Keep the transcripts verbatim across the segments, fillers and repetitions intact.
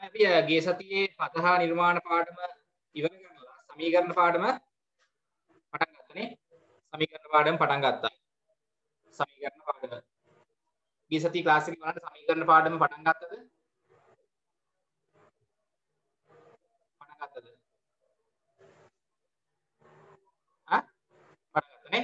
අපි ගිය සතියේ පද හා නිර්මාණ පාඩම ඉවර කරලා සමීකරණ පාඩම පටන් ගත්තනේ. සමීකරණ පාඩම පටන් ගත්තා. සමීකරණ පාඩම. ගිය සතියේ ක්ලාස් එකේ බලන්න සමීකරණ පාඩම පටන් ගත්තද? පටන් ගත්තද? ආ? පටන් ගත්තනේ.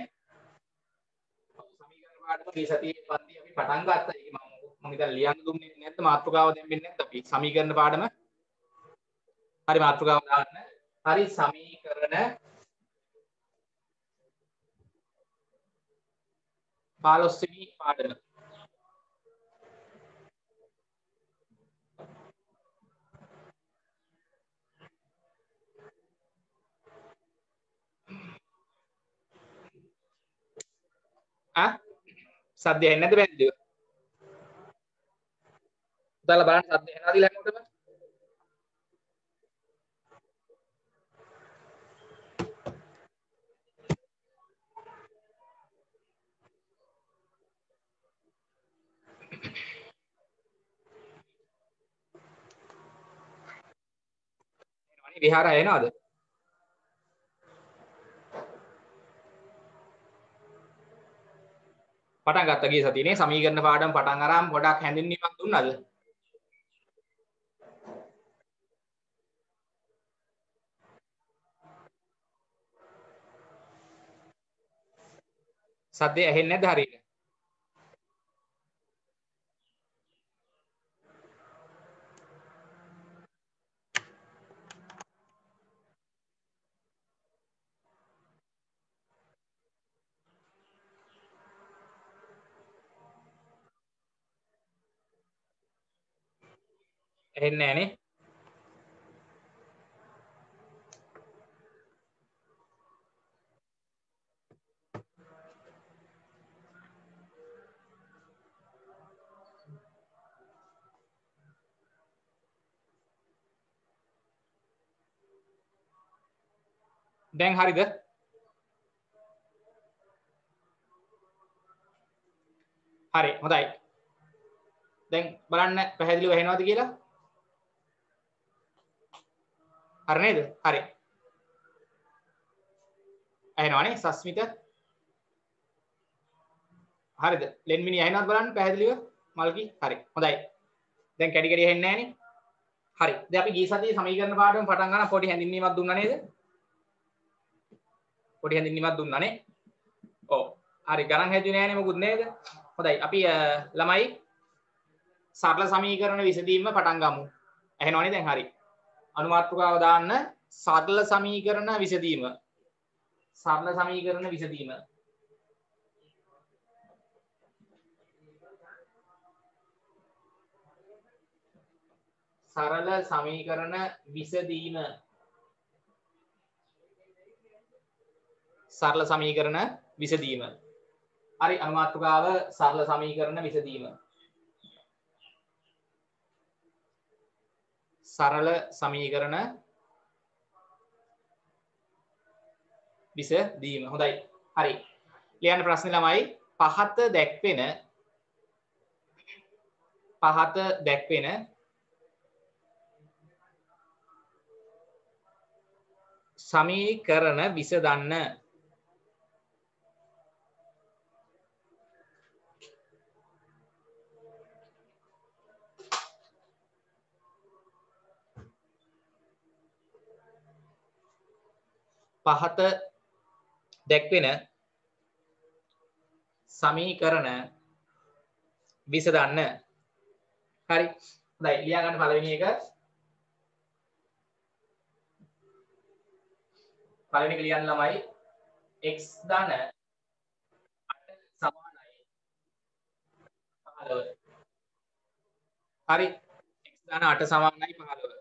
සමීකරණ පාඩම ගිය සතියේ පන්ති අපි පටන් ගත්තා. ඒක මම මම ඉතින් ලියන්න දුන්නේ නැත්නම් මාතෘකාව දෙන්නේ නැත්නම් අපි සමීකරණ පාඩම හරි මාතෘකාව දාන්න. හරි සමීකරණ පහළොස් වෙනි පාඩම. ආ? සද්ද ඇහෙන්නේ නැද්ද බැද්ද? උදාලා බලන්න සද්ද ඇහෙනවද ඊළඟටම? විහාරය එනවද? පටන් ගත්ත ගිය සතියේනේ සමීකරණ පාඩම පටන් අරන් ගොඩක් හැඳින්වීමක් දුන්නාද? සද්දේ ඇහෙන්නේ නැද්ද හරියට? ඇහෙන්නේ නැහනේ. දැන් හරිද? හරි හොඳයි. දැන් බලන්න පැහැදිලිව ඇහෙනවද කියලා? හරි නේද? හරි. ඇහෙනවනේ සස්මිත? හරිද? ලෙන්මිනි ඇහෙනවද බලන්න පැහැදිලිව? මල්කි? හරි. හොඳයි. දැන් කැඩි කැඩි ඇහෙන්නේ නැහනේ. හරි. දැන් අපි ගිය සතියේ සමීකරණ පාඩම පටන් ගන්න පොඩි හැඳින්වීමක් දුන්නා නේද? පොඩි හැඳින්වීමක් දුන්නානේ. ඔව්. හරි ගණන් හැදුවේ නැහනේ මොකුත් නේද? හොඳයි. අපි ළමයි සරල සමීකරණ විසඳීම පටන් ගමු. ඇහෙනවනේ දැන් හරි. අනුමාත්‍රකාව දාන්න සරල සමීකරණ විසඳීම. සරල සමීකරණ විසඳීම. සරල සමීකරණ විසඳීම. සරල සමීකරණ විසඳීම. හරි අනුමාත්‍රකාව සරල සමීකරණ විසඳීම. සරල සමීකරණ විසඳීම. හොඳයි. හරි. ලියන්න ප්‍රශ්නේ ළමයි පහත දැක්වෙන පහත දැක්වෙන සමීකරණ විසඳන්න. පහත දැක්වෙන සමීකරණ විසඳන්න. හරි. හොඳයි ලියා ගන්න පළවෙනි එක. පළවෙනි එක ලියන්න ළමයි x ධන අට සමානයි පහළොව. හරි. x ධන අට සමානයි පහළොව.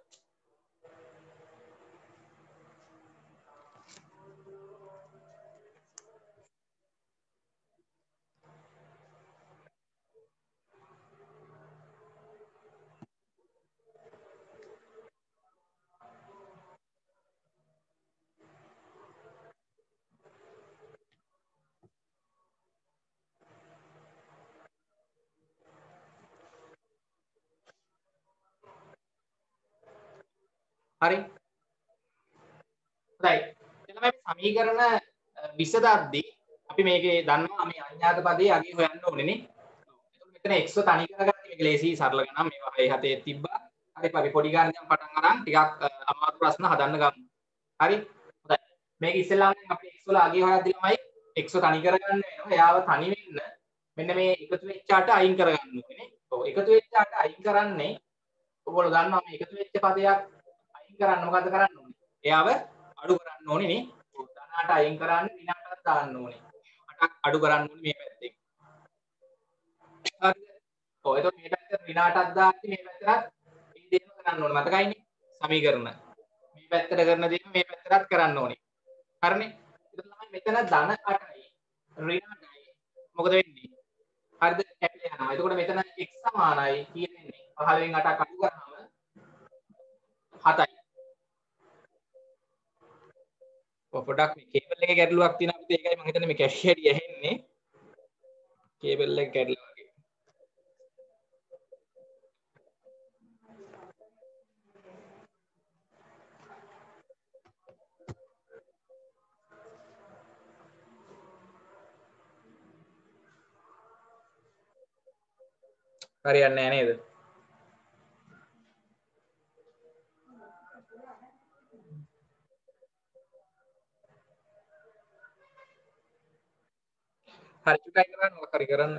හරි. හොඳයි. එතන මේ සමීකරණ විසදද්දී අපි මේකේ දන්නවා මේ අඥාත පදයේ අගය හොයන්න ඕනේ නේ. එතකොට මෙතන x තනි කරගන්න මේක ලේසි සරල ගණන් මේවා හය හතේ තිබ්බා. හරි අපි පොඩි ගණන් පටන් අරන් ටිකක් අමාරු ප්‍රශ්න හදන්න ගමු. හරි. හොඳයි. මේක ඉස්සෙල්ලාම අපි x වල අගය හොයද්දී ළමයි x තනි කරගන්න වෙනවා. එයාව තනි වෙන්න මෙන්න මේ එකතු වෙච්ච අට අයින් කරගන්න ඕනේ නේ. ඔව් එකතු වෙච්ච අට අයින් කරන්නේ ඔයගොල්ලෝ දන්නවා මේ එකතු වෙච්ච පදයක් අයින් කරන්න මොකද කරන්න ඕනේ? එයාව අඩු කරන්න ඕනේ නේ. ඔව් ධන අට අයින් කරන්න ඍණ අටක් දාන්න ඕනේ. අටක් අඩු කරන්න ඕනේ මේ පැත්තෙන්. හරිද? ඔව් එතකොට මේ පැත්තට ඍණ අටක් දාද්දි මේ පැත්තට මේ දේම කරන්න ඕනේ. මතකයිනේ? සමීකරණ. මේ පැත්තට කරන දේම මේ පැත්තටත් කරන්න ඕනේ. හරිනේ? එතකොට ළමයි මෙතන ධන අටයි ඍණ අටයි මොකද වෙන්නේ? හරිද? කැපිලා යනවා. එතකොට මෙතන x සමානයි කියන්නේ පහළවෙන් අටක් අඩු කරාම හතයි. ඔය පොඩක් මේ කේබල් එකේ ගැටලුවක් තියෙනවා අපිට ඒකයි මම හිතන්නේ මේ කැෂ් හැටි ඇහෙන්නේ. කේබල් එක ගැටලුවක් වගේ. හරියන්නේ නැහැ නේද? හරි චුට්ටයි කරන්න මොකක් හරි කරන්න.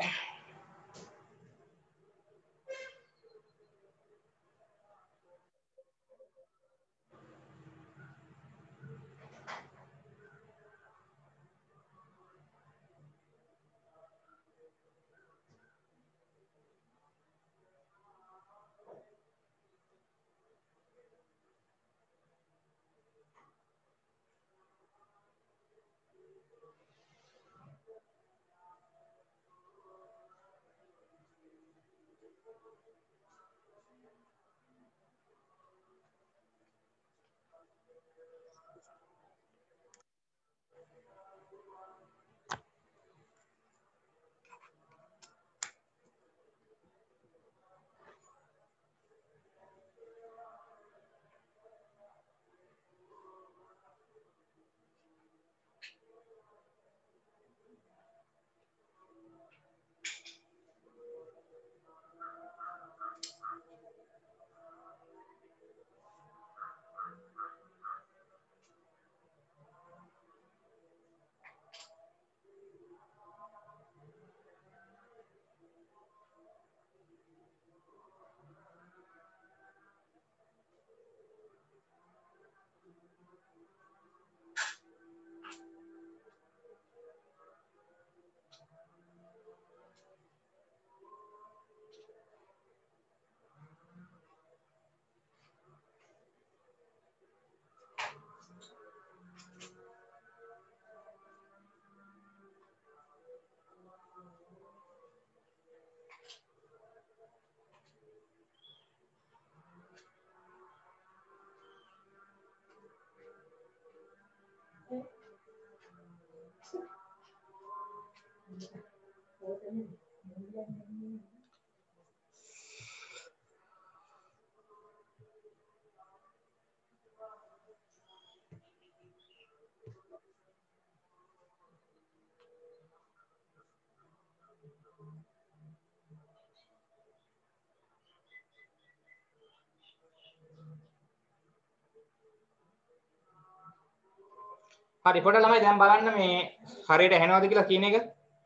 හරි පොඩ ළමයි දැන් බලන්න මේ හරියට ඇහෙනවද කියලා කියන එක.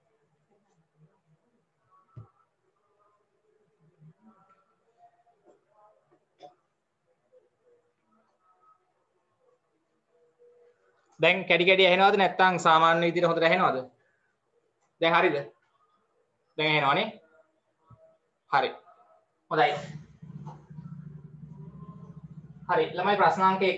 දැන් කැඩි කැඩි ඇහෙනවද නැත්නම් සාමාන්‍ය විදිහට හොඳට ඇහෙනවද? දැන් හරිද? දැන් ඇහෙනවනේ. හරි. හොඳයි. හරි ළමයි ප්‍රශ්නාංක එක.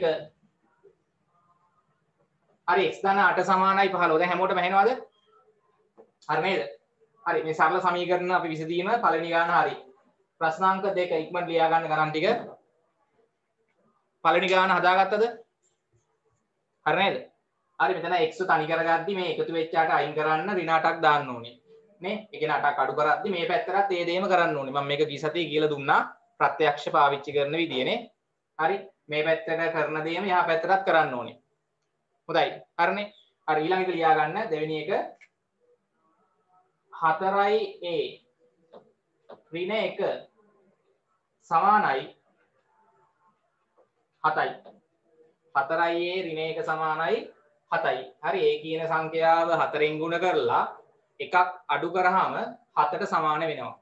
හරි x ධන අට සමානයි පහළොව. දැන් හැමෝටම ඇහෙනවද? හරි නේද? හරි මේ සරල සමීකරණ අපි විසඳීම පළවෙනි ගාන හරි. ප්‍රශ්නාංක දෙක ඉක්මනට ලියා ගන්න ගණන් ටික. පළවෙනි ගාන හදාගත්තද? හරි නේද? හරි මෙතන x තනි කරගද්දි මේ එකතු වෙච්ච අට අයින් කරන්න ඍණ අටක් දාන්න ඕනේ. නේ? ඒ කියන්නේ අටක් අඩු කරද්දි මේ පැත්තටත් ඒ දෙයම කරන්න ඕනේ. මම මේක ගිය සතියේ කියලා දුන්නා ප්‍රත්‍යක්ෂ පාවිච්චි කරන විදියනේ. හරි. මේ පැත්තට කරන දේම එහා පැත්තටත් කරන්න ඕනේ. හොඳයි. හරිනේ. අර ඊළඟ එක ලියා ගන්න දෙවෙනි එක හතරයි a ඍණ එක සමානයි හතයි. හතරයි a ඍණ එක සමානයි හතයි. හරි. a කියන සංඛ්‍යාව හතරෙන් ගුණ කරලා එකක් අඩු කරාම හතට සමාන වෙනවා.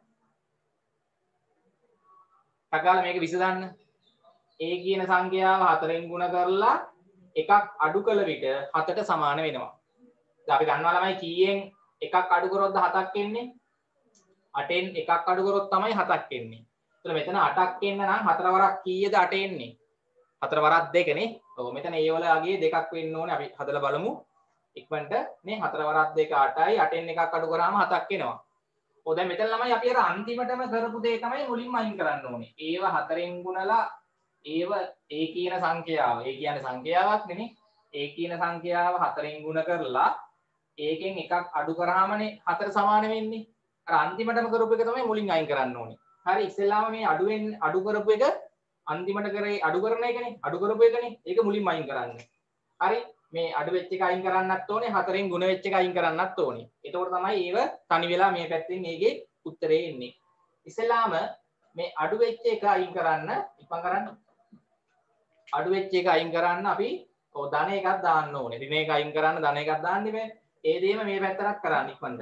ටකාල මේක විසඳන්න. a කියන සංඛ්‍යාව හතරෙන් ගුණ කරලා එකක් අඩු කළ විට හතට සමාන වෙනවා. දැන් අපි දන්නවා ළමයි කීයෙන් එකක් අඩු කරොත්ද හතක් එන්නේ? අටෙන් එකක් අඩු කරොත් තමයි හතක් එන්නේ. එතකොට මෙතන අටක් එන්න නම් හතර වරක් කීයද අට එන්නේ? හතර වරක් දෙකනේ. ඔව් මෙතන ඒ වල අගේ දෙකක් වෙන්න ඕනේ. අපි හදලා බලමු. ඉක්මනට මේ හතර වරක් දෙක අටයි අටෙන් එකක් අඩු කරාම හතක් එනවා. ඔව් දැන් මෙතන ළමයි අපි අර අන්තිමටම කරපු දේ තමයි මුලින්ම අයින් කරන්න ඕනේ. ඒව හතරෙන් ගුණලා ඒව a කියන සංඛ්‍යාව. a කියන්නේ සංඛ්‍යාවක් නෙනේ. a කියන සංඛ්‍යාව හතරෙන් ගුණ කරලා ඒකෙන් එකක් අඩු කරාමනේ හතර සමාන වෙන්නේ. අර අන්තිමටම කරපු එක තමයි මුලින් අයින් කරන්න ඕනේ. හරි ඉස්සෙල්ලාම මේ අඩුවෙන් අඩු කරපු එක අන්තිමට කරේ අඩු කරන එකනේ. අඩු කරපු එකනේ. ඒක මුලින්ම අයින් කරන්න. හරි මේ අඩු වෙච්ච එක අයින් කරන්නත් ඕනේ. හතරෙන් ගුණ වෙච්ච එක අයින් කරන්නත් ඕනේ. එතකොට තමයි ඒව තනි වෙලා මේ පැත්තෙන් මේකේ උත්තරේ එන්නේ. ඉස්සෙල්ලාම මේ අඩු වෙච්ච එක අයින් කරන්න ඉක්මන් කරන්න. අඩු වෙච්ච එක අයින් කරන්න අපි ඔව් ධන එකක් දාන්න ඕනේ. ඍණ එක අයින් කරන්න ධන එකක් දාන්න ඉබේ. ඒ දෙයම මේ පැත්තට කරන්න ඉක්මනට.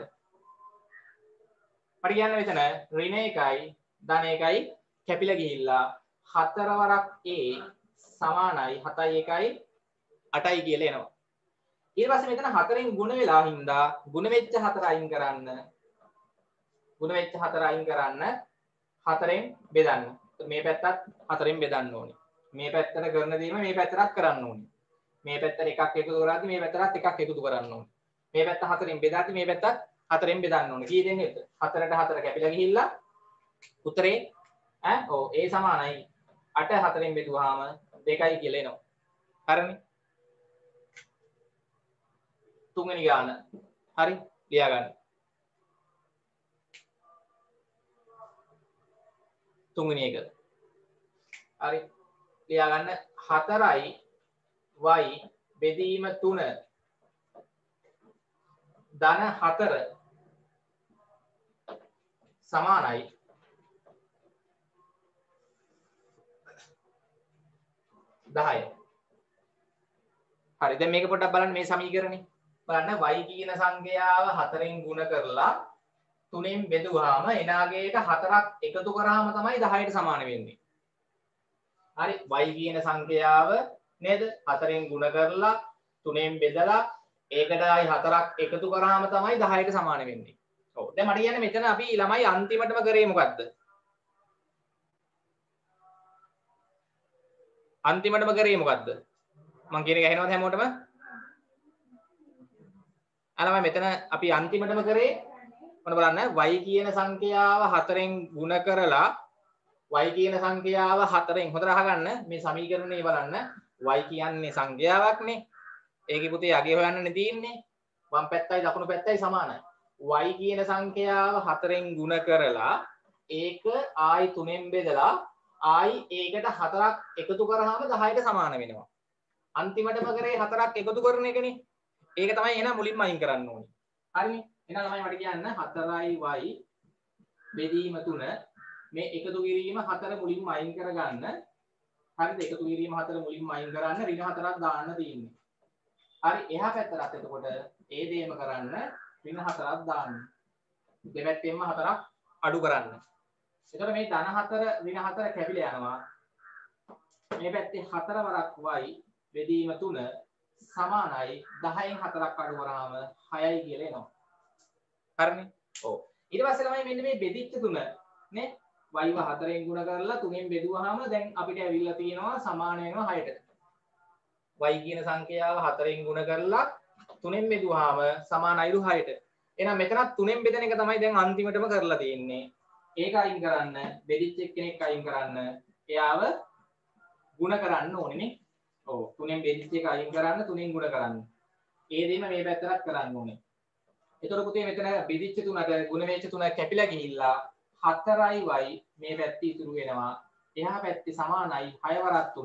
මට කියන්න මෙතන ඍණ එකයි ධන එකයි කැපිලා ගිහිල්ලා හතර වරක් a සමානයි හතයි එකයි අටයි කියලා එනවා. ඊට පස්සේ මෙතන හතරෙන් ගුණ වෙලා හින්දා ගුණ වෙච්ච හතර අයින් කරන්න. ගුණ වෙච්ච හතර අයින් කරන්න හතරෙන් බෙදන්න. මේ පැත්තත් හතරෙන් බෙදන්න ඕනේ. මේ පැත්තට කරන දේම මේ පැත්තටත් කරන්න ඕනේ. මේ පැත්තට එකක් එකතු කරද්දි මේ පැත්තටත් එකක් එකතු කරන්න ඕනේ. මේ පැත්ත හතරෙන් බෙදාද්දි මේ පැත්තත් හතරෙන් බෙදන්න ඕනේ. කී දෙනෙක්ද? හතරට හතර කැපිලා ගිහිල්ලා උත්තරේ ඈ ඔව් a සමානයි අට හතරෙන් බෙදුවාම දෙකයි කියලා එනවා. හරිනේ. තුන්වෙනි ගාන. හරි. ලියා ගන්න. තුන්වෙනි එක. හරි. ලියා ගන්න හතරයි y බෙදීම තුන ධන හතර සමානයි දහය. හරි දැන් මේක පොඩ්ඩක් බලන්න මේ සමීකරණේ. බලන්න y කියන සංඛ්‍යාව හතරෙන් ගුණ කරලා තුනෙන් බෙදුවාම එනාගේට හතරක් එකතු කරාම තමයි දහයට සමාන වෙන්නේ. හරි y කියන සංඛ්‍යාව නේද හතරෙන් ගුණ කරලා තුනෙන් බෙදලා ඒකට ආයි හතරක් එකතු කරාම තමයි දහයට සමාන වෙන්නේ. ඔව් දැන් මට කියන්නේ මෙතන අපි ළමයි අන්තිමටම කරේ මොකද්ද? අන්තිමටම කරේ මොකද්ද? මම කියන එක ඇහෙනවද හැමෝටම? අලමයි මෙතන අපි අන්තිමටම කරේ මොන බලන්න y කියන සංඛ්‍යාව හතරෙන් ගුණ කරලා y කියන සංඛ්‍යාව හතරෙන් හොඳට අහගන්න මේ සමීකරණේ බලන්න y කියන්නේ සංඛ්‍යාවක්නේ. ඒකේ පුතේ අගේ හොයන්නනේ තියෙන්නේ. වම් පැත්තයි දකුණු පැත්තයි සමානයි. y කියන සංඛ්‍යාව හතරෙන් ගුණ කරලා ඒක ආයි තුනෙන් බෙදලා ආයි ඒකට හතරක් එකතු කරාම දහයට සමාන වෙනවා. අන්තිමටම කරේ හතරක් එකතු කරන එකනේ. ඒක තමයි එහෙනම් මුලින්ම අයින් කරන්න ඕනේ. හරිනේ. එහෙනම් ළමයි මට කියන්න හතරයි y බෙදීම තුන මේ එකතු කිරීම හතර මුලින්ම අයින් කරගන්න. හරිද? එකතු කිරීම හතර මුලින්ම අයින් කරන්න ඍණ හතරක් දාන්න තියෙන්නේ. හරි එහා පැත්තට එතකොට ඒ දෙයම කරන්න ඍණ හතරක් දාන්න. දෙපැත්තෙන්ම හතරක් අඩු කරන්න. එතකොට මේ ධන හතර ඍණ හතර කැපිලා යනවා. මේ පැත්තේ හතර වරක් y බෙදීම තුන සමානයි දහයෙන් හතරක් අඩු කරාම හයයි කියලා එනවා. හරිනේ? ඔව්. ඊට පස්සේ ළමයි මෙන්න මේ බෙදිච්ච තුන නේ y ව හතරෙන් ගුණ කරලා තුනෙන් බෙදුවාම දැන් අපිට ඇවිල්ලා තියෙනවා සමාන වෙනවා හයට. y කියන සංඛ්‍යාව හතරෙන් ගුණ කරලා තුනෙන් බෙදුවාම සමානයිලු හයට. එහෙනම් මෙතනත් තුනෙන් බෙදෙන එක තමයි දැන් අන්තිමටම කරලා තියෙන්නේ. ඒක අයින් කරන්න බෙදිච්ච එක්කෙනෙක් අයින් කරන්න එයාව ගුණ කරන්න ඕනේ නේ. ඔව් තුනෙන් බෙදිච්ච එක අයින් කරන්න තුනෙන් ගුණ කරන්න. ඒ දෙයම මේ පැත්තට කරන්න ඕනේ. එතකොට පුතේ මෙතන බෙදිච්ච තුනට ගුණ වෙච්ච තුන කැපිලා ගිහිල්ලා හතරයි y මේ පැත්තේ ඉතුරු වෙනවා. එහා පැත්තේ සමානයි හය වරක් තුන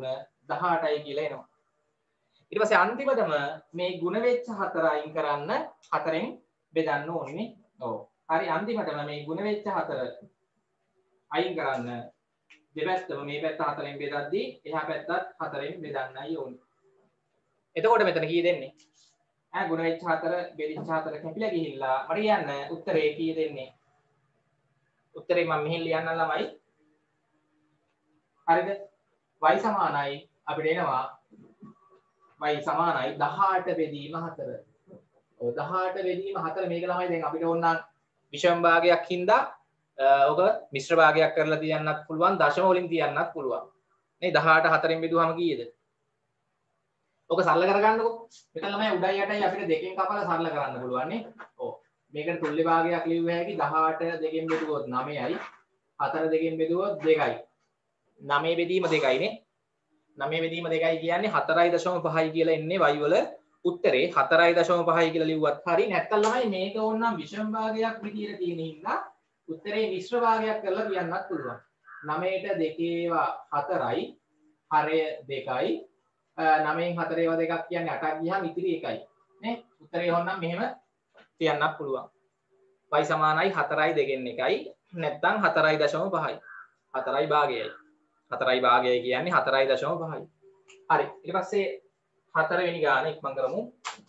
දහඅටයි කියලා එනවා. ඊට පස්සේ අන්තිමටම මේ ಗುಣ වෙච්ච හතර අයින් කරන්න හතරෙන් බෙදන්න ඕනේ. ඔව්. හරි අන්තිමටම මේ ಗುಣ වෙච්ච හතර අයින් කරන්න දෙපැත්තම මේ පැත්ත හතරෙන් බෙදද්දී එහා පැත්තත් හතරෙන් බෙදන්නයි ඕනේ. එතකොට මෙතන කී දෙන්නේ? ඈ ಗುಣ වෙච්ච හතර බෙදිච්ච හතර කැපිලා ගිහිල්ලා මට කියන්න උත්තරේ කී දෙන්නේ? උත්තරේ මම මෙහෙන් ලියන්න ළමයි. හරිද? y සමානයි අපිට එනවා y සමානයි දහඅට බෙදීම හතර. ඔව් දහඅට බෙදීම හතර මේක ළමයි දැන් අපිට ඕන නම් විෂම භාගයක් හින්දා ඔක මිශ්‍ර භාගයක් කරලා තියන්නත් පුළුවන් දශම වලින් තියන්නත් පුළුවන්. නේ දහඅට හතරෙන් බෙදුවම කීයද? ඔක සරල කරගන්නකො. මෙතන ළමයි උඩයි යටයි අපිට දෙකෙන් කපලා සරල කරන්න පුළුවන් නේ. ඔව්. මේකට තුල්ලේ භාගයක් ලියුව හැකි දහඅට දෙකෙන් බෙදුවොත් නවයයි. හතර දෙකෙන් බෙදුවොත් දෙකයි. නවය බෙදීම දෙකයි නේ. නවය බෙදීම දෙකයි කියන්නේ හතරයි දශම පහයි කියලා එන්නේ y වල උත්තරේ හතරයි දශම පහයි කියලා ලිව්වත් හරි. නැත්තම් ළමයි මේක ඕනනම් විෂම භාගයක් විදියට තියෙන හින්දා උත්තරේ මිශ්‍ර භාගයක් කරලා කියන්නත් පුළුවන්. නවයට දෙකේවා හතරයි හරය දෙකයි නවයෙන් හතරේවා දෙකක් කියන්නේ අටක් ගියාම ඉතිරි එකයි නේ. උත්තරේ ඕනනම් මෙහෙම කියන්නත් පුළුවන්. y සමානයි හතරයි දෙකෙන් එකයි නැත්තම් හතරයි දශම පහයි. හතරයි භාගයයි. හතරයි භාගයයි කියන්නේ හතරයි දශම පහයි. හරි. ඊට පස්සේ හතරවෙනි ගාන ඉක්මන් කරමු.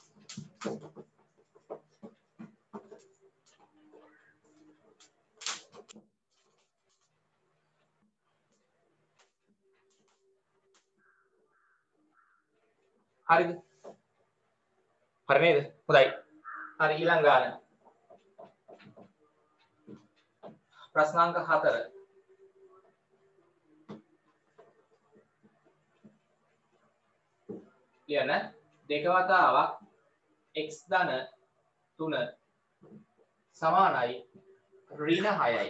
හරිද? හරි නේද? හොඳයි. හරි ඊළඟ ගාන. ප්‍රශ්නාංක හතර. ලියන්න දෙක වතාවක් x ධන තුන සමානයි ඍණ හයයි.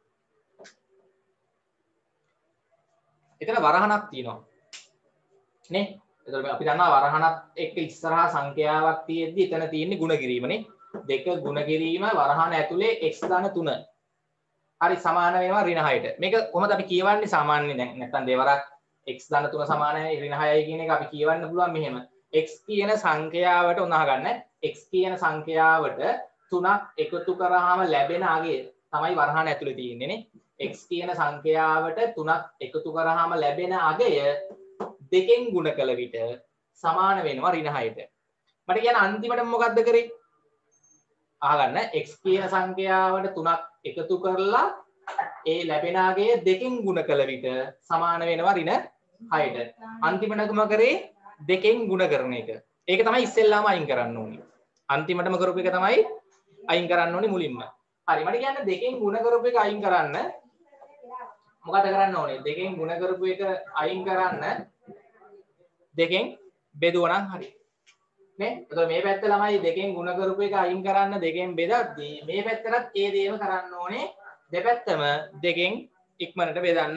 එතන වරහණක් තියෙනවා නේ. එතකොට අපි දන්නවා වරහණත් එක්ක ඉස්සරහා සංඛ්‍යාවක් තියෙද්දි එතන තියෙන්නේ ಗುಣ කිරීමනේ. දෙක ಗುಣ කිරීම වරහණ ඇතුලේ x ධන තුන. හරි සමාන වෙනවා ඍණ හයට. මේක කොහොමද අපි කියවන්නේ සාමාන්‍යයෙන් දැන් නැත්තම් දෙවරක් x ධන තුන සමානයි ඍණ හයයි කියන එක අපි කියවන්න පුළුවන් මෙහෙම. x කියන සංඛ්‍යාවට උනා ගන්න. x කියන සංඛ්‍යාවට තුනක් එකතු කරාම ලැබෙන අගය තමයි වරහණ ඇතුලේ තියෙන්නේ නේ. x කියන සංඛ්‍යාවට තුනක් එකතු කරාම ලැබෙන අගය දෙකෙන් ගුණ කළ විට සමාන වෙනවා ඍණ හයට. මට කියන්න අන්තිමට මොකද්ද කරේ? අහගන්න x කියන සංඛ්‍යාවට තුනක් එකතු කරලා ඒ ලැබෙන අගය දෙකෙන් ගුණ කළ විට සමාන වෙනවා ඍණ හයට. අන්තිමටම කරේ දෙකෙන් ගුණ කරන එක. ඒක තමයි ඉස්සෙල්ලාම අයින් කරන්න ඕනේ. අන්තිමටම කරපු එක තමයි අයින් කරන්න ඕනේ මුලින්ම. හරි මට කියන්න දෙකෙන් ගුණ කරපු එක අයින් කරන්න මොකද කරන්න ඕනේ? දෙකෙන් ගුණ කරපු එක අයින් කරන්න දෙකෙන් බෙදුවා නම් හරි. නේ? එතකොට මේ පැත්ත ළමයි දෙකෙන් ගුණ කරපු එක අයින් කරන්න දෙකෙන් බෙදද්දී මේ පැත්තටත් ඒ දේම කරන්න ඕනේ. දෙපැත්තම දෙකෙන් ඉක්මනට බෙදන්න.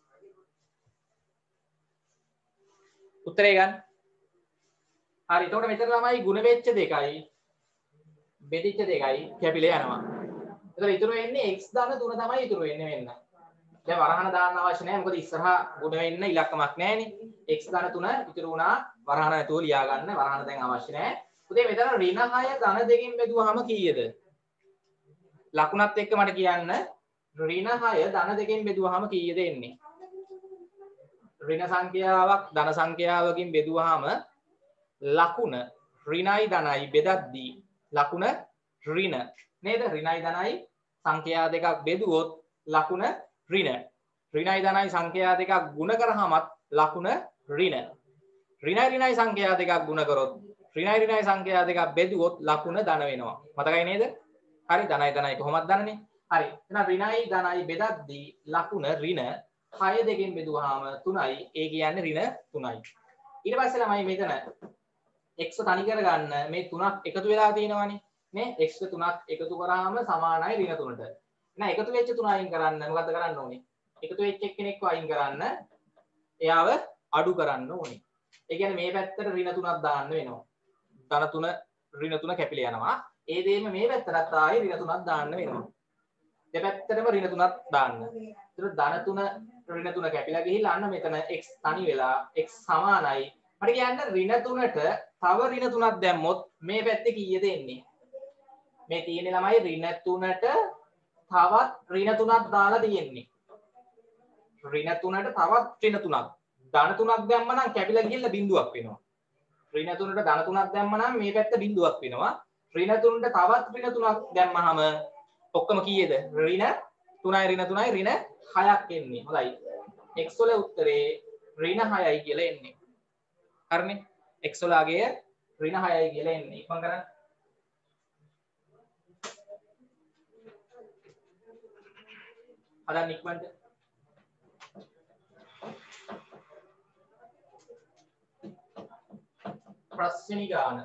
උත්තරේ ගන්න. හරි එතකොට මෙතන ළමයි ගුණ වෙච්ච දෙකයි බෙදිච්ච දෙකයි කැපිලා යනවා. එතකොට ඉතුරු වෙන්නේ x ධන තුන තමයි ඉතුරු වෙන්නේ වෙන්න. දැන් වරහණ දාන්න අවශ්‍ය නැහැ මොකද ඉස්සරහා ගුණ වෙන්න ඉලක්කමක් නැහැනේ. x ධන තුන ඉතුරු වුණා වරහණ නැතුව ලියා ගන්න. වරහණ දැන් අවශ්‍ය නැහැ. උදේ මෙතන ඍණ හය ධන දෙකෙන් බෙදුවාම කීයද? ලකුණත් එක්ක මට කියන්න ඍණ හය ධන දෙකෙන් බෙදුවාම කීයද එන්නේ? ඍණ සංඛ්‍යාවක් ධන සංඛ්‍යාවකින් බෙදුවාම ලකුණ ඍණයි ධනයි බෙදද්දී ලකුණ ඍණ නේද? ඍණයි ධනයි සංඛ්‍යා දෙකක් බෙදුවොත් ලකුණ ඍණ. ඍණයි ධනයි සංඛ්‍යා දෙකක් ගුණ කරාමත් ලකුණ ඍණ. ඍණයි ඍණයි සංඛ්‍යා දෙකක් ගුණ කරොත් ඍණයි ඍණයි සංඛ්‍යා දෙකක් බෙදුවොත් ලකුණ ධන වෙනවා. මතකයි නේද? හරි ධනයි ධනයි කොහොමද ධනනේ? හරි. එහෙනම් ඍණයි ධනයි බෙදද්දී ලකුණ ඍණ හය දෙකෙන් බෙදුවාම තුනයි. ඒ කියන්නේ ඍණ තුනයි. ඊට පස්සේ ළමයි මෙතන x තනි කරගන්න මේ තුනක් එකතු වෙලා තියෙනවානේ නේ. x තුනක් එකතු කරාම සමානයි ඍණ තුනට. එහෙනම් එකතු වෙච්ච තුන අයින් කරන්න මොකද්ද කරන්න ඕනේ? එකතු වෙච්ච එක්කෙනෙක්ව අයින් කරන්න එයාව අඩු කරන්න ඕනේ. ඒ කියන්නේ මේ පැත්තට ඍණ තුනක් දාන්න වෙනවා. ධන තුන ඍණ තුන කැපිලා යනවා. ඒ දෙයම මේ පැත්තට ආයේ ඍණ තුනක් දාන්න වෙනවා. දෙපැත්තටම ඍණ තුනක් දාන්න. ඒතර ධන තුන ඍණ තුන කැපිලා ගිහිල්ලා අන්න මෙතන x තනි වෙලා x සමානයි. මට කියන්න ඍණ තුනට තව ඍණ තුනක් දැම්මොත් මේ පැත්තේ කීයද එන්නේ? මේ තියෙන්නේ ළමයි ඍණ තුනට තවත් ඍණ තුනක් දාලා තියෙන්නේ. ඍණ තුනට තවත් ඍණ තුනක්. ධන තුනක් දැම්ම නම් කැපිලා ගිහිල්ලා බිඳුවක් වෙනවා. ඍණ තුනට ධන තුනක් දැම්ම නම් මේ පැත්ත බිඳුවක් වෙනවා. ඍණ තුනට තවත් ඍණ තුනක් දැම්මහම ඔක්කොම කීයද? ඍණ තුනයි ඍණ තුනයි ඍණ හයක් එන්නේ. හොඳයි. x වල උත්තරේ ඍණ හයයි කියලා එන්නේ. හරිනේ? x වල අගය ඍණ හයයි කියලා එන්නේ. ඉක්මන් කරන්න. හදන්න ඉක්මනට. ප්‍රශ්න ගාන.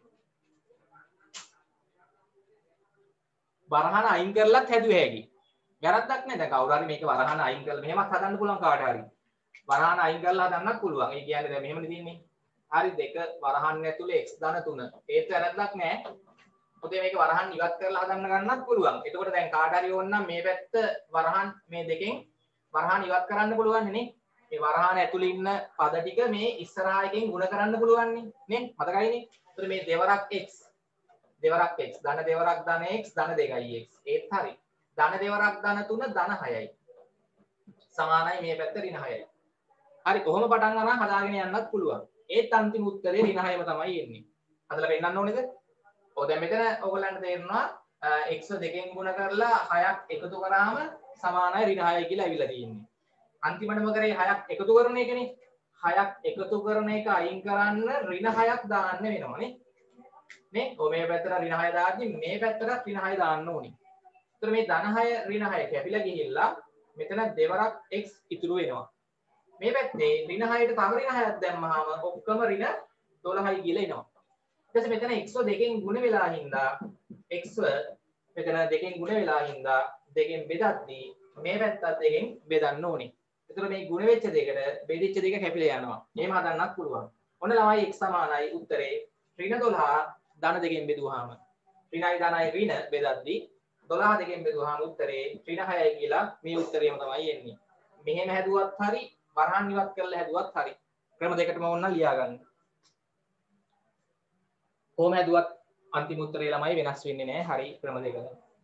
වරහන අයින් කරලත් හැදුවේ හැකි. වැරද්දක් නෑ. දැන් කවුරු හරි මේක වරහන අයින් කරලා මෙහෙමත් හදන්න පුළුවන් කාට හරි. වරහන අයින් කරලා හදන්නත් පුළුවන්. ඒ කියන්නේ දැන් මෙහෙමනේ තියෙන්නේ. හරි දෙක වරහන් ඇතුලේ x ධන තුන. ඒත් වැරද්දක් නෑ. පොතේ මේක වරහන් ඉවත් කරලා හදන්න ගන්නත් පුළුවන්. එතකොට දැන් කාට හරි ඕන නම් මේ පැත්ත වරහන් මේ දෙකෙන් වරහන් ඉවත් කරන්න පුළුවන් නේ. මේ වරහන් ඇතුලේ ඉන්න පද ටික මේ ඉස්සරහා එකෙන් ගුණ කරන්න පුළුවන් නේ. නේ? මතකයිනේ? එතකොට මේ දෙවරක් x දෙවරක් x ධන දෙවරක් ධන x ධන දෙකයි x. ඒත් හරි. ධන දෙවරක් ධන තුන ධන හයයි. සමානයි මේ පැත්ත ඍණ හයයි. හරි කොහොම පටන් ගන්න හදාගෙන යන්නත් පුළුවන්. ඒත් අන්තිම උත්තරේ ඍණ හයම තමයි එන්නේ. හදලා පෙන්නන්න ඕනේද? ඔව් දැන් මෙතන ඔයගොල්ලන්ට තේරෙනවා x දෙකෙන් ගුණ කරලා හයක් එකතු කරාම සමානයි ඍණ හයයි කියලා ඇවිල්ලා තියෙන්නේ. අන්තිමටම කරේ හයක් එකතු කරන එකනේ. හයක් එකතු කරන එක අයින් කරන්න ඍණ හයක් දාන්න වෙනවනේ. නේ? ඔය මේ පැත්තට ඍණ හය දාද්දි මේ පැත්තට ඍණ හය දාන්න ඕනේ. ඒතර මේ ධන හය ඍණ හය කැපිලා ගිහිල්ලා මෙතන දෙවරක් x ඉතුරු වෙනවා. මේ පැත්තේ ඍණ හයට තව ඍණ හයක් දැම්මහම ඔක්කොම ඍණ දොළහයි කියලා එනවා. ඊට පස්සේ මෙතන x දෙකෙන් ගුණ වෙලා හින්දා x මෙතන දෙකෙන් ගුණ වෙලා හින්දා දෙකෙන් බෙදද්දී මේ පැත්තත් දෙකෙන් බෙදන්න ඕනේ. ඒතර මේ ගුණ වෙච්ච දෙකට බෙදිච්ච දෙක කැපිලා යනවා. එහෙම හදන්නත් පුළුවන්. ඔන්න ළමයි x සමානයි උත්තරේ ඍණ දොළහ ධන දෙකෙන් බෙදුවාම ඍණයි ධනයි ඍණ බෙදද්දී දොළහ දෙකෙන් බෙදුවාම උත්තරේ ඍණ හයයි කියලා මේ උත්තරේම තමයි එන්නේ. මෙහෙම හැදුවත් හරි වරහන් ඉවත් කරලා හැදුවත් හරි. ක්‍රම දෙකටම ඕන නම් ලියා ගන්න. කොහොම හැදුවත් අන්තිම උත්තරේ ළමයි වෙනස් වෙන්නේ නැහැ. හරි ක්‍රම දෙකම.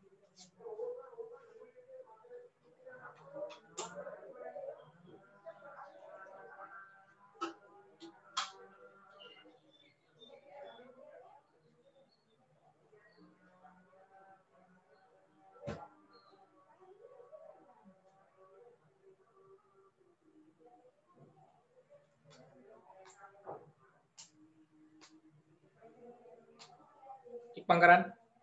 ඉක්මන් කරන්න.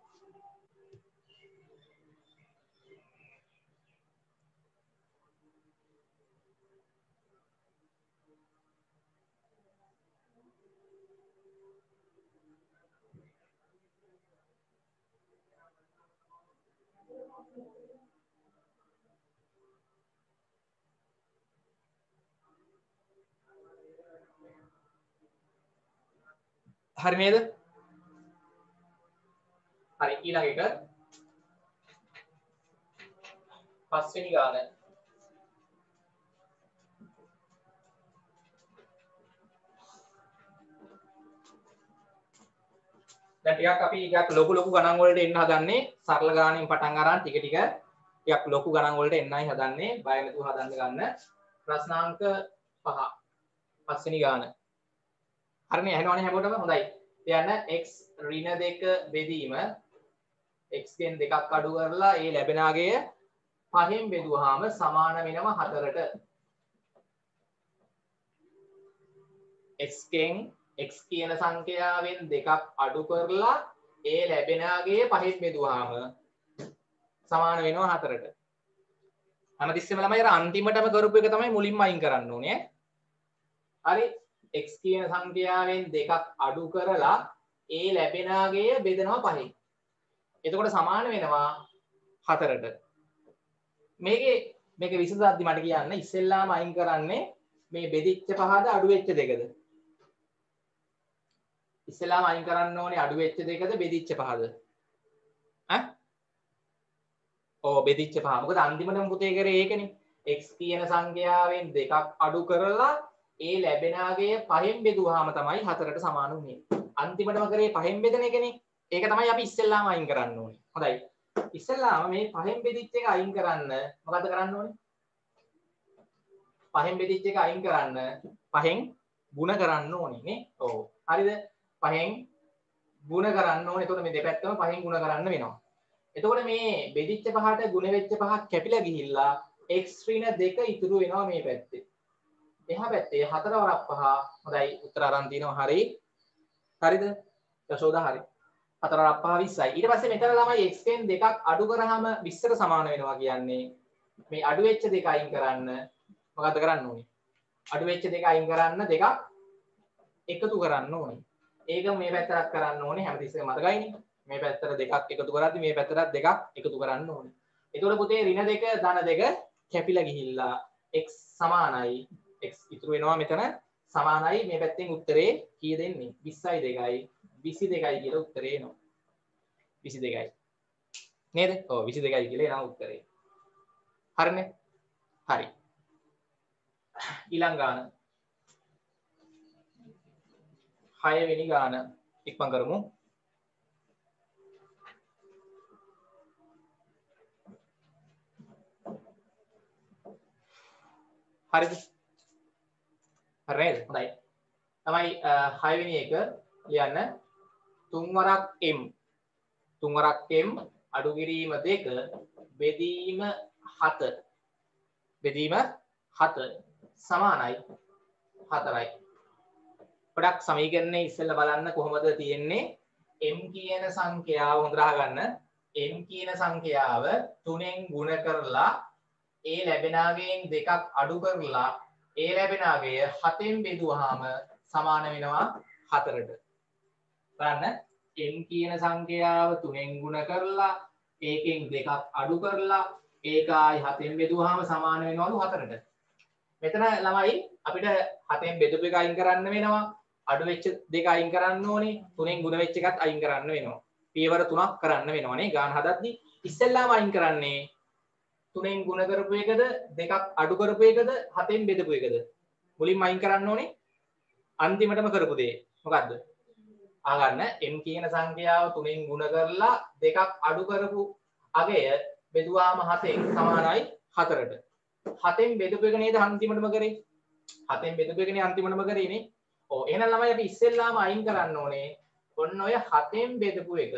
හරි නේද? හරි ඊළඟ එක පස්වෙනි ගාන. දැන් ටිකක් අපි ටිකක් ලොකු ලොකු ගණන් වලට එන්න හදන්නේ. සරල ගානෙන් පටන් අරන් ටික ටික ටිකක් ලොකු ගණන් වලට එන්නයි හදන්නේ. බය නැතුව හදන්න ගන්න. ප්‍රශ්නාංක පහ. පස්වෙනි ගාන. හරිනේ ඇහෙනවනේ හැමෝටම හොඳයි. කියන්න x ඍණ දෙක බෙදීම x ගෙන් දෙකක් අඩු කරලා ඒ ලැබෙන අගය පහෙන් බෙදුවාම සමාන වෙනවා හතරට. x ගෙන් x කියන සංඛ්‍යාවෙන් දෙකක් අඩු කරලා ඒ ලැබෙන අගය පහෙන් බෙදුවාම සමාන වෙනවා හතරට. හැමතිස්සෙම ළමයි අර අන්තිමටම කරපු එක තමයි මුලින්ම අයින් කරන්න ඕනේ. හරි x කියන සංඛ්‍යාවෙන් දෙකක් අඩු කරලා ඒ ලැබෙන අගය බෙදනවා පහෙන්. එතකොට සමාන වෙනවා හතරට. මේකේ මේක විසඳද්දි මට කියන්න ඉස්සෙල්ලාම අයින් කරන්නේ මේ බෙදිච්ච පහද අඩු වෙච්ච දෙකද? ඉස්සෙල්ලාම අයින් කරන්න ඕනේ අඩු වෙච්ච දෙකද බෙදිච්ච පහද? ඈ? ඕ බෙදිච්ච පහ. මොකද අන්තිමටම පුතේ කරේ ඒකනේ. x කියන සංඛ්‍යාවෙන් දෙකක් අඩු කරලා ඒ ලැබෙන අගය පහෙන් බෙදුවාම තමයි හතරට සමාන වෙන්නේ. අන්තිමටම කරේ පහෙන් බෙදන එකනේ. ඒක තමයි අපි ඉස්සෙල්ලාම අයින් කරන්න ඕනේ. හොඳයි. ඉස්සෙල්ලාම මේ පහෙන් බෙදිච්ච එක අයින් කරන්න මොකද කරන්න ඕනේ? පහෙන් බෙදිච්ච එක අයින් කරන්න පහෙන් ಗುಣ කරන්න ඕනේ නේ. ඔව්. හරිද? පහෙන් ಗುಣ කරන්න ඕනේ. එතකොට මේ දෙපැත්තම පහෙන් ಗುಣ කරන්න වෙනවා. එතකොට මේ බෙදිච්ච පහට ಗುಣ වෙච්ච පහක් කැපිලා ගිහිල්ලා x ඍණ දෙක ඉතුරු වෙනවා මේ පැත්තේ. එහා පැත්තේ හතර වරක් පහ. හොඳයි. උත්තර අරන් තිනවා හරි. හරිද? යශෝදා හරි. හතර වරක් පහ විස්සයි. ඊට පස්සේ මෙතන ළමයි x ෙන් දෙකක් අඩු කරාම විස්සට සමාන වෙනවා කියන්නේ මේ අඩු වෙච්ච දෙක අයින් කරන්න මොකද්ද කරන්න ඕනේ? අඩු වෙච්ච දෙක අයින් කරන්න දෙකක් එකතු කරන්න ඕනේ. ඒක මේ පැත්තට කරන්න ඕනේ හැමතිස්සෙම මතකයිනේ. මේ පැත්තට දෙකක් එකතු කරද්දි මේ පැත්තට දෙකක් එකතු කරන්න ඕනේ. එතකොට පුතේ ඍණ දෙක ධන දෙක කැපිලා ගිහිල්ලා x සමානයි x ඉතුරු වෙනවා මෙතන සමානයි මේ පැත්තෙන් උත්තරේ කීය දෙන්නේ විස්සයි දෙකයි විසි දෙකයි කියලා උත්තරේ එනවා. විසි දෙකයි. නේද? ඔව් විසි දෙකයි කියලා එනවා උත්තරේ. හරිනේ? හරි. ඊළඟ ගාන හය වෙනි ගාන ඉක්මන් කරමු. හරිද? හරි නේද? හොඳයි. තමයි හය වෙනි එක ලියන්න තුන් වරක් m තුන් වරක් m අඩු කිරීම දෙක බෙදීම හත බෙදීම හත සමානයි හතරයි. පොඩක් සමීකරණේ ඉස්සෙල්ලා බලන්න කොහොමද තියෙන්නේ m කියන සංඛ්‍යාව හොඳට අහගන්න. m කියන සංඛ්‍යාව තුනෙන් ගුණ කරලා ඒ ලැබෙන අගයෙන් දෙකක් අඩු කරලා ඒ ලැබෙන අගය හතෙන් බෙදුවාම සමාන වෙනවා හතරට. බලන්න m කියන සංඛ්‍යාව තුනෙන් ගුණ කරලා ඒකෙන් දෙකක් අඩු කරලා ඒක ආයි හතෙන් බෙදුවාම සමාන වෙනවලු හතරට. මෙතන ළමයි අපිට හතෙන් බෙදපු එක අයින් කරන්න වෙනවා. අඩු වෙච්ච දෙක අයින් කරන්න ඕනේ. තුනෙන් ගුණ වෙච්ච එකත් අයින් කරන්න වෙනවා. පියවර තුනක් කරන්න වෙනවනේ ගාන හදද්දි. ඉස්සෙල්ලාම අයින් කරන්නේ තුනෙන් ගුණ කරපු එකද දෙකක් අඩු කරපු එකද හතෙන් බෙදපු එකද? මුලින්ම අයින් කරන්න ඕනේ අන්තිමටම කරපු දේ. මොකද්ද? ආගන්න m කියන සංඛ්‍යාව තුනෙන් ගුණ කරලා දෙකක් අඩු කරපු අගය බෙදුවාම හතෙන් සමානයි හතරට. හතෙන් බෙදපු එක නේද අන්තිමටම කරේ? හතෙන් බෙදපු එකනේ අන්තිමටම කරේ නේ. ඔව් එහෙනම් ළමයි අපි ඉස්සෙල්ලාම අයින් කරන්න ඕනේ ඔන්න ඔය හතෙන් බෙදපු එක.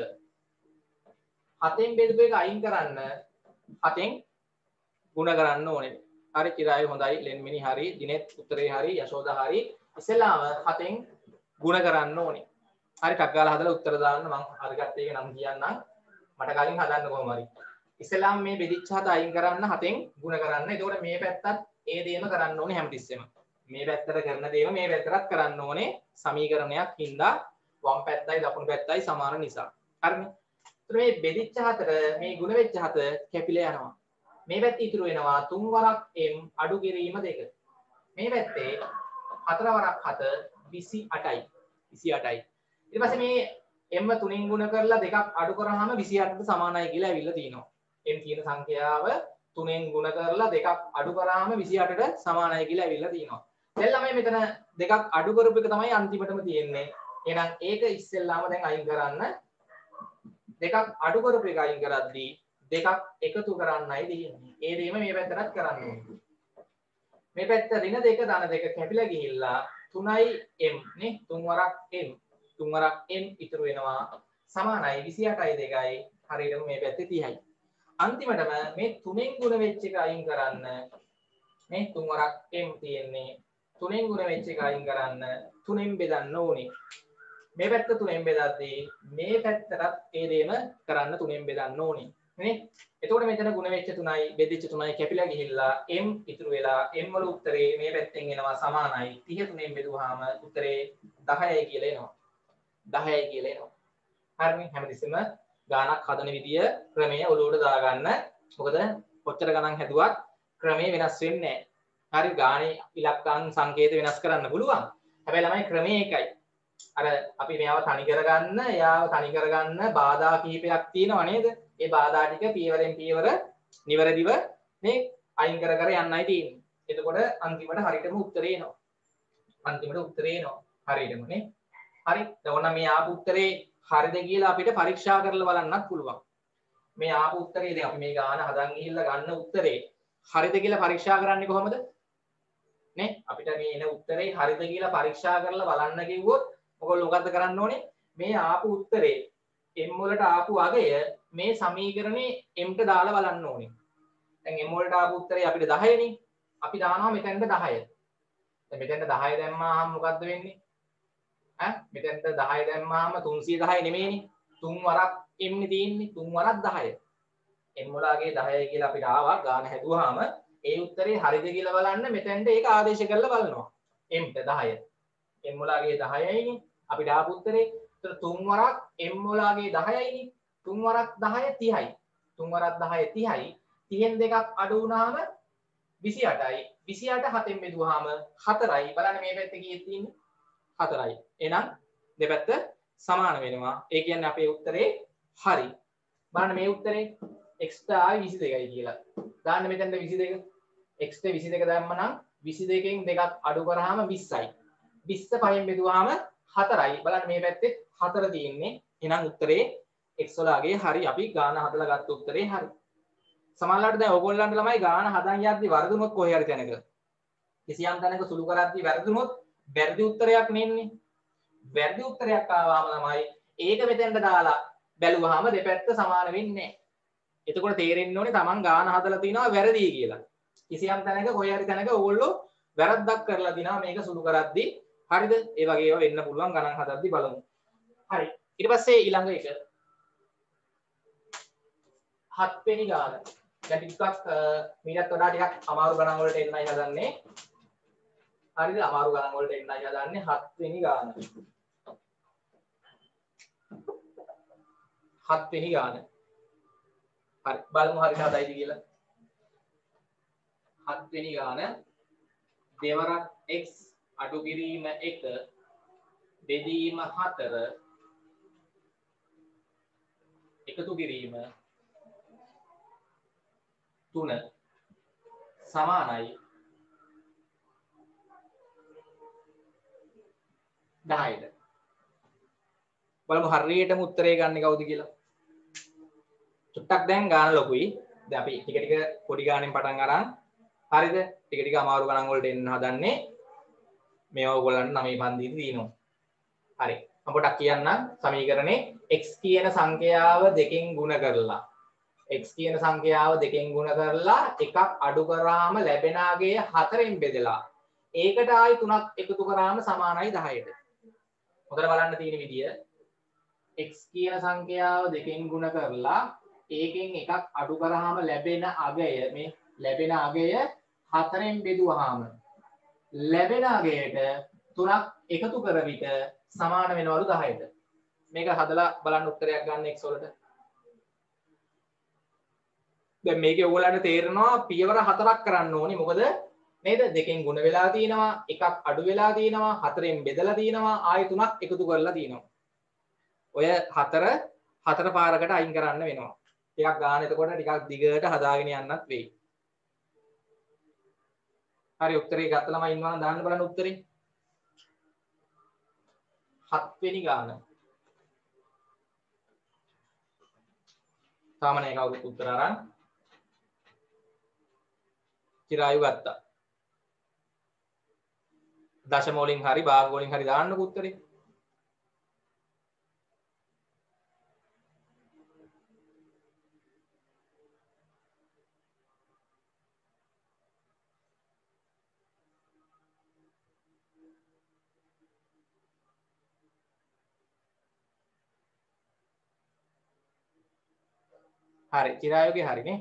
හතෙන් බෙදපු එක අයින් කරන්න හතෙන් ගුණ කරන්න ඕනේ. හරි චිරායි හොඳයි ලෙන්මිනි හරි දිනෙත් උත්තරේ හරි යශෝදා හරි. ඉස්සෙල්ලාම හතෙන් ගුණ කරන්න ඕනේ. හරි ටක් ගාලා හදලා උත්තර දාන්න මම අරගත්ත එක නම් කියන්නම්. මට කලින් හදන්න කොහොම හරි. ඉස්සෙල්ලාම මේ බෙදිච්ච හත අයින් කරන්න හතෙන් ගුණ කරන්න. එතකොට මේ පැත්තත් ඒ දේම කරන්න ඕනේ හැමතිස්සෙම. මේ පැත්තට කරන දේම මේ පැත්තටත් කරන්න ඕනේ සමීකරණයක් හින්දා වම් පැත්තයි දකුණු පැත්තයි සමාන නිසා. හරිනේ. එතකොට මේ බෙදිච්ච හතර මේ ගුණ වෙච්ච හත කැපිලා යනවා. මේ පැත්තේ ඉතුරු වෙනවා තුන් වරක් m අඩු කිරීම දෙක. මේ පැත්තේ හතර වරක් හත විසි අටයි. විසි අටයි. ඊට පස්සේ මේ m තුනෙන් ගුණ කරලා දෙකක් අඩු කරාම විසි අටට සමානයි කියලා ඇවිල්ලා තිනවා. m කියන සංඛ්‍යාව තුනෙන් ගුණ කරලා දෙකක් අඩු කරාම විසි අටට සමානයි කියලා ඇවිල්ලා තිනවා. දැන් ළමයි මෙතන දෙකක් අඩු කරපු එක තමයි අන්තිමටම තියෙන්නේ. එහෙනම් ඒක ඉස්සෙල්ලාම දැන් අයින් කරන්න. දෙකක් අඩු කරපු එක අයින් කරද්දී දෙකක් එකතු කරන්නයි දෙන්නේ. ඒ දෙයම මේ පැත්තටත් කරන්න ඕනේ. මේ පැත්ත ඍණ දෙක ධන දෙක කැපිලා ගිහිල්ලා තුනයි m නේ තුන් වරක් m තුන් වරක් m ඉතුරු වෙනවා සමානයි විසි අටයි දෙකයි හරියටම මේ පැත්තේ තිහයි. අන්තිමටම මේ තුනෙන් ගුණ වෙච්ච එක අයින් කරන්න මේ තුන් වරක් m තියෙන්නේ තුනෙන් ගුණ වෙච්ච එක අයින් කරන්න තුනෙන් බෙදන්න ඕනේ. මේ පැත්ත තුනෙන් බෙදද්දී මේ පැත්තටත් ඒ දෙයම කරන්න තුනෙන් බෙදන්න ඕනේ. නේ? එතකොට මෙතන ගුණ වෙච්ච තුනයි බෙදිච්ච තුනයි කැපිලා ගිහිල්ලා m ඉතුරු වෙලා m වල උත්තරේ මේ පැත්තෙන් එනවා සමානයි තිහ තුනෙන් බෙදුවාම උත්තරේ දහයයි කියලා එනවා. දහයයි කියලා එනවා. හරිනේ හැමතිස්සෙම ගානක් හදන විදිය ක්‍රමය ඔලුවට දාගන්න. මොකද කොච්චර ගණන් හැදුවත් ක්‍රමය වෙනස් වෙන්නේ නැහැ. හරි ගානේ ඉලක්කම් සංකේත වෙනස් කරන්න පුළුවන්. හැබැයි ළමයි ක්‍රමය එකයි. අර අපි මෙයාව තනි කරගන්න, එයාව තනි කරගන්න බාධා කිහිපයක් තියෙනවා නේද? ඒ බාධා ටික පියවරෙන් පියවර නිවැරදිව මේ අයින් කර කර යන්නයි තියෙන්නේ. එතකොට අන්තිමට හරියටම උත්තරේ එනවා. අන්තිමට උත්තරේ එනවා. හරියටම නේ. හරි. එතකොට මේ ආපු උත්තරේ හරිද කියලා අපිට පරීක්ෂා කරලා බලන්නත් පුළුවන්. මේ ආපු උත්තරේ දැන් අපි මේ ගාන හදන් ගිහිල්ලා ගන්න උත්තරේ හරිද කියලා පරීක්ෂා කරන්නේ කොහොමද? නේ? අපිට මේ එන උත්තරේ හරිද කියලා පරීක්ෂා කරලා බලන්න කිව්වොත් ඔයගොල්ලෝ මොකද්ද කරන්න ඕනේ? මේ ආපු උත්තරේ m වලට ආපු අගය මේ සමීකරණේ m ට දාලා බලන්න ඕනේ. දැන් m වලට ආපු උත්තරේ අපිට දහය නේ. අපි දානවා මෙතෙන්ට දහය. දැන් මෙතෙන්ට දහය දැම්මාම මොකද්ද වෙන්නේ? ඈ මෙතෙන්ට දහය දැම්මාම තුන්සිය දහය නෙමෙයිනේ. තුන් වරක් m නේ තියෙන්නේ. තුන් වරක් දහය. m වලගේ දහය කියලා අපිට ආවා. ගාන හැදුවාම ඒ උත්තරේ හරිද කියලා බලන්න මෙතෙන්ට ඒක ආදේශ කරලා බලනවා. m ට දහය. m වලගේ දහයයිනේ. අපිට ආපු උත්තරේ තුන් වරක් m වලගේ දහයයිනේ. තුන් වරක් දහය තිහයි. තුන් වරක් දහය තිහයි. තිහෙන් දෙකක් අඩු වුණාම විසි අටයි. විසි අට හතෙන් බෙදුවාම හතරයි. බලන්න මේ පැත්තේ කීයක් තියෙන්නේ? හතරයි. එහෙනම් දෙපැත්ත සමාන වෙනවා. ඒ කියන්නේ අපේ උත්තරේ හරි. බලන්න මේ උත්තරේ x ට ආයි විසි දෙකයි කියලා. දාන්න මෙතෙන්ට විසි දෙක. x ට විසි දෙක දැම්මනම් විසි දෙකෙන් දෙකක් අඩු කරාම විස්සයි. විස්ස පහෙන් බෙදුවාම හතරයි. බලන්න මේ පැත්තේ හතර තියෙන්නේ. එහෙනම් උත්තරේ x වලගේ හරි. අපි ගාන හදලා ගත්ත උත්තරේ හරි. සමහරවිට දැන් ඕගොල්ලන්ට ළමයි ගාන හදන් යද්දි වරදුනොත් කොහේ හරි තැනක කිසියම් තැනක සුළු කරද්දි වැරදුනොත් වැරදි උත්තරයක් නෙන්නේ. වැරදි උත්තරයක් ආවම ළමයි ඒක මෙතෙන්ට දාලා බැලුවාම දෙපැත්ත සමාන වෙන්නේ නැහැ. එතකොට තේරෙන්න ඕනේ Taman ගාන හදලා තිනවා වැරදි කියලා. කිසියම් තැනක කොහේ හරි තැනක ඕගොල්ලෝ වැරද්දක් කරලා දිනා මේක සුළු කරද්දි. හරිද? ඒ වගේ ඒවා වෙන්න පුළුවන් ගණන් හදද්දි බලමු. හරි. ඊට පස්සේ ඊළඟ එක හත් වෙනි ගාන. දැන් ටිකක් මීටත් වඩා ටිකක් අමාරු ගණන් වලට එන්නයි හදන්නේ. හරිද? අමාරු ගණන් වලට එන්නයි හදන්නේ හත් වෙනි ගාන. හත් වෙනි ගාන. හරි. බලමු හරියට හදයිද කියලා. හත් වෙනි ගාන දෙවරක් x අඩු කිරීම එක බෙදීම හතර එකතු කිරීම තුන සමානයි දහයට. බලමු හරියටම උත්තරේ ගන්න කවුද කියලා. චුට්ටක් දැන් ගාන ලොකුයි. දැන් අපි ටික ටික පොඩි ගානෙන් පටන් අරන් හරිද? ටික ටික අමාරු ගණන් වලට එන්න හදන්නේ. මේවා ඔයගොල්ලන්ට නවයේ පන්තියේ තියෙනවා. හරි. මම පොඩක් කියන්නම් සමීකරණේ x කියන සංඛ්‍යාව දෙකෙන් ගුණ කරලා x කියන සංඛ්‍යාව දෙකෙන් ගුණ කරලා එකක් අඩු කරාම ලැබෙන අගය හතරෙන් බෙදලා ඒකට ආයි තුනක් එකතු කරාම සමානයි දහයට. හොඳට බලන්න තියෙන විදිය x කියන සංඛ්‍යාව දෙකෙන් ගුණ කරලා ඒකෙන් එකක් අඩු කරාම ලැබෙන අගය මේ ලැබෙන අගය හතරෙන් බෙදුවාම ලැබෙන අගයට තුනක් එකතු කර විට සමාන වෙනවලු දහයට. මේක හදලා බලන්න උත්තරයක් ගන්න x වලට. දැන් මේකේ ඕගොල්ලන්ට තේරෙනවා පියවර හතරක් කරන්න ඕනේ. මොකද නේද? දෙකෙන් ගුණ වෙලා තියෙනවා, එකක් අඩු වෙලා තියෙනවා, හතරෙන් බෙදලා තියෙනවා, ආයෙ තුනක් එකතු කරලා තියෙනවා. ඔය හතර හතර පාරකට අයින් කරන්න වෙනවා. ටිකක් ගන්න එතකොට ටිකක් දිගට හදාගෙන යන්නත් වෙයි. හරි උත්තරේ ගත්ත ළමයි ඉන්නවා නම් දාන්න බලන්න උත්තරේ. හත් වෙනි ගාන. සාමාන්‍ය කවුරුත් උත්තර අරන් චිරායු ගත්තා. දශම වලින් හරි භාග වලින් හරි දාන්නකො උත්තරේ. හරි චිරායුගේ හරිනේ.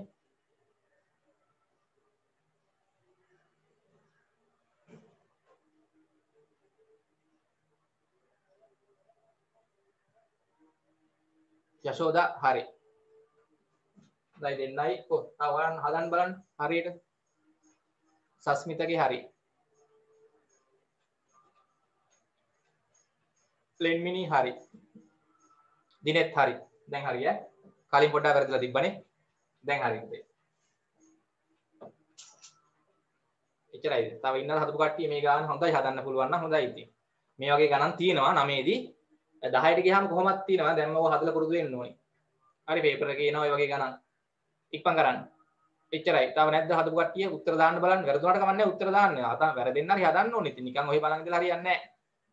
යශෝදා හරි. දැන් දෙන්නයි කො තවන් හදන්න බලන්න හරියට. සස්මිතගේ හරි. ප්ලෙන්මිනි හරි. දිනෙත් හරි. දැන් හරි ඈ. කලින් පොඩ්ඩක් වැරදිලා තිබ්බනේ. දැන් හරි. එච්චරයි. තව ඉන්නලා හදපු කට්ටිය මේ ගාන හොඳයි හදන්න පුළුවන් නම් හොඳයි ඉතින්. මේ වගේ ගණන් තියෙනවා නවය දී දහයට ගියාම කොහොමද තියෙනවා දැන් මම හදලා පුරුදු වෙන්න ඕනේ. හරි පේපර් එකේ එනවා ඔය වගේ ගණන්. ඉක්මන් කරන්න. එච්චරයි. තව නැද්ද හදපු කට්ටිය උත්තර දාන්න බලන්න. වැරදුනට කමන්නේ උත්තර දාන්න. ආතා වැරදෙන්න හරි හදන්න ඕනේ. ඉතින් නිකන් ඔය බලන් ඉඳලා හරියන්නේ නැහැ.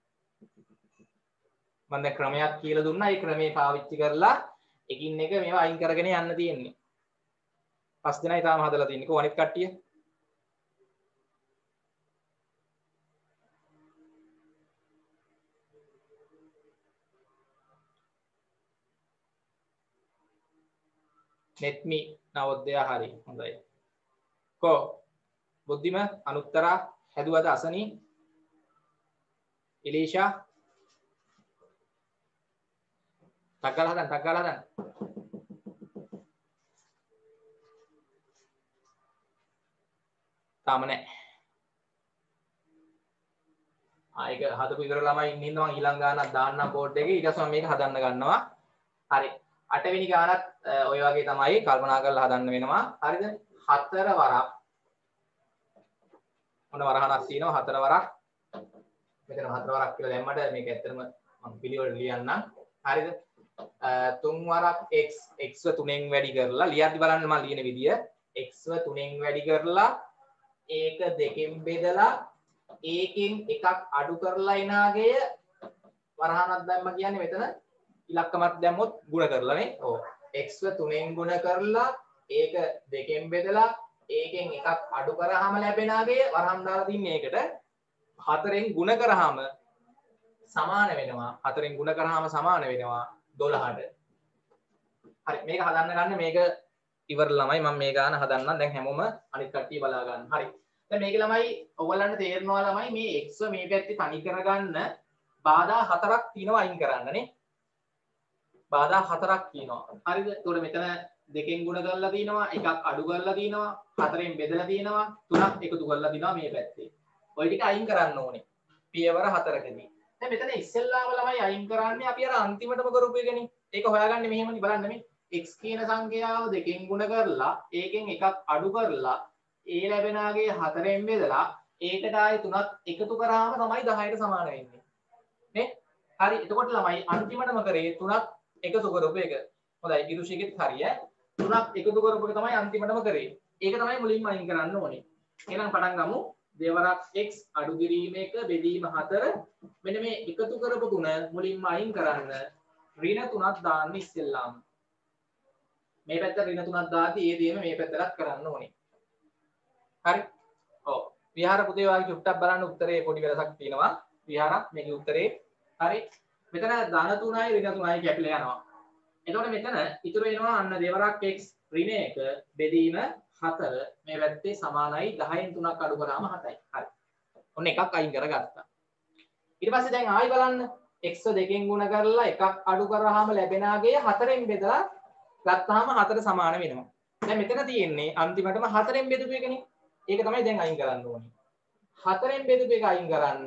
මම දැන් ක්‍රමයක් කියලා දුන්නා. ඒ ක්‍රමේ පාවිච්චි කරලා එකින් එක මේවා අයින් කරගෙන යන්න තියෙන්නේ. පස් දෙනයි තාම හදලා තියෙන්නේ. කො අනිත් කට්ටිය? netmi නවෝදයා හරි හොඳයි. කො බුද්ධිම අනුත්තරා හැදුවද අසනී ඉලීෂා තක්ගල හදන්න තක්ගල හදන්න තාම නැහැ. ආයක හදපු ඉවර ළමයි ඉන්න හින්දා මම ඊළඟ ගානක් දාන්නම් බෝඩ් එකේ. ඊට පස්සේ මම මේක හදන්න ගන්නවා. හරි. අටවෙනි ගානත් ඔය වගේ තමයි කල්පනා කරලා හදන්න වෙනවා. හරිද? හතර වරක් මොන වරහණක් තියෙනවා හතර වරක්. මෙතන හතර වරක් කියලා දැම්මට මේක ඇත්තටම මම පිළිවෙල ලියන්නම්. හරිද? තුන් වරක් x x ව තුනෙන් වැඩි කරලා ලියද්දි බලන්න මම ලියන විදිය x ව තුනෙන් වැඩි කරලා ඒක දෙකෙන් බෙදලා ඒකෙන් එකක් අඩු කරලා එනාගය වරහණක් දැම්ම කියන්නේ මෙතන ඉලක්කමක් දැම්මොත් ಗುಣ කරලා නේ. ඔව්. x ව තුනෙන් ගුණ කරලා ඒක දෙකෙන් බෙදලා ඒකෙන් එකක් අඩු කරාම ලැබෙනාගේ වරහන් දාලා තින්නේ ඒකට හතරෙන් ගුණ කරාම සමාන වෙනවා. හතරෙන් ගුණ කරාම සමාන වෙනවා දොළහට. හරි මේක හදන්න ගන්න මේක ඉවර ළමයි මම මේ ගාන හදන්නම්. දැන් හැමෝම අනිත් කට්ටිය බලා ගන්න. හරි. දැන් මේක ළමයි ඔයගොල්ලන්ට තේරෙනවා ළමයි මේ x මේ පැත්තේ තනි කරගන්න බාධා හතරක් තියෙනවා අයින් කරන්න නේ. බාධා හතරක් තියෙනවා. හරිද? ඒතකොට මෙතන දෙකෙන් ගුණ කරලා තිනවා, එකක් අඩු කරලා තිනවා, හතරෙන් බෙදලා තිනවා, තුනක් එකතු කරලා තිනවා මේ පැත්තේ. ওই ටික අයින් කරන්න ඕනේ. පියවර හතරකදී. දැන් මෙතන ඉස්සෙල්ලාම ළමයි අයින් කරන්නේ අපි අර අන්තිමටම කරපු එකනේ. ඒක හොයාගන්නේ මෙහෙමනේ බලන්න මේ. x කියන සංඛ්‍යාව දෙකෙන් ගුණ කරලා ඒකෙන් එකක් අඩු කරලා ඒ ලැබෙනාගේ හතරෙන් බෙදලා ඒකට ආයේ තුනක් එකතු කරාම තමයි දහයට සමාන වෙන්නේ. නේ? හරි. එතකොට ළමයි අන්තිමටම කරේ තුනක් එකතු කරපු එක. හොඳයි. ඉරුෂිගෙත් හරිය. තුනක් එකතු කරපු එක තමයි අන්තිමටම කරේ. ඒක තමයි මුලින්ම අයින් කරන්න ඕනේ. එහෙනම් පටන් ගමු. දෙවරක් x අඩු කිරීම එක බෙදීම හතර. මෙන්න මේ එකතු කරපු තුන මුලින්ම අයින් කරන්න. ඍණ තුනක් දාන්න ඉස්සෙල්ලාම. මේ පැත්ත ඍණ තුනක් දාද්දි ඒ දෙයම මේ පැත්තට කරන්න ඕනේ. හරි. ඔව්. විහාර පුතේ වාගේ චුට්ටක් බලන්න උත්තරේ පොඩි වෙනසක් තියෙනවා. විහාරක් මේකේ උත්තරේ. හරි. මෙතන ධන තුනයි ඍණ තුනයි කැපිලා යනවා. එතකොට මෙතන ඉතුරු වෙනවා අන්න දෙවරක් x ඍණ එක බෙදීම හතර මේ පැත්තේ සමානයි දහයෙන් තුනක් අඩු කරාම හතයි. හරි. ඔන්න එකක් අයින් කරගත්තා. ඊට පස්සේ දැන් ආයි බලන්න x දෙකෙන් ගුණ කරලා එකක් අඩු කරාම ලැබෙනාගේ හතරෙන් බෙදලා ගත්තාම හතර සමාන වෙනවා. දැන් මෙතන තියෙන්නේ අන්තිමටම හතරෙන් බෙදපු එකනේ. ඒක තමයි දැන් අයින් කරන්න ඕනේ. හතරෙන් බෙදපු එක අයින් කරන්න.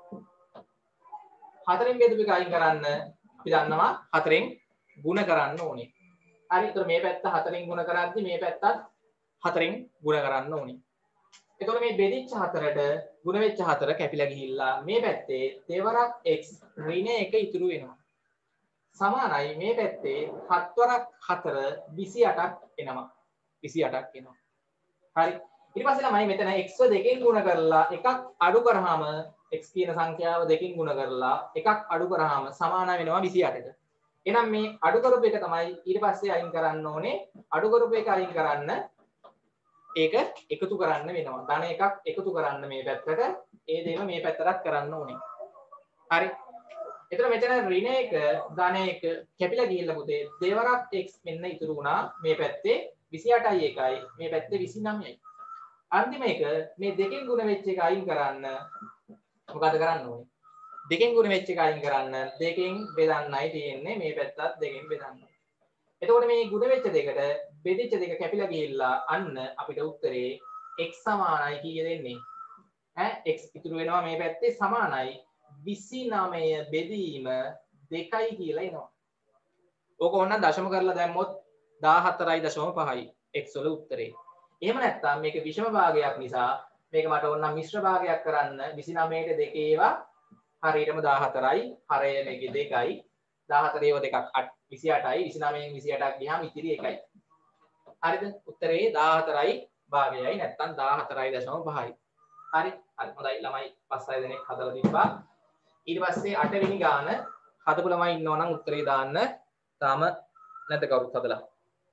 හතරෙන් බෙදපු එක අයින් කරන්න අපි දන්නවා හතරෙන් ගුණ කරන්න ඕනේ. හරි. ඒතර මේ පැත්ත හතරෙන් ගුණ කරද්දි මේ පැත්තත් හතරෙන් ගුණ කරන්න ඕනේ. එතකොට මේ බෙදිච්ච හතරට ගුණ වෙච්ච හතර කැපිලා ගිහිල්ලා මේ පැත්තේ දෙවරක් x ඍණ එක ඉතුරු වෙනවා. සමානයි මේ පැත්තේ හත්වරක් හතර විසි අටක් එනවා. විසි අටක් එනවා. හරි. ඊට පස්සේ ළමයි මෙතන x දෙකෙන් ගුණ කරලා එකක් අඩු කරාම x කියන සංඛ්‍යාව දෙකෙන් ගුණ කරලා එකක් අඩු කරාම සමාන වෙනවා විසි අටට. එහෙනම් මේ අඩු කරපු එක තමයි ඊට පස්සේ අයින් කරන්න ඕනේ. අඩු කරපු එක අයින් කරන්න ඒක එකතු කරන්න වෙනවා. ධන එකක් එකතු කරන්න මේ පැත්තට ඒ දෙම මේ පැත්තටත් කරන්න ඕනේ. හරි. එතන මෙතන ඍණ එක ධන එක කැපිලා ගිහිල්ලා පුතේ දෙවරක් x මෙන්න ඉතුරු වුණා මේ පැත්තේ විසි අටයි එකයි මේ පැත්තේ විසි නවයයි. අන්තිම එක මේ දෙකෙන් ගුණ වෙච්ච එක අයින් කරන්න මොකද කරන්න ඕනේ? දෙකෙන් ගුණ වෙච්ච එක අයින් කරන්න දෙකෙන් බෙදන්නයි තියෙන්නේ මේ පැත්තත් දෙකෙන් බෙදන්න. එතකොට මේ ගුණ වෙච්ච දෙකට බෙදිච්ච දෙක කැපිලා ගිහිල්ලා අන්න අපිට උත්තරේ x සමානයි කීය දෙන්නේ? ඈ x ඉතුරු වෙනවා මේ පැත්තේ සමානයි විසි නවය බෙදීම දෙකයි කියලා එනවා. ඕක ඕනනම් දශම කරලා දැම්මොත් දාහතරයි දශම පහයි x වල උත්තරේ. එහෙම නැත්නම් මේක විෂම භාගයක් නිසා මේක මට ඕන නම් මිශ්‍ර භාගයක් කරන්න විසිනමයට දෙකේ ඒවා හරියටම දාහතරයි හරය මේකේ දෙකයි දාහතර ඒවා දෙකක් විසිඅටයි විසිනමයෙන් විසිඅටක් ගියාම ඉතිරි එකයි. හරිද? උත්තරේ දාහතරයි භාගයයි නැත්නම් දාහතරයි දශම පහයි. හරි. හරි. හොඳයි ළමයි පස් හය දෙනෙක් හදලා තිබ්බා. ඊට පස්සේ අට වෙනි ගාන හදපු ළමයි ඉන්නවා නම් උත්තරේ දාන්න. තාම නැද්ද කවුරුත් හදලා?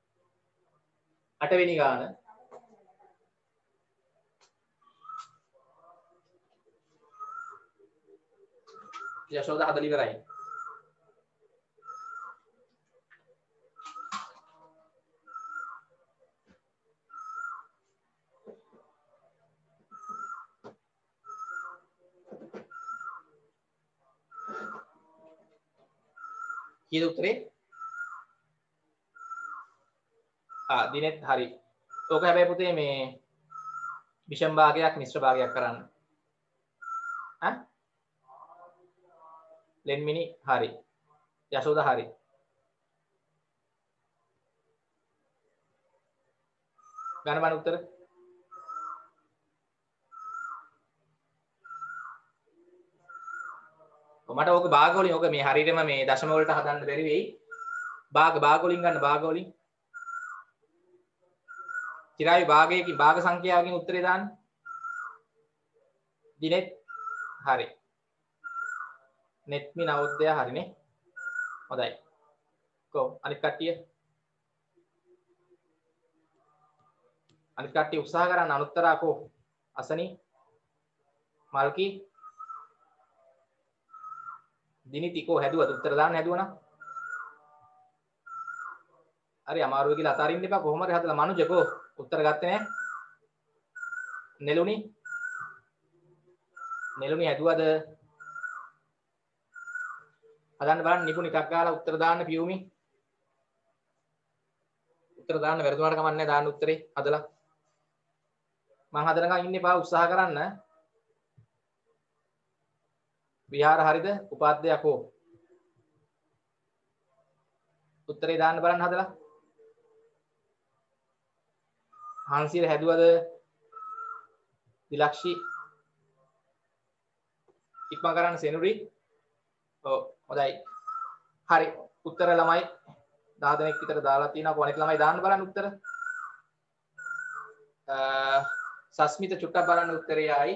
අට වෙනි ගාන යශෝද හදලා ඉවරයි. කීයද උත්තරේ? ආ දිනෙත් හරි. ඕක හැබැයි පුතේ මේ විෂම භාගයක් මිශ්‍ර භාගයක් කරන්න. ඈ? ලෙන්මිනි හරි. යශෝද හරි. ගන්න බණ උත්තර. මට ඕක භාග වලින් ඕක මේ හරියටම මේ දශම වලට හදන්න බැරි වෙයි. භාග භාග වලින් ගන්න භාග වලින්. චිරායි භාගයකින් භාග සංඛ්‍යාවකින් උත්තරේ දාන්න. දිනෙත් හරි. නෙත්මි නවෝදය හරිනේ. හොඳයි. කො අනිත් කට්ටිය අනිත් කට්ටිය උත්සාහ කරන්න අනුත්තරා කෝ අසනි මල්කි දිනිති කෝ හැදුවද උත්තර දාන්න හැදුවනම් හරි අමාරුයි කියලා අතාරින්න එපා කොහොම හරි හදලා මනුජ කෝ උත්තර ගත්තේ නැහැ නෙළුනි නෙළුනි හැදුවද හදන්න බලන්න නිපුණ එකක් ගාලා උත්තර දාන්න පියුමි උත්තර දාන්න වැරදුනාට කමක් නැහැ දාන්න උත්තරේ හදලා මං හදනකම් ඉන්න එපා උත්සාහ කරන්න විහාර හරිද උපාධ්‍යයක් හෝ උත්තරේ දාන්න බලන්න හදලා හංසිර හැදුවද දිලක්ෂි ඉක්මන් කරන්න සෙනුරි ඔව් හොඳයි හරි උත්තර ළමයි දහ දෙනෙක් විතර දාලා තිනවා කොහොමද ළමයි දාන්න බලන්න උත්තර සස්මිත චුට්ටක් බලන්න උත්තරේ ආයි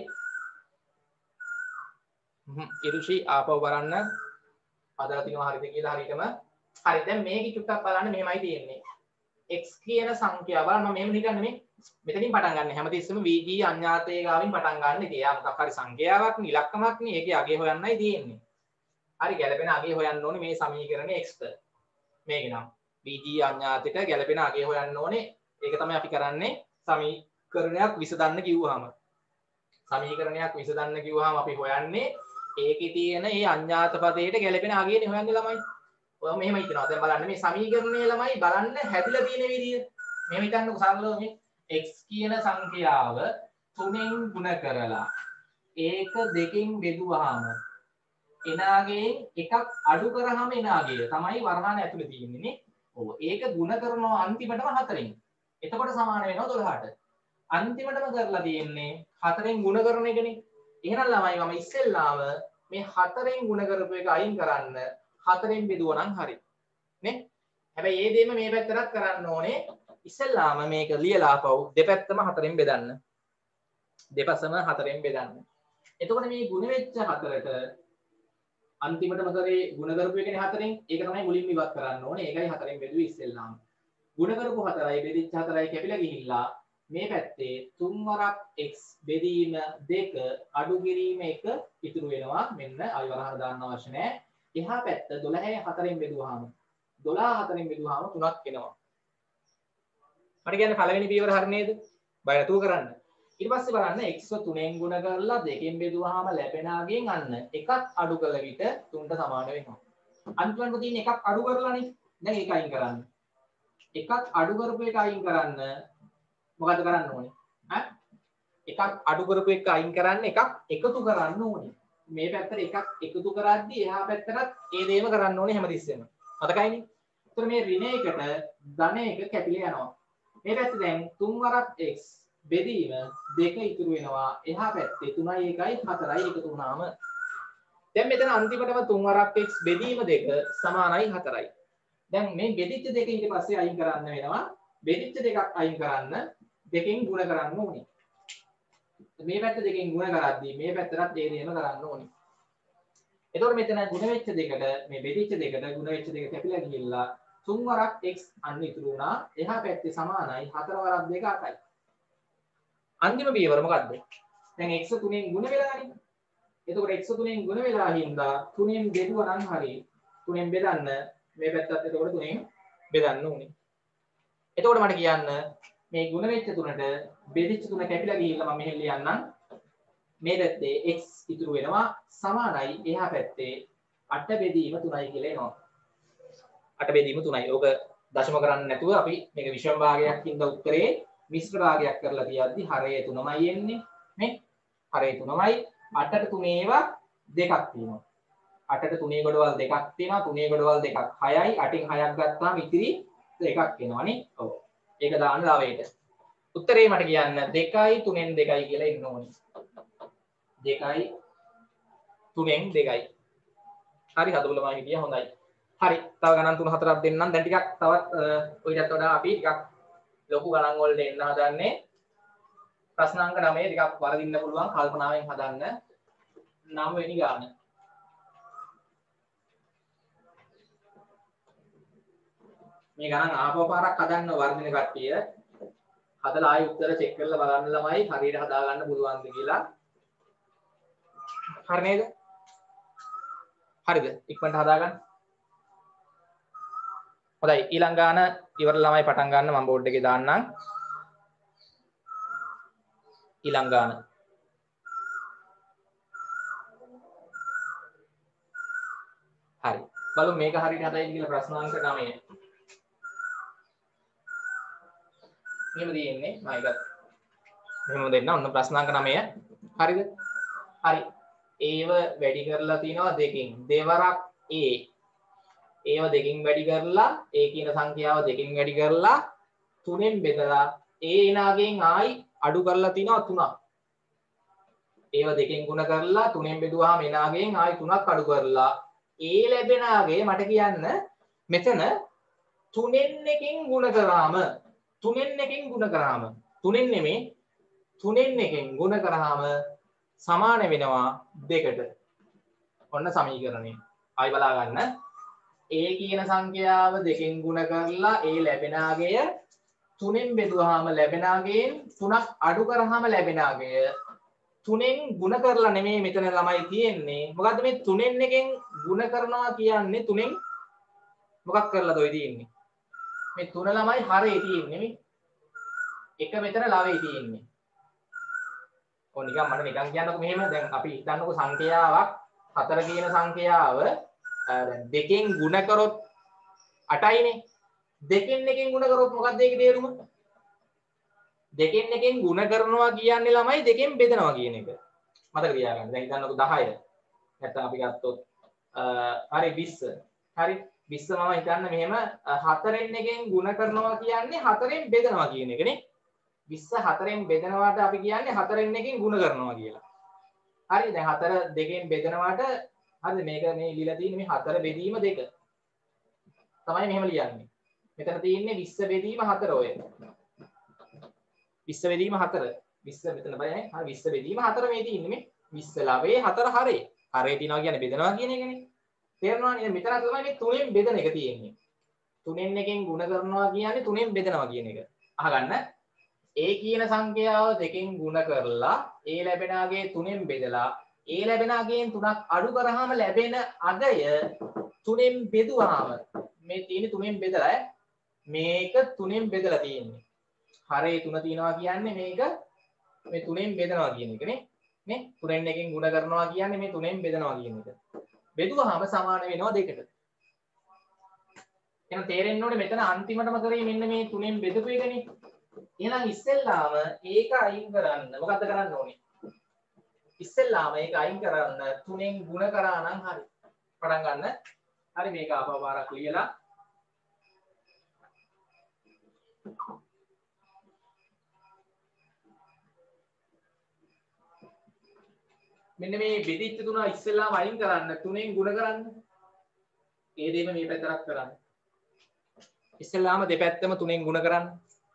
හ්ම් ඉරුෂි ආපහු බලන්න හදලා තිනවා හරිද කියලා හරියටම හරි දැන් මේක චුට්ටක් බලන්න මෙහෙමයි තියෙන්නේ x කියන සංඛ්‍යාව බලන්න මම මෙහෙම හිතන්නේ මේ මෙතනින් පටන් ගන්න හැමතිස්සෙම vg අඥාතයේ ගාවින් පටන් ගන්න ඉතින් එයා මොකක් හරි සංඛ්‍යාවක් නේ ඉලක්කමක් නේ ඒකේ අගය හොයන්නයි තියෙන්නේ හරි ගැලපෙන අගය හොයන්න ඕනේ මේ සමීකරණේ x ට මේක නම් vg අඥාතයට ගැලපෙන අගය හොයන්න ඕනේ ඒක තමයි අපි කරන්නේ සමීකරණයක් විසඳන්න කිව්වහම සමීකරණයක් විසඳන්න කිව්වහම අපි හොයන්නේ ඒකේ තියෙන ඒ අඥාත පදයට ගැලපෙන අගයනේ හොයන්නේ ළමයි ඔය මෙහෙම හිතනවා දැන් බලන්න මේ සමීකරණයේ ළමයි බලන්න හැදිලා තියෙන විදිය මෙහෙම හිතන්නකො සරලව මේ x කියන සංඛ්‍යාව තුනෙන් ගුණ කරලා ඒක දෙකෙන් බෙදුවාම එන අගයෙන් එකක් අඩු කරාම එන අගය තමයි වර්ණන ඇතුලේ තියෙන්නේ නේ ඔව් ඒක ගුණ කරනවා අන්තිමටම හතරෙන් එතකොට සමාන වෙනවා දොළහට අන්තිමටම කරලා තියෙන්නේ හතරෙන් ගුණ කරන එකනේ එහෙනම් ළමයි මම ඉස්සෙල්ලාම මේ හතරෙන් ගුණ කරපු එක අයින් කරන්න හතරෙන් බෙදුවා නම් හරි නේ හැබැයි ඒ දෙයම මේ පැත්තටත් කරන්න ඕනේ ඉස්සෙල්ලාම මේක ලියලා ආපහු දෙපැත්තම හතරෙන් බෙදන්න දෙපසම හතරෙන් බෙදන්න එතකොට මේ ගුණ වෙච්ච හතරට අන්තිමටම කරේ ගුණ කරපු එකනේ හතරෙන් ඒක තමයි මුලින්ම ඉවත් කරන්න ඕනේ ඒකයි හතරෙන් බෙදුවේ ඉස්සෙල්ලාම ගුණ කරපු හතරයි බෙදිච්ච හතරයි කැපිලා ගිහිල්ලා මේ පැත්තේ තුන් වරක් x බෙදීම දෙක අඩු කිරීම එක ඉතුරු වෙනවා මෙන්න අයවරහන දාන්න අවශ්‍ය නැහැ එහා පැත්ත දොළහ හතරෙන් බෙදුවාම දොළහ හතරෙන් බෙදුවාම තුනක් එනවා මට කියන්නේ පළවෙනි පියවර හරිය නේද බය නැතුව කරන්න ඊට පස්සේ බලන්න x තුනෙන් ගුණ කරලා දෙකෙන් බෙදුවාම ලැබෙන අගයෙන් අන්න එකක් අඩු කළ විට තුනට සමාන වෙනවා අන්තිමට තියෙන එකක් අඩු කරලානේ දැන් ඒක අයින් කරන්න එකක් අඩු කරපු එක අයින් කරන්න මොකද කරන්න ඕනේ ඈ එකක් අඩු කරපු එක අයින් කරන්න එකක් එකතු කරන්න ඕනේ මේ පැත්තට එකක් එකතු කරද්දී එහා පැත්තටත් ඒ දේම කරන්න ඕනේ හැමතිස්සෙම මතකයිනේ ඒතර මේ ඍණ එකට ධන එක කැපිලා යනවා මේ පැත්තේ දැන් තුන් වරක් x බෙදීම දෙක ඉතුරු වෙනවා එහා පැත්තේ තුනයි එකයි හතරයි එකතු වුණාම. දැන් මෙතන අන්තිමටම තුන් වරක් x බෙදීම දෙක සමානයි හතරයි. දැන් මේ බෙදිච්ච දෙක ඊට පස්සේ අයින් කරන්න වෙනවා. බෙදිච්ච දෙකක් අයින් කරන්න දෙකෙන් ගුණ කරන්න ඕනේ. මේ පැත්ත දෙකෙන් ගුණ කරද්දී මේ පැත්තට ඒ දෙයම කරන්න ඕනේ. එතකොට මෙතන ගුණ වෙච්ච දෙකට මේ බෙදිච්ච දෙකට ගුණ වෙච්ච දෙක කැපිලා ගිහිල්ලා තුන් වරක් x අන්න ඉතුරු වුණා. එහා පැත්තේ සමානයි හතර වරක් දෙක අටයි. අන්තිම පියවර මොකද්ද? දැන් x තුනෙන් ගුණ වෙලානේ. එතකොට x තුනෙන් ගුණ වෙලා හින්දා තුනෙන් බෙදුවා නම් හරි තුනෙන් බෙදන්න මේ පැත්තත් එතකොට තුනෙන් බෙදන්න ඕනේ. එතකොට මට කියන්න මේ ගුණ වෙච්ච තුනට බෙදිච්ච තුන කැපිලා ගිහිල්ලා මම මෙහෙම ලියන්නම්. මේ පැත්තේ x ඉතුරු වෙනවා සමානයි එහා පැත්තේ අට බෙදීම තුනයි කියලා එනවා. අට බෙදීම තුනයි. ඕක දශම කරන්නේ නැතුව අපි මේක විෂම භාගයක් හින්දා උත්තරේ මිශ්‍ර භාගයක් කරලා තියද්දි හරය තුනමයි එන්නේ. නේ? හරය තුනමයි අටට තුනේවා දෙකක් තියෙනවා. අටට තුනේ ගොඩවල් දෙකක් තියෙනවා. තුනේ ගොඩවල් දෙකක් හයයි. අටෙන් හයක් ගත්තාම ඉතිරි එකක් එනවනේ. ඔව්. ඒක දාන්න ළවයට. උත්තරේ මට කියන්න දෙකයි තුනෙන් දෙකයි කියලා එන්න ඕනේ. දෙකයි තුනෙන් දෙකයි. හරි හදවලමයි හිටියා හොඳයි. හරි. තව ගණන් තුන හතරක් දෙන්නම්. දැන් ටිකක් තවත් ඔයිටත් වඩා අපි ටිකක් ලොකු ගණන් වලට එන්න හදන්නේ. ප්‍රශ්න අංක නවය ටිකක් වරදින්න පුළුවන් කල්පනාවෙන් හදන්න. නව වෙනි ගාන. මේ ගණන් ආපහු පාරක් හදන්න වර්ධින කට්ටිය. හදලා ආයෙ උත්තර චෙක් කරලා බලන්න ළමයි හරියට හදා ගන්න පුළුවන්ද කියලා. හරි නේද? හරිද? ඉක්මනට හදා ගන්න. හොඳයි ඊළඟ ගාන ඉවර ළමයි පටන් ගන්න මම බෝඩ් එකේ දාන්නම්. ඊළඟ ගාන. හරි. බලමු මේක හරියට හදයිද කියලා ප්‍රශ්න අංක නවය. මෙහෙම දෙන්නේ මම එකත් මෙහෙම දෙන්න ඔන්න ප්‍රශ්න අංක නවය. හරිද? හරි. ඒව වැඩි කරලා තිනවා දෙකෙන්. දෙවරක් a. ඒව දෙකෙන් වැඩි කරලා a කියන සංඛ්‍යාව දෙකෙන් වැඩි කරලා තුනෙන් බෙදලා a එනාගෙන් ආයි අඩු කරලා තිනවා තුනක්. ඒව දෙකෙන් ගුණ කරලා තුනෙන් බෙදුවාම එනාගෙන් ආයි තුනක් අඩු කරලා a ලැබෙනාගේ මට කියන්න මෙතන තුනෙන් එකෙන් ගුණ කරාම තුනෙන් එකෙන් ගුණ කරාම තුනෙන් නෙමෙයි තුනෙන් එකෙන් ගුණ කරාම සමාන වෙනවා දෙකට. ඔන්න සමීකරණය. ආයි බලා ගන්න. a කියන සංඛ්‍යාව දෙකෙන් ගුණ කරලා a ලැබෙනාගය තුනෙන් බෙදුවාම ලැබෙනාගෙන් තුනක් අඩු කරාම ලැබෙනාගය තුනෙන් ගුණ කරලා නෙමෙයි මෙතන ළමයි තියෙන්නේ. මොකද්ද මේ තුනෙන් එකෙන් ගුණ කරනවා කියන්නේ තුනෙන් මොකක් කරලාද ඔය තියෙන්නේ? මේ තුන ළමයි හරේ තියෙන්නේ නේ. එක මෙතන ළවේ තියෙන්නේ. ඔය නිකන් මට නිකන් කියන්නකො මෙහෙම දැන් අපි හිතන්නකො සංඛ්‍යාවක් හතර කියන සංඛ්‍යාව දැන් දෙකෙන් ගුණ කරොත් අටයිනේ. දෙකෙන් එකෙන් ගුණ කරොත් මොකක්ද ඒකේ තේරුම? දෙකෙන් එකෙන් ගුණ කරනවා කියන්නේ ළමයි දෙකෙන් බෙදනවා කියන එක. මතක තියාගන්න. දැන් හිතන්නකො දහය. නැත්නම් අපි ගත්තොත් හරි විස්ස. හරි විස්ස මම හිතන්න මෙහෙම හතරෙන් එකෙන් ගුණ කරනවා කියන්නේ හතරෙන් බෙදනවා කියන එකනේ. විස්ස හතරෙන් බෙදනවාට අපි කියන්නේ හතරෙන් එකෙන් ගුණ කරනවා කියලා. හරි දැන් හතර දෙකෙන් බෙදනවාට හරිද මේක මේ ඉලිලා තියෙන්නේ මේ හතර බෙදීම දෙක. තමයි මෙහෙම ලියන්නේ. මෙතන තියෙන්නේ විස්ස බෙදීම හතර ඔය. විස්ස බෙදීම හතර. විස්ස මෙතන බලන්න. හරි විස්ස බෙදීම හතර මේ තියෙන්නේ මේ. විස්ස ලවේ හතර හරේ. හරේ තියනවා කියන්නේ බෙදනවා කියන එකනේ. තේරෙනවද? මෙතන තමයි මේ තුනෙන් බෙදන එක තියෙන්නේ. තුනෙන් එකෙන් ගුණ කරනවා කියන්නේ තුනෙන් බෙදනවා කියන එක. අහගන්න. a කියන සංඛ්‍යාව දෙකෙන් ගුණ කරලා a ලැබෙනාගේ තුනෙන් බෙදලා a ලැබෙනාගෙන් තුනක් අඩු කරාම ලැබෙන අගය තුනෙන් බෙදුවාම මේ තියෙන්නේ තුනෙන් බෙදලා මේක තුනෙන් බෙදලා තියෙන්නේ. හරේ තුන තියනවා කියන්නේ මේක මේ තුනෙන් බෙදනවා කියන එකනේ. නේ? තුනෙන් එකෙන් ගුණ කරනවා කියන්නේ මේ තුනෙන් බෙදනවා කියන එක. බෙදුවාම සමාන වෙනවා දෙකට. එහෙනම් තේරෙන්න ඕනේ මෙතන අන්තිමටම කරේ මෙන්න මේ තුනෙන් බෙදපු එකනේ. එහෙනම් ඉස්සෙල්ලාම ඒක අයින් කරන්න මොකද්ද කරන්න ඕනේ? ඉස්සෙල්ලාම ඒක අයින් කරන්න තුනෙන් ගුණ කරා නම් හරි. පටන් ගන්න. හරි මේක ආපහු පාරක් ලියලා මෙන්න මේ බෙදිච්ච තුන ඉස්සෙල්ලාම අයින් කරන්න තුනෙන් ගුණ කරන්න. ඒ දෙම මේ පැත්තට කරන්න. ඉස්සෙල්ලාම දෙපැත්තම තුනෙන් ගුණ කරන්න.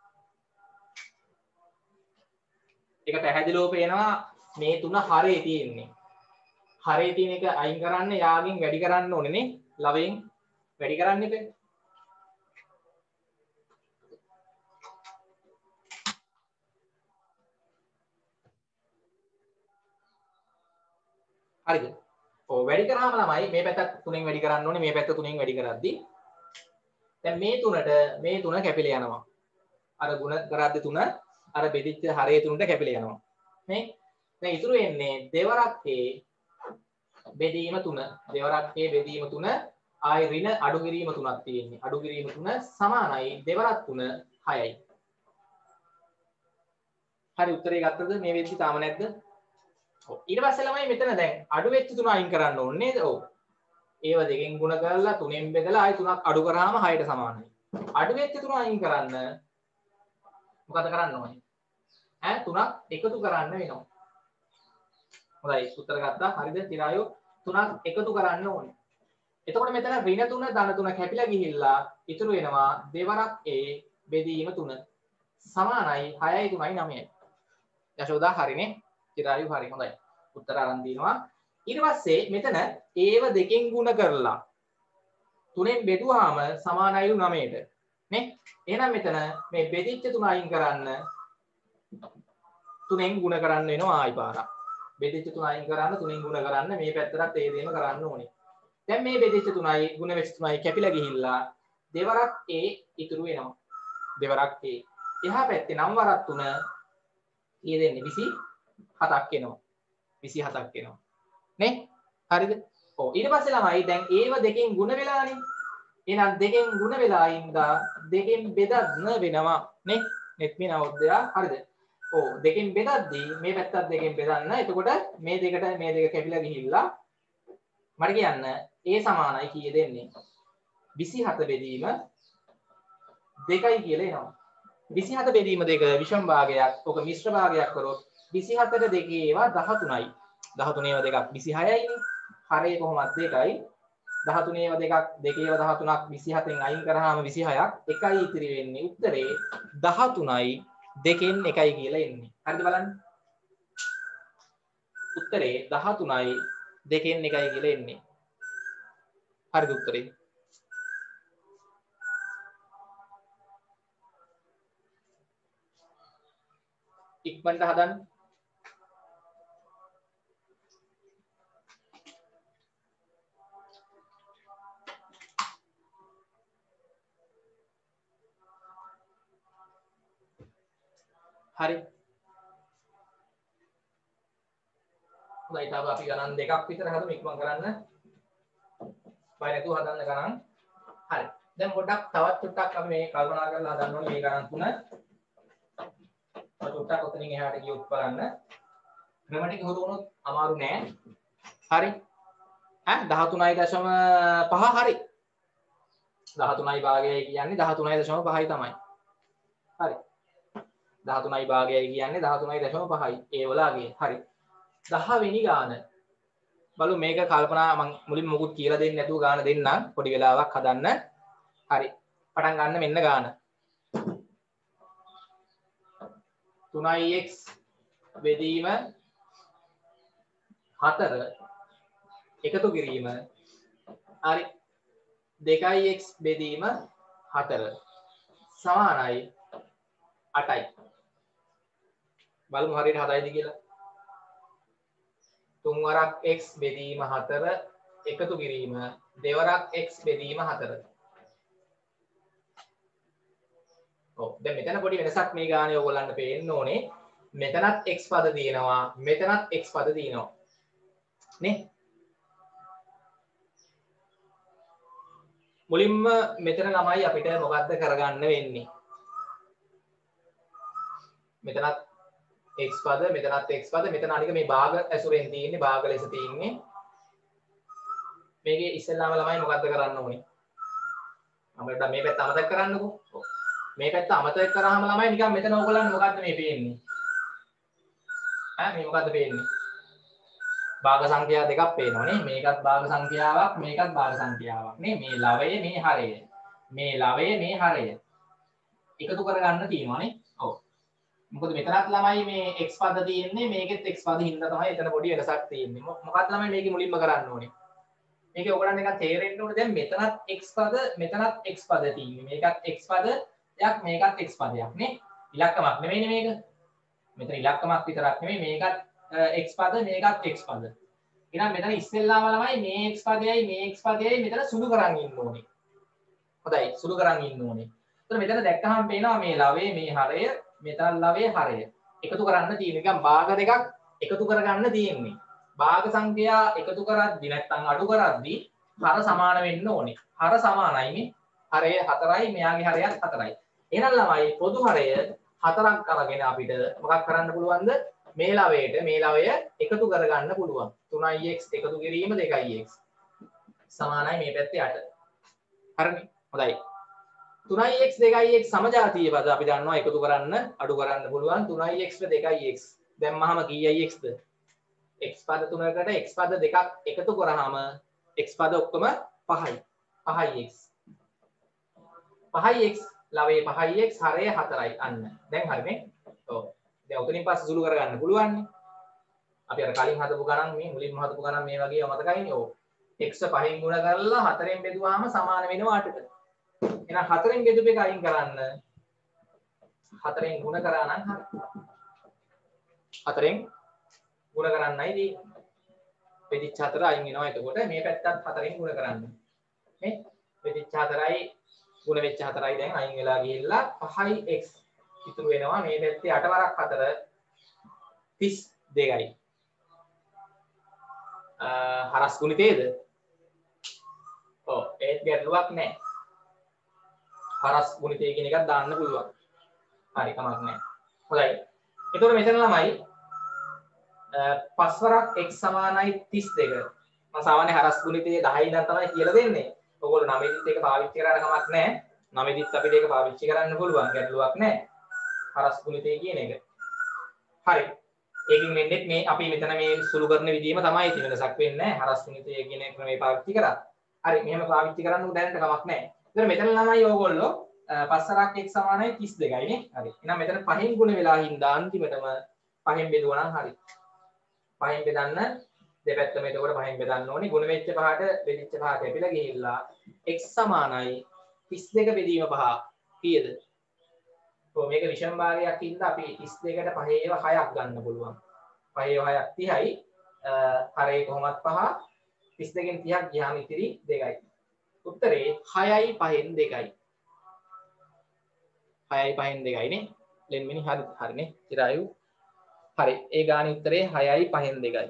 ඒක පැහැදිලිව පේනවා මේ තුන හරේ තියෙන්නේ. හරේ තියෙන එක අයින් කරන්න යාගෙන් වැඩි කරන්න ඕනේ නේ. ලවයෙන් වැඩි කරන්න එපේ. හරිද? ඔව් වැඩි කරාම ළමයි මේ පැත්ත තුනෙන් වැඩි කරන්න ඕනේ මේ පැත්ත තුනෙන් වැඩි කරද්දි දැන් මේ තුනට මේ තුන කැපිලා යනවා. අර ಗುಣ කරද්දි තුන අර බෙදිච්ච හරේ තුනට කැපිලා යනවා. මේ දැන් ඉතුරු වෙන්නේ දෙවරක්කේ බෙදීම තුන. දෙවරක්කේ බෙදීම තුන ආයි ඍණ අඩු කිරීම තුනක් තියෙන්නේ. අඩු කිරීම තුන සමානයි දෙවරක් තුන හයයි. හරි උත්තරේ ගත්තද මේ වෙද්දි තාම නැද්ද? ඔව් ඊට පස්සේ ළමයි මෙතන දැන් අඩු වෙච්ච තුන අයින් කරන්න ඕනේ නේද? ඔව්. ඒව දෙකෙන් ගුණ කරලා තුනෙන් බෙදලා ආයි තුනක් අඩු කරාම හයට සමානයි. අඩු වෙච්ච තුන අයින් කරන්න මොකද කරන්න ඕනේ? ඈ තුනක් එකතු කරන්න වෙනවා. හොඳයි උත්තර ගත්තා. හරිද? තිරායෝ තුනක් එකතු කරන්න ඕනේ. එතකොට මෙතන ඍණ තුන ධන තුන කැපිලා ගිහිල්ලා ඉතුරු වෙනවා දෙවරක් ඒ බෙදීම තුන සමානයි හයයි තුනයි නවයයි. යශෝදා හරිනේ. තිරායෝ හරි. හොඳයි. උත්තර අරන් දිනවා. ඊට පස්සේ මෙතන ඒව දෙකෙන් ගුණ කරලා තුනෙන් බෙදුවාම සමානයි නවයට නේ. එහෙනම් මෙතන මේ බෙදිච්ච තුන අයින් කරන්න තුනෙන් ගුණ කරන්න වෙනවා ආයි පාරක්. බෙදිච්ච තුන අයින් කරන්න තුනෙන් ගුණ කරන්න මේ පැත්තටත් ඒ දෙයම කරන්න ඕනේ. දැන් මේ බෙදිච්ච තුනයි ගුණ වෙච්ච තුනයි කැපිලා ගිහිල්ලා දෙවරක් ඒ ඉතුරු වෙනවා. දෙවරක් ඒ. එහා පැත්තේ නම් වරක් තුන ඊය දෙන්නේ විසි හතක් එනවා. විසි හතක් එනවා. නේ? හරිද? ඔව් ඊට පස්සේ ළමයි දැන් ඒව දෙකෙන් ගුණ වෙලානේ. එහෙනම් දෙකෙන් ගුණ වෙලා ඉඳා දෙකෙන් බෙදන්න වෙනවා නේ? net මේ නවෝදයා හරිද? ඔව් දෙකෙන් බෙදද්දී මේ පැත්තත් දෙකෙන් බෙදන්න. එතකොට මේ දෙකට මේ දෙක කැපිලා ගිහිල්ලා මට කියන්න ඒ සමානයි කීය දෙන්නේ? විසි හත බෙදීම දෙකයි කියලා එනවා. විසි හත බෙදීම දෙක විෂම භාගයක්. ඔක මිශ්‍ර භාගයක් කරොත් විසි හතට දෙකේ ඒවා දහතුනයි. දහතුනේ ඒවා දෙකක් විසිහයයිනේ. හරේ කොහොමද දෙකයි. දහතුනේ ඒවා දෙකක් දෙකේ ඒවා දහතුනක් විසිහතෙන් අයින් කරාම විසිහයක් එකයි ඉතිරි වෙන්නේ. උත්තරේ දහතුනයි දෙකෙන් එකයි කියලා එන්නේ. හරිද බලන්න? උත්තරේ දහතුනයි දෙකෙන් එකයි කියලා එන්නේ. හරිද උත්තරේ? ඉක්මනට හදන්න. හරි. හොඳයි තාම අපි ගණන් දෙකක් විතර හදමු ඉක්මන් කරන්න. බය නැතුව හදන්න ගණන්. හරි. දැන් පොඩ්ඩක් තවත් චුට්ටක් අපි මේ කල්පනා කරලා හදන්න ඕනේ මේ ගණන් තුන. චුට්ටක් ඔතනින් එහාට ගියොත් බලන්න. ක්‍රම ටික හොරු වුණොත් අමාරු නෑ. හරි. ඈ දහතුනයි දශම පහ හරි. දහතුනයි භාගයයි කියන්නේ දහතුනයි දශම පහයි තමයි. හරි. දහතුනයි භාගයයි කියන්නේ දහතුනයි දශම පහයි. ඒ වලාගේ. හරි. දහ වෙනි ගාන. බලමු මේක කල්පනා මම මුලින් මොකුත් කියලා දෙන්නේ නැතුව ගාන දෙන්නම්. පොඩි වෙලාවක් හදන්න. හරි. පටන් ගන්න මෙන්න ගාන. තුනයි x බෙදීම හතර එකතු කිරීම හරි දෙකයි x බෙදීම හතර සමානයි අටයි. බලමු හරියට හදයිද කියලා. තුන් වරක් x බෙදීම හතර එකතු කිරීම දෙවරක් x බෙදීම හතර. ඔව් දැන් මෙතන පොඩි වෙනසක් මේ ගානේ ඔයගොල්ලන්ට පේන්න ඕනේ. මෙතනත් x පද තියෙනවා මෙතනත් x පද තියෙනවා. නේ? මුලින්ම මෙතන ළමයි අපිට මොකද්ද කරගන්න වෙන්නේ? මෙතනත් x පද මෙතනත් x පද මෙතන අනික මේ භාග ඇසුරෙන් තියෙන්නේ භාග ලෙස තියෙන්නේ. මේකේ ඉස්සෙල්ලාම ළමයි මොකද්ද කරන්න ඕනේ? අපිට මේ පැත්ත අමතක කරන්නකෝ. ඔව්. මේ පැත්ත අමතක කරාම ළමයි නිකන් මෙතන ඕගොල්ලන්ට මොකද්ද මේ පේන්නේ? ඈ මේ මොකද්ද පේන්නේ? භාග සංඛ්‍යා දෙකක් පේනවනේ. මේකත් භාග සංඛ්‍යාවක්, මේකත් භාග සංඛ්‍යාවක් නේ. මේ ලවය මේ හරය. මේ ලවය මේ හරය. එකතු කරගන්න තියෙනවානේ. ඔව්. මොකද මෙතනත් ළමයි මේ x පද තියෙන්නේ, මේකෙත් x පද හින්දා තමයි එතන පොඩි වෙනසක් තියෙන්නේ. මොකක්ද ළමයි මේකේ මුලින්ම කරන්න ඕනේ? මේකේ ඔයගොල්ලන් එකක් තේරෙන්න ඕනේ දැන් මෙතනත් x පද, මෙතනත් x පද තියෙන්නේ. මේකත් x පදයක්, මේකත් x පදයක් නේ. ඉලක්කමක් නෙමෙයිනේ මේක. මෙතන ඉලක්කමක් විතරක් නෙමෙයි මේකත් x පද, මේකත් x පද. එහෙනම් මෙතන ඉස්සෙල්ලාම ළමයි මේ x පදයයි මේ x පදයයි මෙතන සුළු කරන් ඉන්න ඕනේ. හොඳයි, සුළු කරන් ඉන්න ඕනේ. එතකොට මෙතන දැක්කහම පේනවා මේ ලවයේ මේ හරය, මෙතන ලවයේ හරය. එකතු කරන්න තියෙන නිකන් භාග දෙකක් එකතු කරගන්න තියෙන්නේ. භාග සංඛ්‍යා එකතු කරද්දි නැත්නම් අඩු කරද්දි හර සමාන වෙන්න ඕනේ. හර සමානයි නේ. හරය හතරයි, මෙයාගේ හරයත් හතරයි. එහෙනම් ළමයි පොදු හරය හතරක් අරගෙන අපිට මොකක් කරන්න පුළුවන්ද? මේ ලවයට මේ ලවය එකතු කරගන්න පුළුවන්. තුනයි x එකතු කිරීම දෙකයි x සමානයි මේ පැත්තේ අට. හරිනේ. හොඳයි. තුනයි x දෙකයි x සමජාතීය පද අපි දන්නවා එකතු කරන්න අඩු කරන්න පුළුවන්. තුනයි x දෙකයි x දැම්මහම කීයයි x ද? x පද තුනකට x පද දෙකක් එකතු කරාම x පද ඔක්කොම පහයි. පහයි x. පහයි x ලවයේ පහයි x හරය හතරයි. අන්න. දැන් හරිනේ. ඔව්. දැන් උතනින් පස්සේ සුළු කරගන්න පුළුවන් නේ. අපි අර කලින් හදපු ගණන් මේ මුලින්ම හදපු ගණන් මේ වගේ මතකයිනේ. ඔව්. x පහෙන් ගුණ කරලා හතරෙන් බෙදුවාම සමාන වෙනවා අටට. එහෙනම් හතරෙන් බෙදුපු එක අයින් කරන්න. හතරෙන් ගුණ කරා නම් හරි. හතරෙන් ගුණ කරන්නයි තියෙන්නේ. බෙදිච්ච හතර අයින් වෙනවා. එතකොට මේ පැත්තත් හතරෙන් ගුණ කරන්න. නේ? බෙදිච්ච හතරයි ගුණ වෙච්ච හතරයි දැන් අයින් වෙලා ගිහිල්ලා පහයි x ඉතුරු වෙනවා. මේ පැත්තේ අට වරක් හතර තිස් දෙකයි. අ හරස් ගුණිතේද? ඔව් ඒත් ගැටලුවක් නැහැ. හරස් ගුණිතය කියන එකක් දාන්න පුළුවන්. හරි කමක් නැහැ. හොඳයි. එතකොට මෙතන ළමයි පස් වරක් x සමානයි තිස් දෙක. මම සාමාන්‍ය හරස් ගුණිතයේ දහය ඉඳන් තමයි කියලා දෙන්නේ. ඔයගොල්ලෝ නවයදිත් ඒක පාවිච්චි කරාට කමක් නැහැ. නවයදිත් අපිට ඒක පාවිච්චි කරන්න පුළුවන්. ගැටලුවක් නැහැ. හරස් ගුණිතය කියන එක. හරි. ඒකින් වෙන්නේ මේ අපි මෙතන මේ සුළු කරන විදිහම තමයි තියෙන වෙනසක් වෙන්නේ නැහැ. හරස් ගුණිතය කියන එක මේ පාවිච්චි කරා. හරි මෙහෙම පාවිච්චි කරන්න උදාහරණයක් කමක් නැහැ. ඉතින් මෙතන ළමයි ඕගොල්ලෝ පස් වරක් x සමානයි තිස් දෙකයි නේ. හරි. එහෙනම් මෙතන පහෙන් ගුණ වෙලා හින්දා අන්තිමටම පහෙන් බෙදුවා නම් හරි. පහෙන් බෙදන්න දෙපැත්තම එතකොට පහෙන් බෙදන්න ඕනේ. ගුණ වෙච්ච පහට බෙදිච්ච පහට කැපිලා ගිහිල්ලා x සමානයි තිස් දෙක බෙදීම පහ කීයද? ඔව් මේක විෂම භාගයක් හින්දා අපි තිස් දෙකට පහේව හයක් ගන්න පුළුවන්. පහේව හයක් තිහයි. හරේ කොහොමත් පහ. තිස් දෙකෙන් තිහක් ගියාම ඉතිරි දෙකයි. උත්තරේ හයයි පහෙන් දෙකයි. හයයි පහෙන් දෙකයි නේ. ලෙන්මිනි හරි හරිනේ. චිරායු. හරි. ඒ ගානේ උත්තරේ හයයි පහෙන් දෙකයි.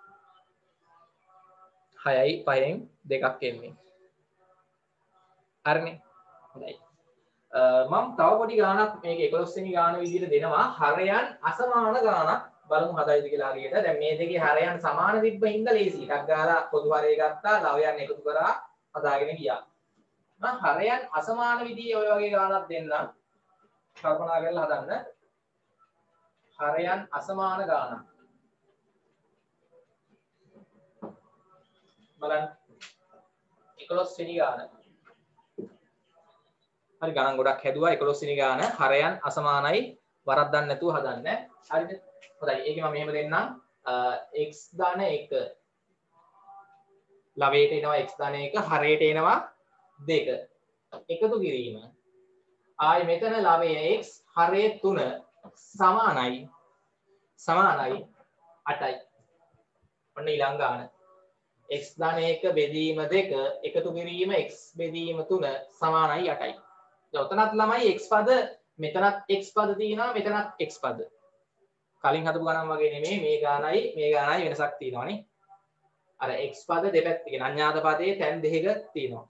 හයයි පහෙන් දෙකක් එන්නේ. හරිනේ. හොඳයි. මම තව පොඩි ගානක් මේක එකොළොස් වෙනි ගාන විදිහට දෙනවා. හරයන් අසමාන ගානක් බලමු හදයිද කියලා හරියට. දැන් මේ දෙකේ හරයන් සමාන තිබ්බ හින්දා ලේසි. එකක් ගාලා පොදු හරය ගත්තා, ලවයන් එකතු කරා හදාගෙන ගියා. මම හරයන් අසමාන විදිහේ ඔය වගේ ගානක් දෙන්නම්. කල්පනා කරලා හදන්න. හරයන් අසමාන ගානක්. බලන්න. එකොළොස් වෙනි ගාන. හරි ගණන් ගොඩක් හැදුවා. එකොළොස් වෙනි ගාන හරයන් අසමානයි වරද්දන්න නැතුව හදන්න. හරිද? හොඳයි. ඒකේ මම මෙහෙම දෙන්නම්. x ධන එක ලවයට එනවා x ධන එක, හරයට එනවා දෙක. එකතු කිරීම. ආයි මෙතන ලවයේ x හරයේ තුන සමානයි සමානයි අටයි. ඔන්න ඊළඟ ගාන. x ධන එක බෙදීම දෙක එකතු කිරීම x බෙදීම තුන සමානයි අටයි. දැන් උතනත් ළමයි x පද මෙතනත් x පද තියෙනවා මෙතනත් x පද. කලින් හදපු ගණන් වගේ නෙමෙයි මේ ගානයි මේ ගානයි වෙනසක් තියෙනවා නේ. අර x පද දෙපැත්තකින් අඥාත පදයේ තැන් දෙකක තියෙනවා.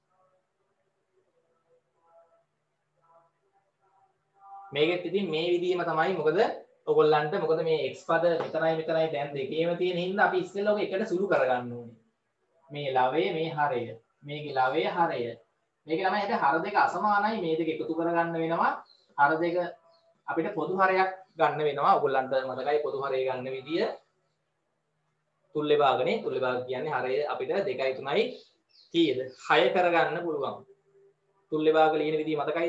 මේකෙත් ඉතින් මේ විදිහම තමයි මොකද ඔයගොල්ලන්ට මොකද මේ x පද මෙතනයි මෙතනයි දැන් දෙකේම තියෙන හින්දා අපි ඉස්සෙල්ලා ඔක එකට සුළු කරගන්න ඕනේ. මේ ලවයේ මේ හරය මේකේ ලවයේ හරය මේක තමයි හිත හර දෙක අසමානයි මේ දෙක එකතු කරගන්න වෙනවා. හර දෙක අපිට පොදු හරයක් ගන්න වෙනවා. ඔයගොල්ලන්ට මතකයි පොදු හරය ගන්න විදිය. තුල්ලේ භාගනේ තුල්ලේ භාග කියන්නේ හරය අපිට දෙකයි තුනයි කීයද හය කරගන්න පුළුවන්. තුල්ලේ භාග ලියන විදිහ මතකයිද?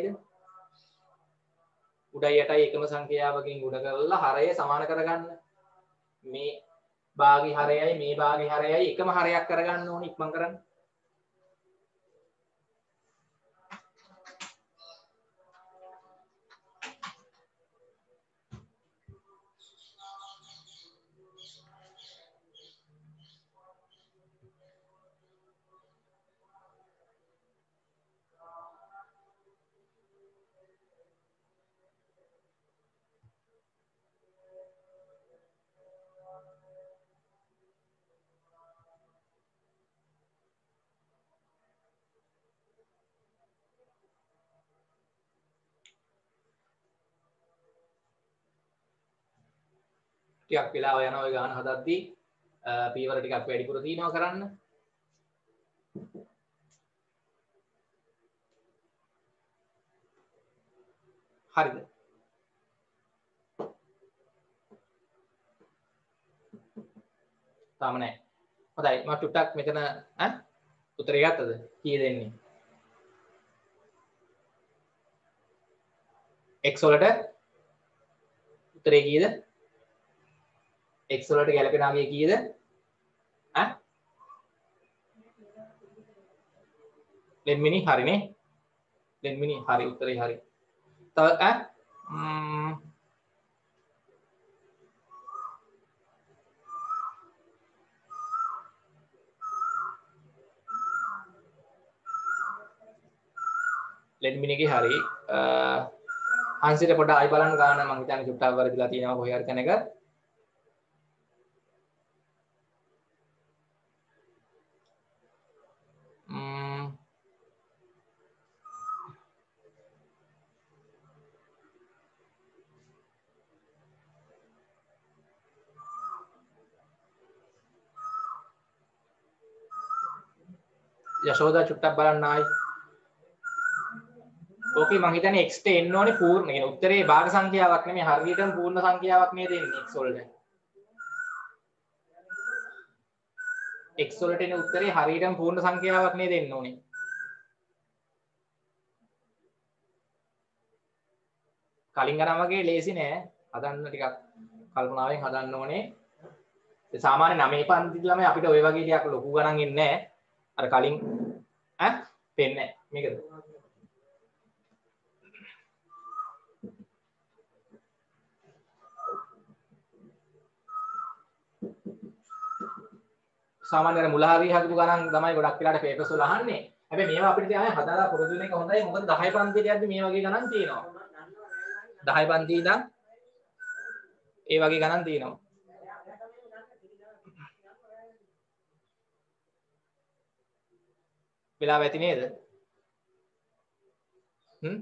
උඩයි යටයි එකම සංඛ්‍යාවකින් ගුණ කරලා හරය සමාන කරගන්න. මේ භාගි හරයයි මේ භාගි හරයයි එකම හරයක් කරගන්න ඕනේ ඉක්මන් කරන්න. ටිකක් වෙලාව යනවා ඔය ගාන හදද්දී පීවර ටිකක් වැඩිපුර තියනවා කරන්න. හරිද? තාම නැහැ. හොඳයි මම ටුට්ටක් මෙතන ඈ උත්තරේ ගත්තද? කී දෙන්නේ? x වලට උත්තරේ කීයද? x වලට ගැලපෙන අගය කීයද? ඈ ලෙන්මිනි හරිනේ. ලෙන්මිනි හරි උත්තරේ හරි. තව ඈ ම්ම් ලෙන්මිනිගේ හරි අන්සිට පොඩ ආයි බලන්න ගන්න මම හිතන්නේ චුට්ටක් වරදිලා තියෙනවා කොහේ හරි තැනක. ම්ම් යශෝදා චුට්ටක් බලන්න ආයි. ඕකේ මම හිතන්නේ x ට එන්න ඕනේ පූර්ණ කියන උත්තරේ භාග සංඛ්‍යාවක් නෙමෙයි හරියටම පූර්ණ සංඛ්‍යාවක් මේ දෙන්නේ x වලට. x වලට එන උත්තරේ හරියටම පූර්ණ සංඛ්‍යාවක් නේ දෙන්න ඕනේ. කලින් ගණන් වගේ ලේසි නෑ. හදන්න ටිකක් කල්පනාවෙන් හදන්න ඕනේ. ඒ සාමාන්‍ය නවයේ පන්ති ළමයි අපිට ওই වගේ ටිකක් ලොකු ගණන් එන්නේ නෑ. අර කලින් ඈ පෙන්නේ මේකද? සාමාන්‍යයෙන් මුල හරිය හදපු ගණන් තමයි ගොඩක් වෙලාට පේපර්ස් වල අහන්නේ. හැබැයි මේවා අපිට ආයෙ හදාලා පුරුදු වෙන එක හොඳයි. මොකද දහය පන්තියට යද්දි මේ වගේ ගණන් තියෙනවා. දහය පන්ති ඉඳන් ඒ වගේ ගණන් තියෙනවා. වෙලාව ඇති නේද? හ්ම්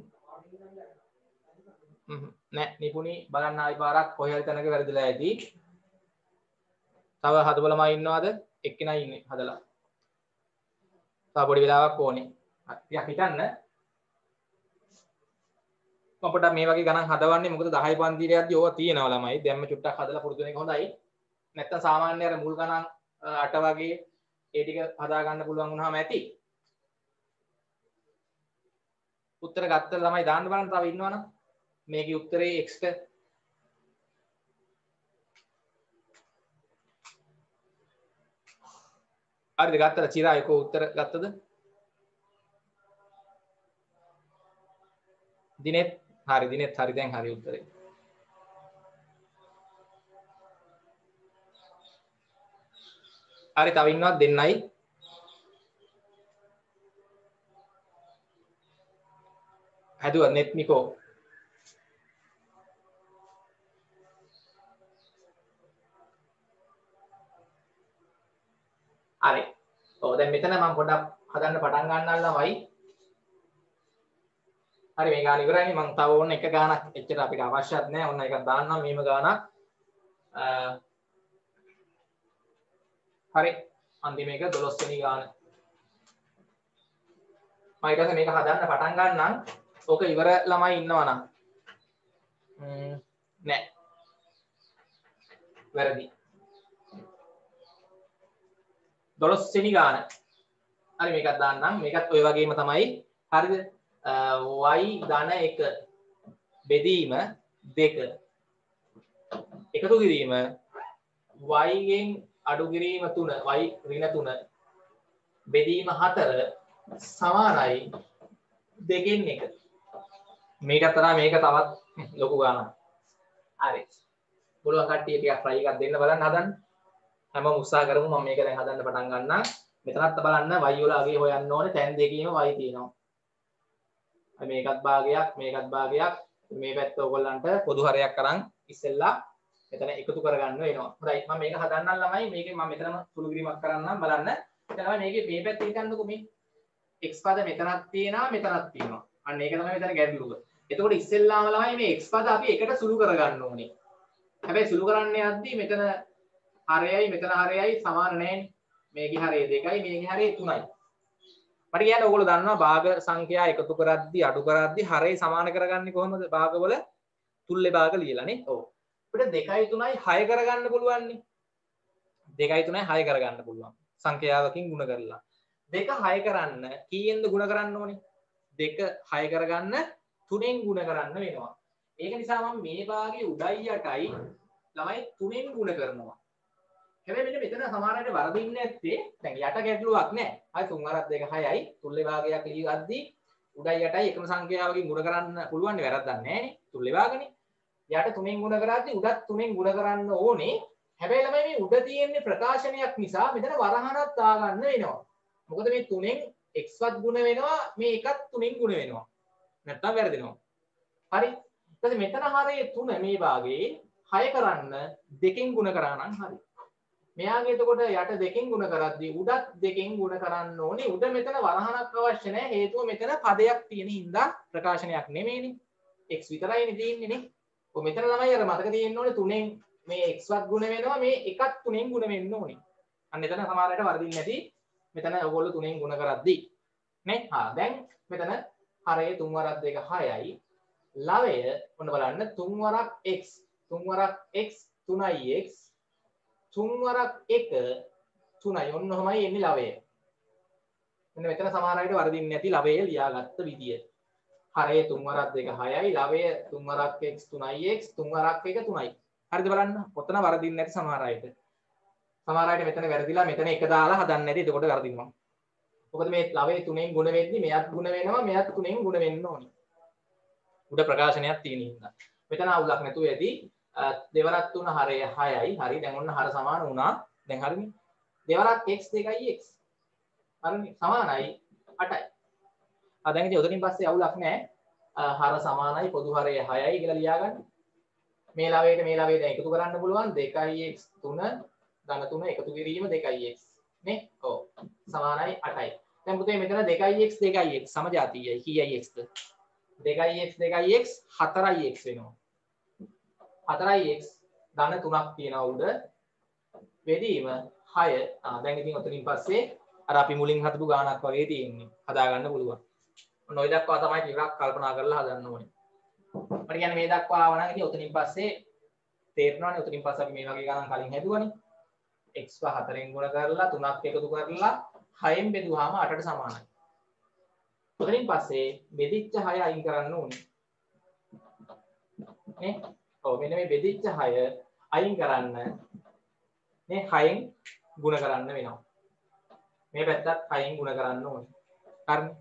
හ්ම් නෑ නිපුණි බලන්න ආයි පාරක් කොහේ හරි තැනක වැරදිලා ඇති. තව හදපු ළමයි ඉන්නවද? එක්කෙනයි ඉන්නේ හදලා. තව පොඩි වෙලාවක් ඕනේ. ටිකක් හිතන්න. මම පොඩ්ඩක් මේ වගේ ගණන් හදවන්නේ මොකද දහය පන්තියට යද්දි ඕවා තියෙනවා ළමයි. දැම්ම චුට්ටක් හදලා පුරුදු වෙන එක හොඳයි. නැත්තම් සාමාන්‍ය අර මුල් ගණන් අට වගේ ඒ ටික හදා ගන්න පුළුවන් වුණාම ඇති. උත්තර ගත්ත ළමයි දාන්න බලන්න තව ඉන්නවනම් මේකේ උත්තරේ x ට හරිද ගත්තද චිරා එකෝ උත්තර ගත්තද දිනෙත් හරි දිනෙත් හරි දැන් හරි උත්තරේ හරි තව ඉන්නවත් දෙන්නයි හැදුවා net මිකෝ හරි ඔව් දැන් මෙතන මම පොඩ්ඩක් හදන්න පටන් ගන්නවා ළමයි හරි මේ ගාන ඉවරයිනේ මම තව ඕන එක ගානක් එච්චර අපිට අවශ්‍යත් නැහැ ඕන එකක් දාන්නම් මේම ගානක් හරි අන්තිම එක දොළොස් වෙනි ගාන මම ඊට පස්සේ මේක හදන්න පටන් ගන්නම් ඕක ඉවර ළමයි ඉන්නවා නම් ම් නෑ වැරදි දොළොස් වෙනි ගාන. හරි මේකත් දාන්නම්. මේකත් ඔය වගේම තමයි. හරිද? y ධන එක බෙදීම දෙක. එකතු කිරීම y ගෙන් අඩු කිරීම තුන y ඍණ තුන බෙදීම හතර සමානයි දෙකෙන් එක. මේක තරහ මේක තවත් ලොකු ගානක්. හරි. පුළුවන් කට්ටිය ටිකක් try එකක් දෙන්න බලන්න හදන්න. හැමෝම උත්සාහ කරමු මම මේක දැන් හදන්න පටන් ගන්නම්. මෙතනත් බලන්න y වල අගේ හොයන්න ඕනේ තැන් දෙකේම y තියෙනවා. හරි මේකත් භාගයක් මේකත් භාගයක් මේ පැත්ත ඔයගොල්ලන්ට පොදු හරයක් අරන් ඉස්සෙල්ලා මෙතන එකතු කරගන්න වෙනවා. හොඳයි මම මේක හදන්නම් ළමයි මේකේ මම මෙතනම සුළු කිරීමක් කරන්නම් බලන්න. ඊළඟට මේකේ මේ පැත්තේ හිතන්නකෝ මේ x පද මෙතනක් තියෙනවා මෙතනක් තියෙනවා. අන්න ඒක තමයි මෙතන ගැටලුව. එතකොට ඉස්සෙල්ලාම ළමයි මේ x පද අපි එකට සුළු කරගන්න ඕනේ. හැබැයි සුළු කරන්න යද්දී මෙතන හරයයි මෙතන හරයයි සමාන නැහැනේ. මේකේ හරය දෙකයි මේකේ හරය තුනයි. මට කියන්නේ ඕගොල්ලෝ දන්නවා භාග සංඛ්‍යා එකතු කරද්දී අඩු කරද්දී හරය සමාන කරගන්නේ කොහොමද භාගවල තුල්ලේ භාග ලියලා නේ. ඔව්. අපිට දෙකයි තුනයි හය කරගන්න පුළුවන් නේ. දෙකයි තුනයි හය කරගන්න පුළුවන්. සංඛ්‍යාවකින් ಗುಣ කරලා. දෙක හය කරන්න කීයෙන්ද ಗುಣ කරන්න ඕනේ? දෙක හය කරගන්න තුනෙන් ಗುಣ කරන්න වෙනවා. ඒක නිසා මම මේ භාගයේ උඩයි යටයි ළමයි තුනෙන් ಗುಣ කරනවා. හැබැයි මෙන්න මෙතන සමහරවිට වරදින්නේ නැත්තේ දැන් යට ගැටලුවක් නැහැ. හරි තුන් හරක් දෙක හයයි තුල්ලේ භාගයක් ලියද්දී උඩයි යටයි එකම සංඛ්‍යාවකින් ಗುಣ කරන්න පුළුවන් නේ වැරද්දක් නැහැ නේ. තුල්ලේ භාගනේ. යට තුනෙන් ಗುಣ කරද්දී උඩත් තුනෙන් ಗುಣ කරන්න ඕනේ. හැබැයි ළමයි මේ උඩ තියෙන්නේ ප්‍රකාශනයක් නිසා මෙතන වරහනක් දාගන්න වෙනවා. මොකද මේ තුනෙන් x වත් ගුණ වෙනවා මේ එකත් තුනෙන් ගුණ වෙනවා. නැත්තම් වැරදිනවා. හරි. ඊට පස්සේ මෙතන හරයේ තුන මේ භාගයේ හය කරන්න දෙකෙන් ගුණ කරා නම් හරි. මෙයාගේ එතකොට යට දෙකෙන් ගුණ කරද්දී උඩත් දෙකෙන් ගුණ කරන්න ඕනේ. උඩ මෙතන වරහනක් අවශ්‍ය නැහැ. හේතුව මෙතන පදයක් තියෙන හින්දා ප්‍රකාශනයක් නෙමෙයිනේ. x විතරයිනේ තියෙන්නේ නේ. ඔය මෙතන ළමයි අර මතක තියෙන්න ඕනේ තුනෙන් මේ x වත් ගුණ වෙනවා මේ එකත් තුනෙන් ගුණ වෙන්න ඕනේ. අන්න එතන සමහරවිට වරදින්නේ නැති මෙතන ඔයගොල්ලෝ තුනෙන් ගුණ කරද්දී නේ. හා දැන් මෙතන හරයේ තුන් වරක් දෙක හයයි. ලවය ඔන්න බලන්න තුන් වරක් x තුන් වරක් x තුනයි x තුන් වරක් එක තුනයි ඔන්න ඔහමයි එන්නේ ලවය. මෙන්න මෙතන සමහරවිට වරදින්නේ නැති ලවය ලියාගත්ත විදිය. හරයේ තුන් වරක් දෙක හයයි ලවය තුන් වරක් x තුනයි x තුන් වරක් එක තුනයි. හරිද බලන්න. ඔතන වරදින්නේ නැති සමහර අයට. සමහර අයට මෙතන වැරදිලා මෙතන එක දාලා හදන්නේ නැති. එතකොට වැරදිනවා. මොකද මේ ලවයේ තුනෙන් ගුණ වෙද්දි මෙයත් ගුණ වෙනවා මෙයත් තුනෙන් ගුණ වෙන්න ඕනේ. උඩ ප්‍රකාශනයක් තියෙන හින්දා. මෙතන අවුලක් නැතුව ඇති. දෙවරක් තුන හරය හයයි. හරි. දැන් ඔන්න හර සමාන වුණා. දැන් හරිනේ. දෙවරක් x දෙකයි x. හරිනේ. සමානයි අටයි. ආ දැන් ඉතින් උතනින් පස්සේ අවුලක් නැහැ. හර සමානයි පොදු හරය හයයි කියලා ලියාගන්න. මේ ලවයට මේ ලවයට දැන් එකතු කරන්න පුළුවන් දෙකයි x තුන ධන තුන එකතු කිරීම දෙකයි x නේ. ඔව්. සමානයි අටයි. දැන් පුතේ මෙතන දෙකයි x දෙකයි x සමජාතීයයි. කීයයි x ද? දෙකයි x දෙකයි x හතරයි x වෙනවා. හතරයි x ධන තුනක් තියෙනවා උඩ. බෙදීම හය. ආ දැන් ඉතින් ඔතනින් පස්සේ අර අපි මුලින් හදපු ගානක් වගේ තියෙන්නේ. හදා ගන්න පුළුවන්. ඔන්න ඔය දක්වා තමයි ටිකක් කල්පනා කරලා හදන්න ඕනේ. මට කියන්නේ මේ දක්වා ආව නම් ඉතින් ඔතනින් පස්සේ තේරෙනවානේ. ඔතනින් පස්සේ අපි මේ වගේ ගණන් කලින් හැදුවානේ. x හතරෙන් ගුණ කරලා තුනක් එකතු කරලා හයෙන් බෙදුවාම අටට සමානයි. ඔතනින් පස්සේ බෙදිච්ච හය අයින් කරන්න ඕනේ. නේ? ඔව් මෙන්න මේ බෙදිච්ච හය අයින් කරන්න මේ හයෙන් ගුණ කරන්න වෙනවා. මේ පැත්තත් හයෙන් ගුණ කරන්න ඕනේ. හරිනේ?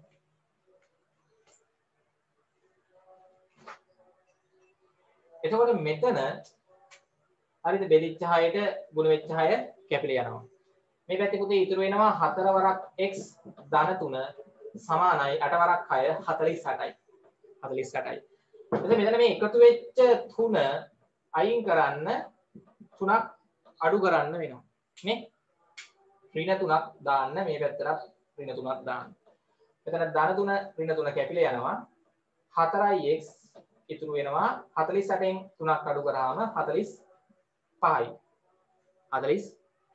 එතකොට මෙතන හරිද බෙදිච්ච හයට ගුණ වෙච්ච හය කැපිලා යනවා. මේ පැත්තේ පුතේ ඉතුරු වෙනවා හතර වරක් x ධන තුන සමානයි අට වරක් හය හතළිස් අටයි. හතළිස් අටයි. එතකොට මෙතන මේ එකතු වෙච්ච තුන අයින් කරන්න තුනක් අඩු කරන්න වෙනවා. නේ? ඍණ තුනක් දාන්න මේ පැත්තට ඍණ තුනක් දාන්න. මෙතන ධන තුන ඍණ තුන කැපිලා යනවා. හතරයි x ඉතුරු වෙනවා හතළිස් අටෙන් තුනක් අඩු කරාම හතළිස් පහයි. හතළිස්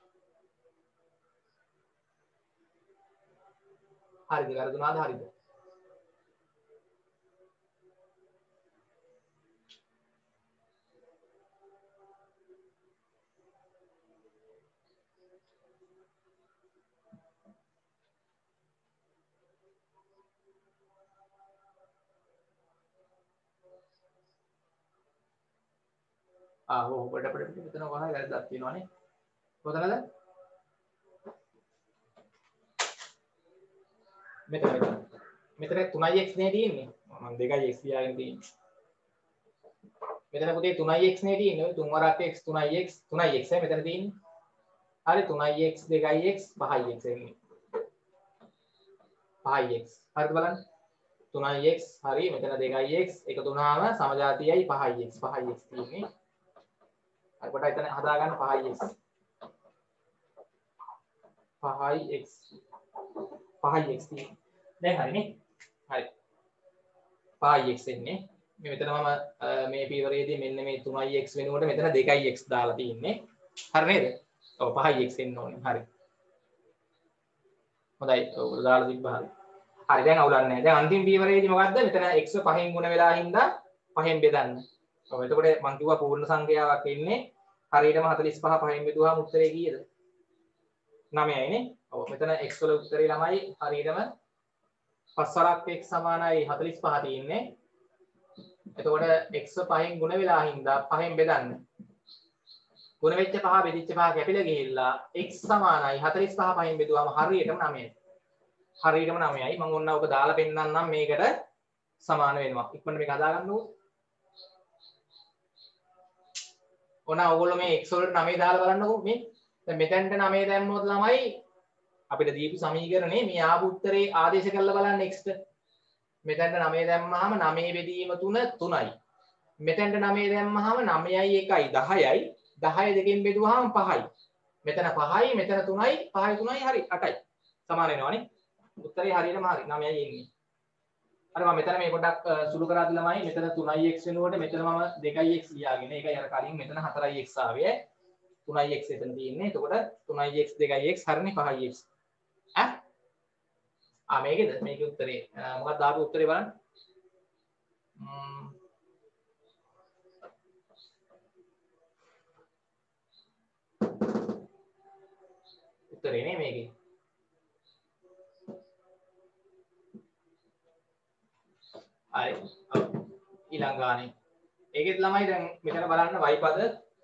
හරිද? වැරදුනාද? හරිද? ආ ඔව් පොඩ පොඩ මෙතන වහයි වැරද්දක් තියෙනවානේ. කොතනද? මෙතන මෙතන. මෙතන තුනයි x නේ තියෙන්නේ. මම දෙකයි x තියාගෙන තියෙන්නේ. මෙතන පුතේ තුනයි x නේ තියෙන්නේ. ඔය තුන් වරක් x තුනයි x තුනයි x මෙතන තියෙන්නේ. හරි තුනයි x දෙකයි x පහයි x එන්නේ. පහයි x. හරිද බලන්න. තුනයි x හරි මෙතන දෙකයි x එකතු වුණාම සමජාතියයි පහයි x පහයි x තියෙන්නේ. හරි කොට එතන හදාගන්න පහයි x. පහයි x. පහයි x තියෙන්නේ. දැන් හරිනේ. හරි. පහයි x එන්නේ. මේ මෙතන මම මේ පීවරයේදී මෙන්න මේ තුනයි x වෙනකොට මෙතන දෙකයි x දාලා තියෙන්නේ. හරි නේද? ඔව් පහයි x එන්න ඕනේ. හරි. හොඳයි. ඔව් දාලා තිබ්බා හරි. හරි දැන් අවුලක් නැහැ. දැන් අන්තිම පීවරයේදී මොකද්ද? මෙතන x පහෙන් ගුණ වෙලා හින්දා පහෙන් බෙදන්න. ඔව් එතකොට මම කිව්වා පූර්ණ සංඛ්‍යාවක් එන්නේ හරියටම හතළිස් පහ පහෙන් බෙදුවාම උත්තරේ කීයද? නවයයි නේ. ඔව් මෙතන x වල උත්තරේ ළමයි හරියටම පස් වරක් x සමානයි හතළිස් පහ තියෙන්නේ. එතකොට x පහෙන් ගුණ වෙලා හින්දා පහෙන් බෙදන්න. ගුණ වෙච්ච පහ බෙදිච්ච පහ කැපිලා ගිහිල්ලා x සමානයි හතළිස් පහ පහෙන් බෙදුවාම හරියටම නවයයි. හරියටම නවයයි. මම ඔන්න ඔබ දාලා පෙන්නන්නම් මේකට සමාන වෙනවා. ඉක්මනට මේක හදාගන්නකෝ. ඔන්න ඕගොල්ලෝ මේ x වලට නවය දාලා බලන්නකෝ මේ. දැන් මෙතෙන්ට නවය දැම්මොත් ළමයි අපිට දීපු සමීකරණේ මේ ආපු උත්තරේ ආදේශ කරලා බලන්න x ට. මෙතෙන්ට නවය දැම්මහම නවය බෙදීම තුන තුනයි. මෙතෙන්ට නවය දැම්මහම නවයයි එකයි දහයයි. දහය දෙකෙන් බෙදුවාම පහයි. මෙතන පහයි මෙතන තුනයි පහයි තුනයි හරි අටයි. සමාන වෙනවනේ. උත්තරේ හරියටම හරි නවයයි එන්නේ. අර මම මෙතන මේ පොඩ්ඩක් සුළු කරලා ළමයි මෙතන තුනයි x වෙනකොට මෙතන මම දෙකයි x ලියාගෙන ඒකයි අර කලින් මෙතන හතරයි x ආවේ. තුනයි x එතන තියෙන්නේ. එතකොට තුනයි x දෙකයි x හරිනේ පහයි x. ඈ? ආ මේකේද? මේකේ උත්තරේ මොකක්ද ආපු උත්තරේ බලන්න. ම්ම් උත්තරේ නේ මේකේ. හරි. ඊළඟ ගානේ. ඒකෙත් ළමයි දැන් මෙතන බලන්න y පද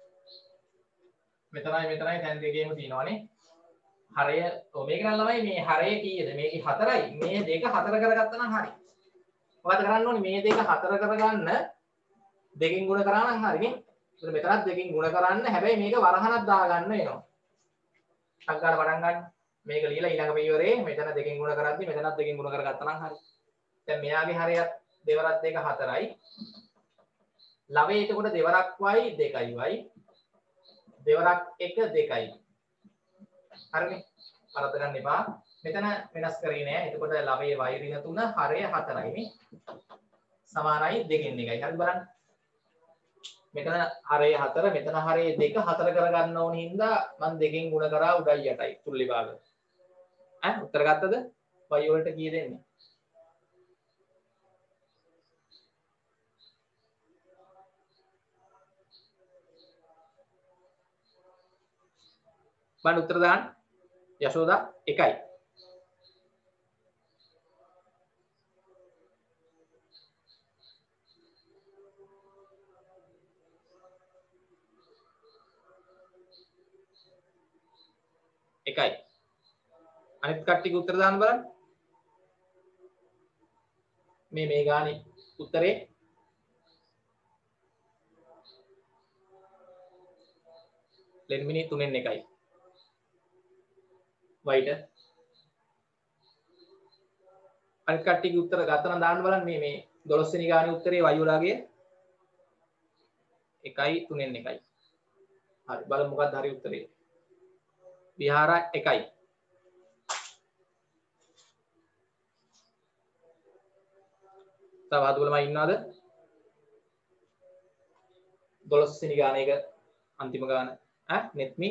මෙතනයි මෙතනයි දැන් දෙකේම තියෙනවානේ. හරය ඔව් මේක නම් ළමයි මේ හරය කීයද? මේකේ හතරයි. මේ දෙක හතර කරගත්තා නම් හරි. මොකද කරන්න ඕනේ? මේ දෙක හතර කරගන්න දෙකෙන් ගුණ කරා නම් හරි නේ. ඒත් මෙතනත් දෙකෙන් ගුණ කරන්න හැබැයි මේක වරහනක් දාගන්න වෙනවා. ටක් ගාලා පටන් ගන්න. මේක ලියලා ඊළඟ පියවරේ මෙතන දෙකෙන් ගුණ කරද්දි මෙතනත් දෙකෙන් ගුණ කරගත්තා නම් හරි. දැන් මෙයාගේ හරයත් දෙවරක් දෙක හතරයි. ලවයේ එතකොට දෙවරක් y දෙකයි y. දෙවරක් එක දෙකයි. හරිනේ. වරද්ද ගන්න එපා. මෙතන වෙනස් කරේ නෑ. එතකොට ලවයේ y ඍණ තුන හරය හතරයි නේ. සමානයි දෙකෙන් එකයි. හරි බලන්න. මෙතන හරය හතර මෙතන හරය දෙක හතර කරගන්න ඕන හින්දා මම දෙකෙන් ගුණ කරා උඩයි යටයි තුල්ලි භාග. ඈ උත්තර ගත්තද? y වලට කී දෙන්නේ? බලන්න උත්තර දාන්න. යශෝදා එකයි. එකයි. අනිත් කට්ටියගේ උත්තර දාන්න බලන්න. මේ මේ ගානේ උත්තරේ ලෙන්මිනි තුනෙන් එකයි. වයිට අනිත් කට්ටියගේ උත්තර ගත්තා නම් දාන්න බලන්න මේ මේ දොළොස් වෙනි ගානේ උත්තරේ y වලාගේ එකයි තුනෙන් එකයි. හරි බලමු මොකක්ද හරි උත්තරේ. විහාර එකයි. තව අදවලම ඉන්නවද? දොළොස් වෙනි ගාන එක අන්තිම ගාන. ඈ netme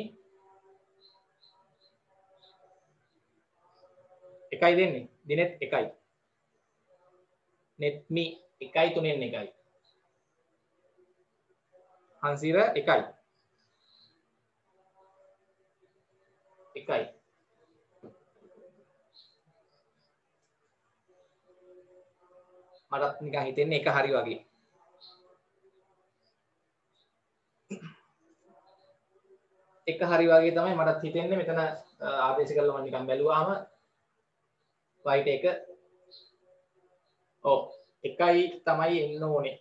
එකයි දෙන්නේ. දිනෙත් එකයි. netme එකයි තුනෙන් එකයි. හංසිර එකයි. එකයි. මටත් නිකන් හිතෙන්නේ එක හරි වගේ. එක හරි වගේ තමයි මටත් හිතෙන්නේ මෙතන ආදේශ කරලා මම නිකන් බැලුවාම y එක ඔව් එකයි තමයි එන්න ඕනේ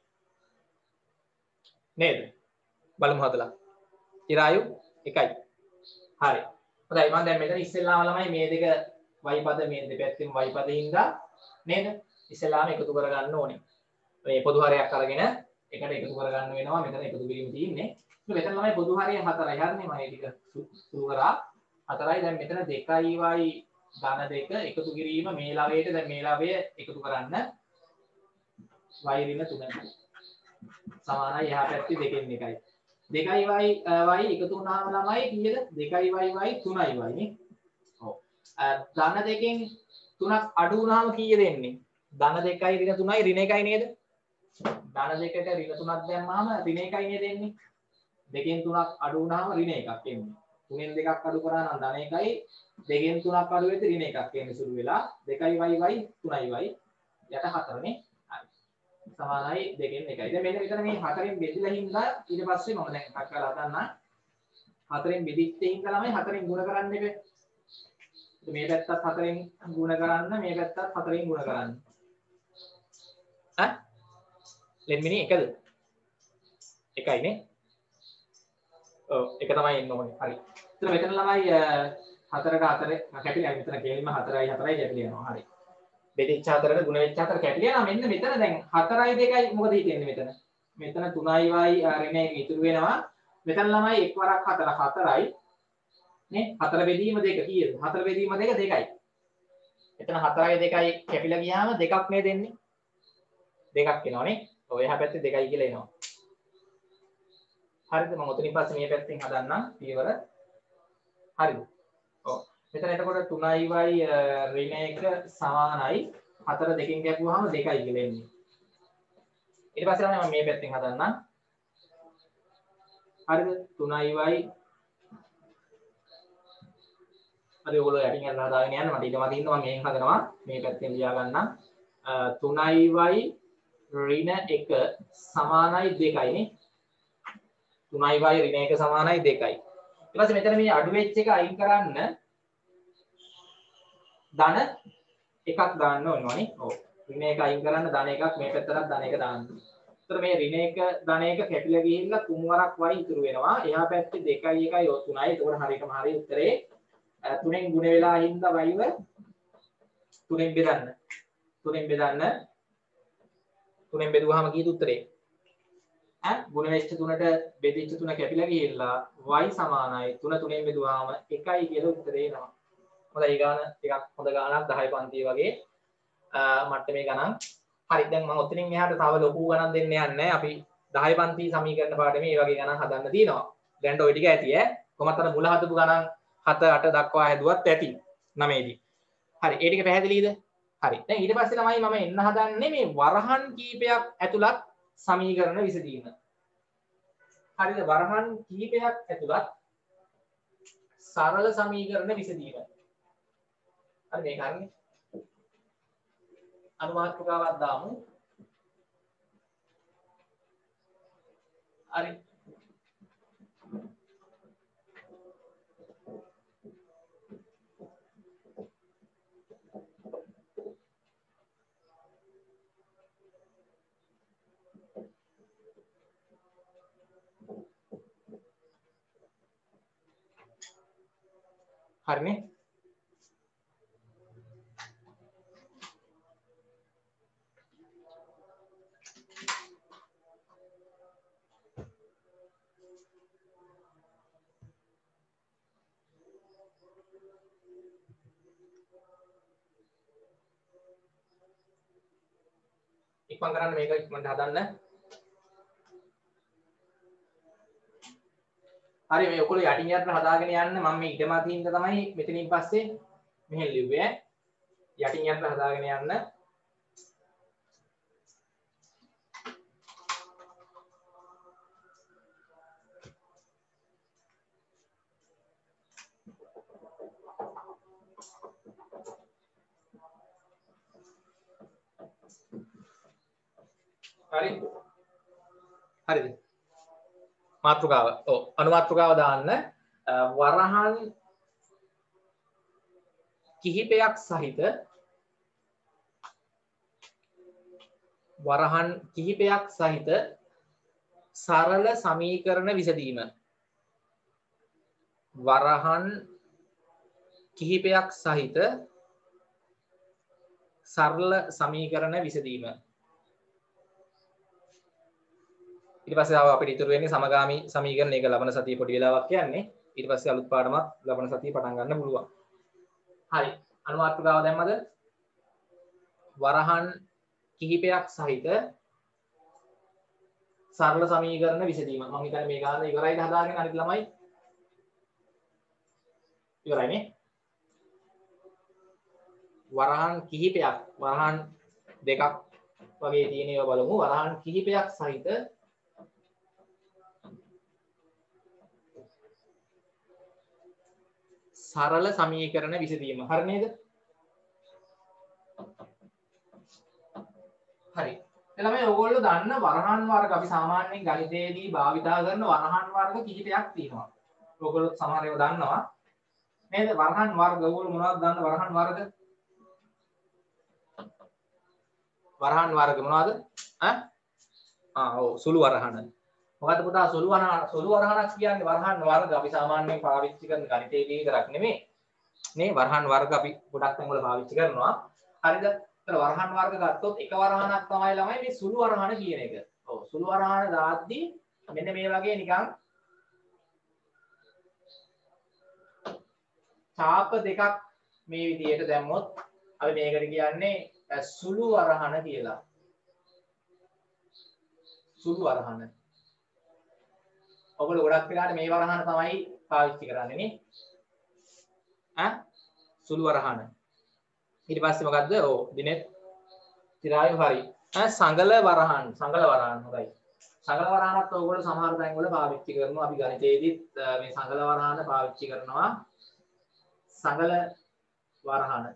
නේද බලමු හදලා ඉරායු එකයි හරි හොඳයි මම දැන් මෙතන ඉස්සෙල්ලාම ළමයි මේ දෙක y පද මේ දෙපැත්තෙන් y පදින්දා නේද ඉස්සෙල්ලාම එකතු කරගන්න ඕනේ මේ පොදු හරයක් අරගෙන එකට එකතු කරගන්න වෙනවා මෙතන එකතු කිරීම තියෙන්නේ මෙතන ළමයි පොදු හරය හතරයි හරිනේ මම ටික සුළු කරා හතරයි දැන් මෙතන දෙකයි y ධන දෙක එකතු කිරීම මේ ලවයට දැන් මේ ලවය එකතු කරන්න y ඍණ තුනයි සමානයි එහා පැත්තේ දෙකෙන් එකයි දෙකයි y y එකතු වුණාම ළමයි කීයද දෙකයි y y තුනයි y නේ ඔව් ධන දෙකෙන් තුනක් අඩු වුණාම කීයද එන්නේ ධන දෙකයි ඍණ තුනයි ඍණ එකයි නේද ධන දෙකට ඍණ තුනක් දැම්මාම ඍණ එකයි නේද එන්නේ දෙකෙන් තුනක් අඩු වුණාම ඍණ එකක් එන්නේ තුනෙන් දෙකක් අඩු කරා නම් ධන එකයි දෙකෙන් තුනක් අඩු වෙද්දී ඍණ එකක් එන්නේ සුළු වෙලා දෙකයි y y තුනයි y යට හතරනේ හරි සමානයි දෙකෙන් එකයි දැන් මෙන්න මෙතන මේ හතරෙන් බෙදලා හින්දා ඊට පස්සේ මම දැන් එකක් කරලා හදන්න හතරෙන් බෙදිච්ච හින්දා ළමයි හතරෙන් ගුණ කරන්න එක මේ පැත්තත් හතරෙන් ගුණ කරන්න මේ පැත්තත් හතරෙන් ගුණ කරන්න ඈ ලෙන්මිනි එකද එකයිනේ ඔව් එක තමයි එන්න ඕනේ හරි එතන මෙතන ළමයි හතරට හතර කැපිලා මෙතන කෙලින්ම හතරයි හතරයි කැපිලා යනවා හරි බෙදිච්ච හතරට ගුණ වෙච්ච හතර කැපිලා යනවා මෙන්න මෙතන දැන් හතරයි දෙකයි මොකද හිතෙන්නේ මෙතන මෙතන තුනයි y ඍණ එක ඉතුරු වෙනවා මෙතන ළමයි එක් වරක් හතර හතරයි නේ හතර බෙදීම දෙක කීයද හතර බෙදීම දෙක දෙකයි එතන හතරයි දෙකයි කැපිලා ගියාම දෙකක් නේ දෙන්නේ දෙකක් එනවනේ ඔය එහා පැත්තේ දෙකයි කියලා එනවා හරිද මම උතනින් පස්සේ මේ පැත්තෙන් හදන්නම් පියවර හරිද ඔව් මෙතන එතකොට තුනයි y ඍණ එක සමානයි හතර දෙකෙන් කැපුවාම දෙකයි කියලා එන්නේ ඊට පස්සේ මම මේ පැත්තෙන් හදන්නම් හරිද තුනයි y හරි ඔයගොල්ලෝ යටින් යන හදාගෙන යන්න මට ඊට මතින්ද මම මේක හදනවා මේ පැත්තෙන් ලියා ගන්නම් තුනයි y ඍණ එක සමානයි දෙකයි නේ තුනයි y ඍණ එක සමානයි දෙකයි ඊට පස්සේ මෙතන මේ අඩු වෙච්ච එක අයින් කරන්න ධන එකක් දාන්න ඕනවනේ ඔව් ඍණ එක අයින් කරන්න ධන එකක් මේ පැත්තට ධන එක දාන්න එතකොට මේ ඍණ එක ධන එක කැපිලා ගිහිල්ලා තුන් වරක් y ඉතුරු වෙනවා එහා පැත්තේ දෙකයි එකයි ඔය තුනයි එතකොට හරියටම හරිය උත්තරේ තුනෙන් ගුණ වෙලා හින්දා y ව තුනෙන් බෙදන්න තුනෙන් බෙදන්න තුනෙන් බෙදුවාම කීයද උත්තරේ ඈ ගුණ වෙච්ච තුනට බෙදිච්ච තුන කැපිලා ගිහිල්ලා y සමානයි තුන තුනෙන් බෙදුවාම එකයි කියලා උත්තරේ එනවා හොඳයි ඒ ගාන ටිකක් හොඳ ගානක් දහය පන්තිය වගේ මට්ටමේ ගණන් හරි දැන් මම ඔතනින් එහාට තව ලොකු ගණන් දෙන්න යන්නේ නැහැ අපි දහය පන්ති සමීකරණ පාඩමේ මේ වගේ ගණන් හදන්න තියෙනවා දැන් ඔය ටික ඇති ඈ කොහොමද අර මුල හදපු ගණන් හත අට දක්වා හැදුවත් ඇති නවයේදී හරි ඒ ටික පැහැදිලිද හරි දැන් ඊට පස්සේ තමයි මම එන්න හදන්නේ මේ වරහන් කීපයක් ඇතුළත් සමීකරණ විසඳීම හරිද වරහන් කීපයක් ඇතුළත් සරල සමීකරණ විසඳීම හරි මේක හරිනේ අනුමාත්‍රකාවක් දාමු හරි හරිනේ ඉක්මන් කරන්න මේක ඉක්මනට හදන්න හරි මේ ඔයගොල්ලෝ යටින් යට හදාගෙන යන්න මම මේ ඉඩම අතින්ද තමයි මෙතනින් පස්සේ මෙහෙන් ලිව්වේ යටින් යට හදාගෙන යන්න හරි හරිද මාත්‍රකාව ඔව් අනුමාත්‍රකාව දාන්න වරහන් කිහිපයක් සහිත වරහන් කිහිපයක් සහිත සරල සමීකරණ විසඳීම. වරහන් කිහිපයක් සහිත සරල සමීකරණ විසඳීම. ඊට පස්සේ ආව අපිට ඉතුරු වෙන්නේ සමගාමී සමීකරණ. ඒක ලබන සතියේ පොඩි වෙලාවක් යන්නේ. ඊට පස්සේ අලුත් පාඩමක් ලබන සතියේ පටන් ගන්න පුළුවන්. හරි. අනුමාත්‍රකාව දැම්මද? වරහන් කිහිපයක් සහිත සරල සමීකරණ විසඳීම. මම හිතන්නේ මේ ගාන ඉවරයිද හදාගෙන අනිත් ළමයි? ඉවරයි නේ? වරහන් කිහිපයක් වරහන් දෙකක් වගේ තියෙන ඒවා බලමු. වරහන් කිහිපයක් සහිත සරල සමීකරණ විසඳීම. හරි නේද? හරි. එළමයි ඔයගොල්ලෝ දන්න වරහන් වර්ග අපි සාමාන්‍යයෙන් ගණිතයේදී භාවිතා කරන වරහන් වර්ග කිහිපයක් තියෙනවා. ඔයගොල්ලෝ සමහර ඒවා දන්නවා. නේද? වරහන් වර්ග ඔයගොල්ලෝ මොනවද දන්න වරහන් වර්ග? වරහන් වර්ග මොනවද? ඈ? ආ ඔව් සුළු වරහන. මොකද්ද පුතා සුළු වරහන? සුළු වරහනක් කියන්නේ වරහන් වර්ග අපි සාමාන්‍යයෙන් පාවිච්චි කරන ගණිතයේදී විතරක් නෙමෙයි. නේ වරහන් වර්ග අපි ගොඩක් තැන්වල පාවිච්චි කරනවා. හරිද? ඒතර වරහන් වර්ග ගත්තොත් එක වරහනක් තමයි ළමයි මේ සුළු වරහන කියන එක. ඔව් සුළු වරහන දාද්දී මෙන්න මේ වගේ නිකන් ඡාප දෙකක් මේ විදිහට දැම්මොත් අපි මේකට කියන්නේ සුළු වරහන කියලා. සුළු වරහන. ඔයගොල්ලෝ ගොඩක් වෙලාවට මේ වරහන තමයි පාවිච්චි කරන්නේ නේ. ඈ සුළු වරහන. ඊට පස්සේ මොකද්ද? ඔව් දිනෙත් තිරායු හරි. ඈ සංගල වරහන්. සංගල වරහන් හොඳයි. සංගල වරහනත් ඔයගොල්ලෝ සමහර තැන් වල පාවිච්චි කරනවා. අපි ගණිතයේදීත් මේ සංගල වරහන පාවිච්චි කරනවා. සංගල වරහන.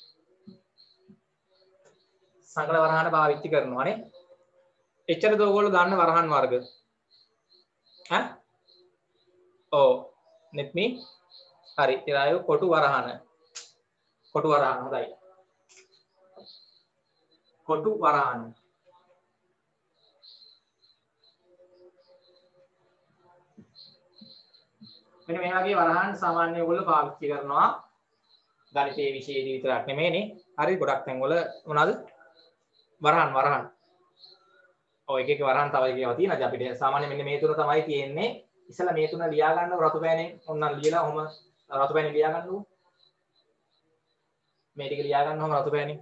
සංගල වරහන පාවිච්චි කරනවා නේ. එච්චරද ඔයගොල්ලෝ දන්න වරහන් වර්ග? ඈ? ඔව්. net me. හරි. තිරායු කොටු වරහන. කොටු වරහන හොඳයි. කොටු වරහන. මෙන්න මේ වගේ වරහන් සාමාන්‍ය ඔයගොල්ලෝ පාවිච්චි කරනවා. ගණිතයේ විෂයේදී විතරක් නෙමෙයිනේ. හරි ගොඩක් තැන්වල මොනවාද? වරහන් වරහන්. ඔය එක එක වරහන් තව එක ඒවා තියෙනවා. අපිට සාමාන්‍ය මෙන්න මේ තුන තමයි තියෙන්නේ. ඉස්සලා මේ තුන ලියා ගන්න රතු පෑනෙන් ඔන්නම් ලියලා ඔහම රතු පෑනෙන් ලියා ගන්නකො. මේ ටික ලියා ගන්න ඔහම රතු පෑනෙන්.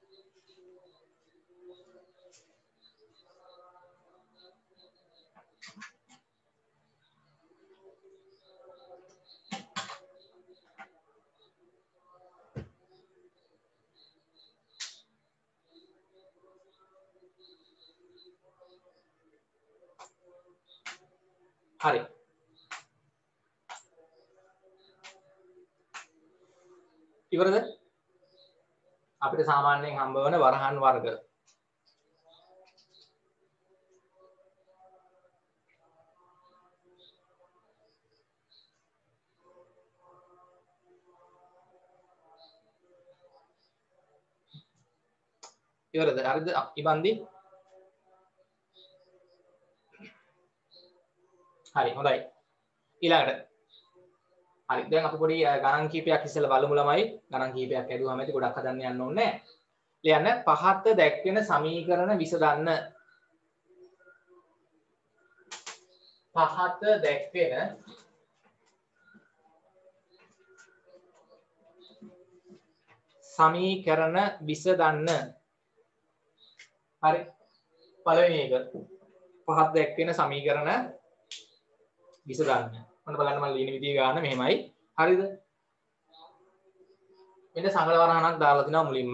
හරි. ඉවරද? අපිට සාමාන්‍යයෙන් හම්බ වෙන වරහන් වර්ග. ඉවරද? හරිද? ඉබන්දි? හරි හොඳයි. ඊළඟට හරි දැන් අපි පොඩි ගණන් කීපයක් ඉස්සෙල්ලා බලමු ළමයි. ගණන් කීපයක් ඇදුවාම ඇති ගොඩක් හදන්න යන්න ඕනේ නැහැ. ලියන්න පහත දැක්වෙන සමීකරණ විසඳන්න. පහත දැක්වෙන සමීකරණ විසඳන්න. හරි පළවෙනි එක පහත දැක්වෙන සමීකරණ විසඳන්න. ඔන්න බලන්න මම ලියන විදිය ගන්න මෙහෙමයි. හරිද? මෙන්න සංගල වරහනක් දාලා තිනවා මුලින්ම.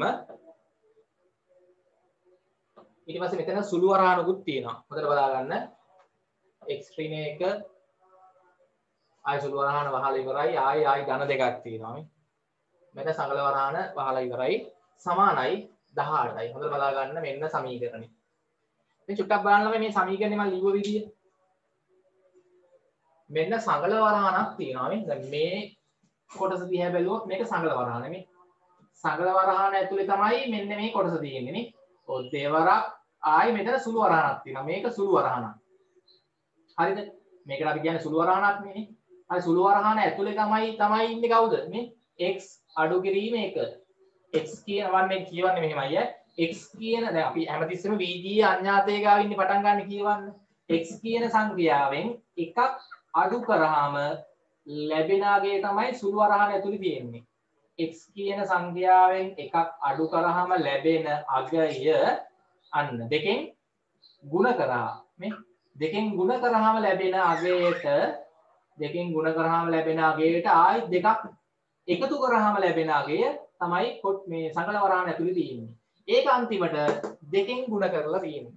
ඊට පස්සේ මෙතන සුළු වරහනකුත් තියෙනවා. හොඳට බලා ගන්න. එක්ස්ට්‍රීම් එක ආයි සුළු වරහන වහලා ඉවරයි. ආයි ආයි ඝන දෙකක් තියෙනවා මේ. මෙතන සංගල වරහන වහලා ඉවරයි. සමානයි දහඅටයි. හොඳට බලා ගන්න මෙන්න සමීකරණය. මේ චුට්ටක් බලන්න මේ සමීකරණය මම ලියුව විදිය. මෙන්න සංගල වරහණක් තියෙනවා මේ. දැන් මේ කොටස දිහා බැලුවොත් මේක සංගල වරහණ නේ. සංගල වරහණ ඇතුලේ තමයි මෙන්න මේ කොටස තියෙන්නේ නේ. ඔය දෙවරක් ආයි මෙතන සුළු වරහණක් තියෙනවා. මේක සුළු වරහණක්. හරිද? මේකට අපි කියන්නේ සුළු වරහණක් නේ. හරි සුළු වරහණ ඇතුලේ තමයි තමයි ඉන්නේ කවුද? මේ x අඩු කිරීම එක. x කියනවා මේ කියවන්නේ මෙහෙමයි ඈ. x කියන දැන් අපි හැමතිස්සෙම vg අඥාතය ගාව ඉන්නේ පටන් ගන්න කියවන්න. x කියන සංඛ්‍යාවෙන් එකක් අඩු කරාම ලැබෙන අගය තමයි සුළු වරහණ ඇතුලේ තියෙන්නේ. x කියන සංඛ්‍යාවෙන් එකක් අඩු කරාම ලැබෙන අගය අන්න දෙකෙන් ಗುಣ කරා මේ දෙකෙන් ಗುಣ කරාම ලැබෙන අගයට දෙකෙන් ಗುಣ කරාම ලැබෙන අගයට ආයි දෙකක් එකතු කරාම ලැබෙන අගය තමයි මේ සංගල වරහණ ඇතුලේ තියෙන්නේ. ඒක අන්තිමට දෙකෙන් ಗುಣ කරලා තියෙන්නේ.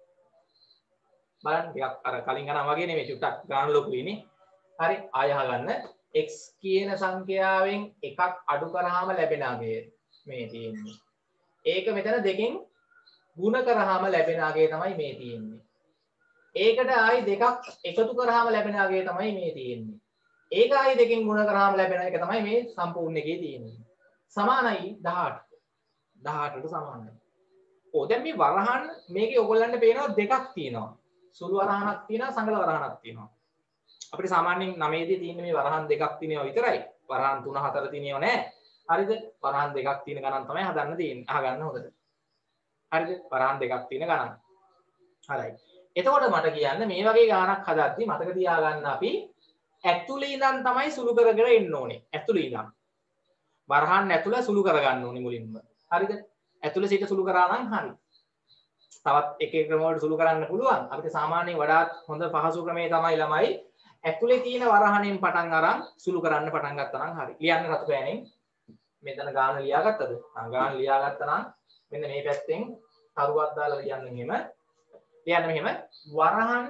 බලන්න ටිකක් අර කලින් ගණන් වගේ නෙමෙයි චුට්ටක් ගාන ලොකුයි නේ. හරි ආය අහගන්න x කියන සංඛ්‍යාවෙන් එකක් අඩු කරාම ලැබෙන අගය මේ තියෙන්නේ. ඒක මෙතන දෙකෙන් ಗುಣ කරාම ලැබෙන අගය තමයි මේ තියෙන්නේ. ඒකට ආයි දෙකක් එකතු කරාම ලැබෙන අගය තමයි මේ තියෙන්නේ. ඒක ආයි දෙකෙන් ಗುಣ කරාම ලැබෙන එක තමයි මේ සම්පූර්ණ එකේ තියෙන්නේ. සමානයි දහඅට. දහඅටට සමානයි. ඕ දැන් මේ වරහන් මේකේ ඔයගොල්ලන්ට පේනවා දෙකක් තියෙනවා. සුළු වරහණක් තියෙනවා සංගල වරහණක් තියෙනවා. අපිට සාමාන්‍යයෙන් නවය දී තියෙන මේ වරහන් දෙකක් තියෙනවා විතරයි. වරහන් තුන හතර තියෙනව නෑ. හරිද? වරහන් දෙකක් තියෙන ගණන් තමයි හදන්න තියෙන්නේ. අහගන්න හොඳට. හරිද? වරහන් දෙකක් තියෙන ගණන්. හරි. එතකොට මට කියන්න මේ වගේ ගානක් හදද්දි මතක තියාගන්න අපි ඇතුළේ ඉඳන් තමයි සුළු කරගෙන එන්න ඕනේ. ඇතුළේ ඉඳන්. වරහන් ඇතුළ සුළු කරගන්න ඕනේ මුලින්ම. හරිද? ඇතුළේ සිට සුළු කරා නම් හරි. තවත් එක එක ක්‍රම වලට සුළු කරන්න පුළුවන්. අපිට සාමාන්‍යයෙන් වඩාත් හොඳ පහසු ක්‍රමය තමයි ළමයි ඇතුළේ තියෙන වරහණෙන් පටන් අරන් සුළු කරන්න පටන් ගත්තා නම් හරි. ලියන්න රතු පෑනෙන් මෙතන ගාන ලියාගත්තද? ආ ගාන ලියාගත්තා නම් මෙන්න මේ පැත්තෙන් කරුවක් දාලා ලියන්න මෙහෙම. ලියන්න මෙහෙම වරහන්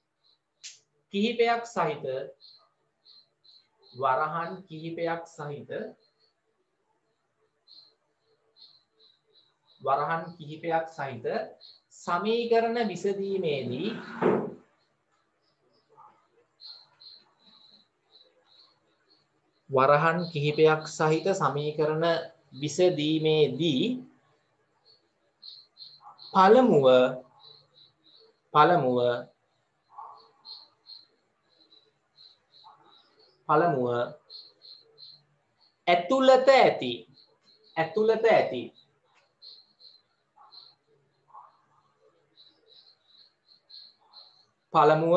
කිහිපයක් සහිත වරහන් කිහිපයක් සහිත වරහන් කිහිපයක් සහිත සමීකරණ විසඳීමේදී වරහන් කිහිපයක් සහිත සමීකරණ විසඳීමේදී පළමුව පළමුව පළමුව ඇතුළත ඇති ඇතුළත ඇති පළමුව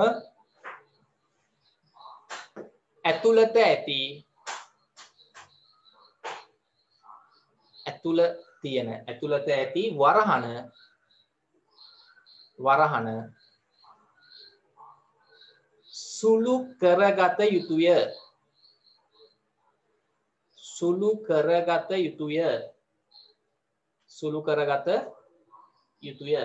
ඇතුළත ඇති ඇතුළ තියෙන ඇතුළත ඇති වරහන වරහන සුළු කරගත යුතුය සුළු කරගත යුතුය සුළු කරගත යුතුය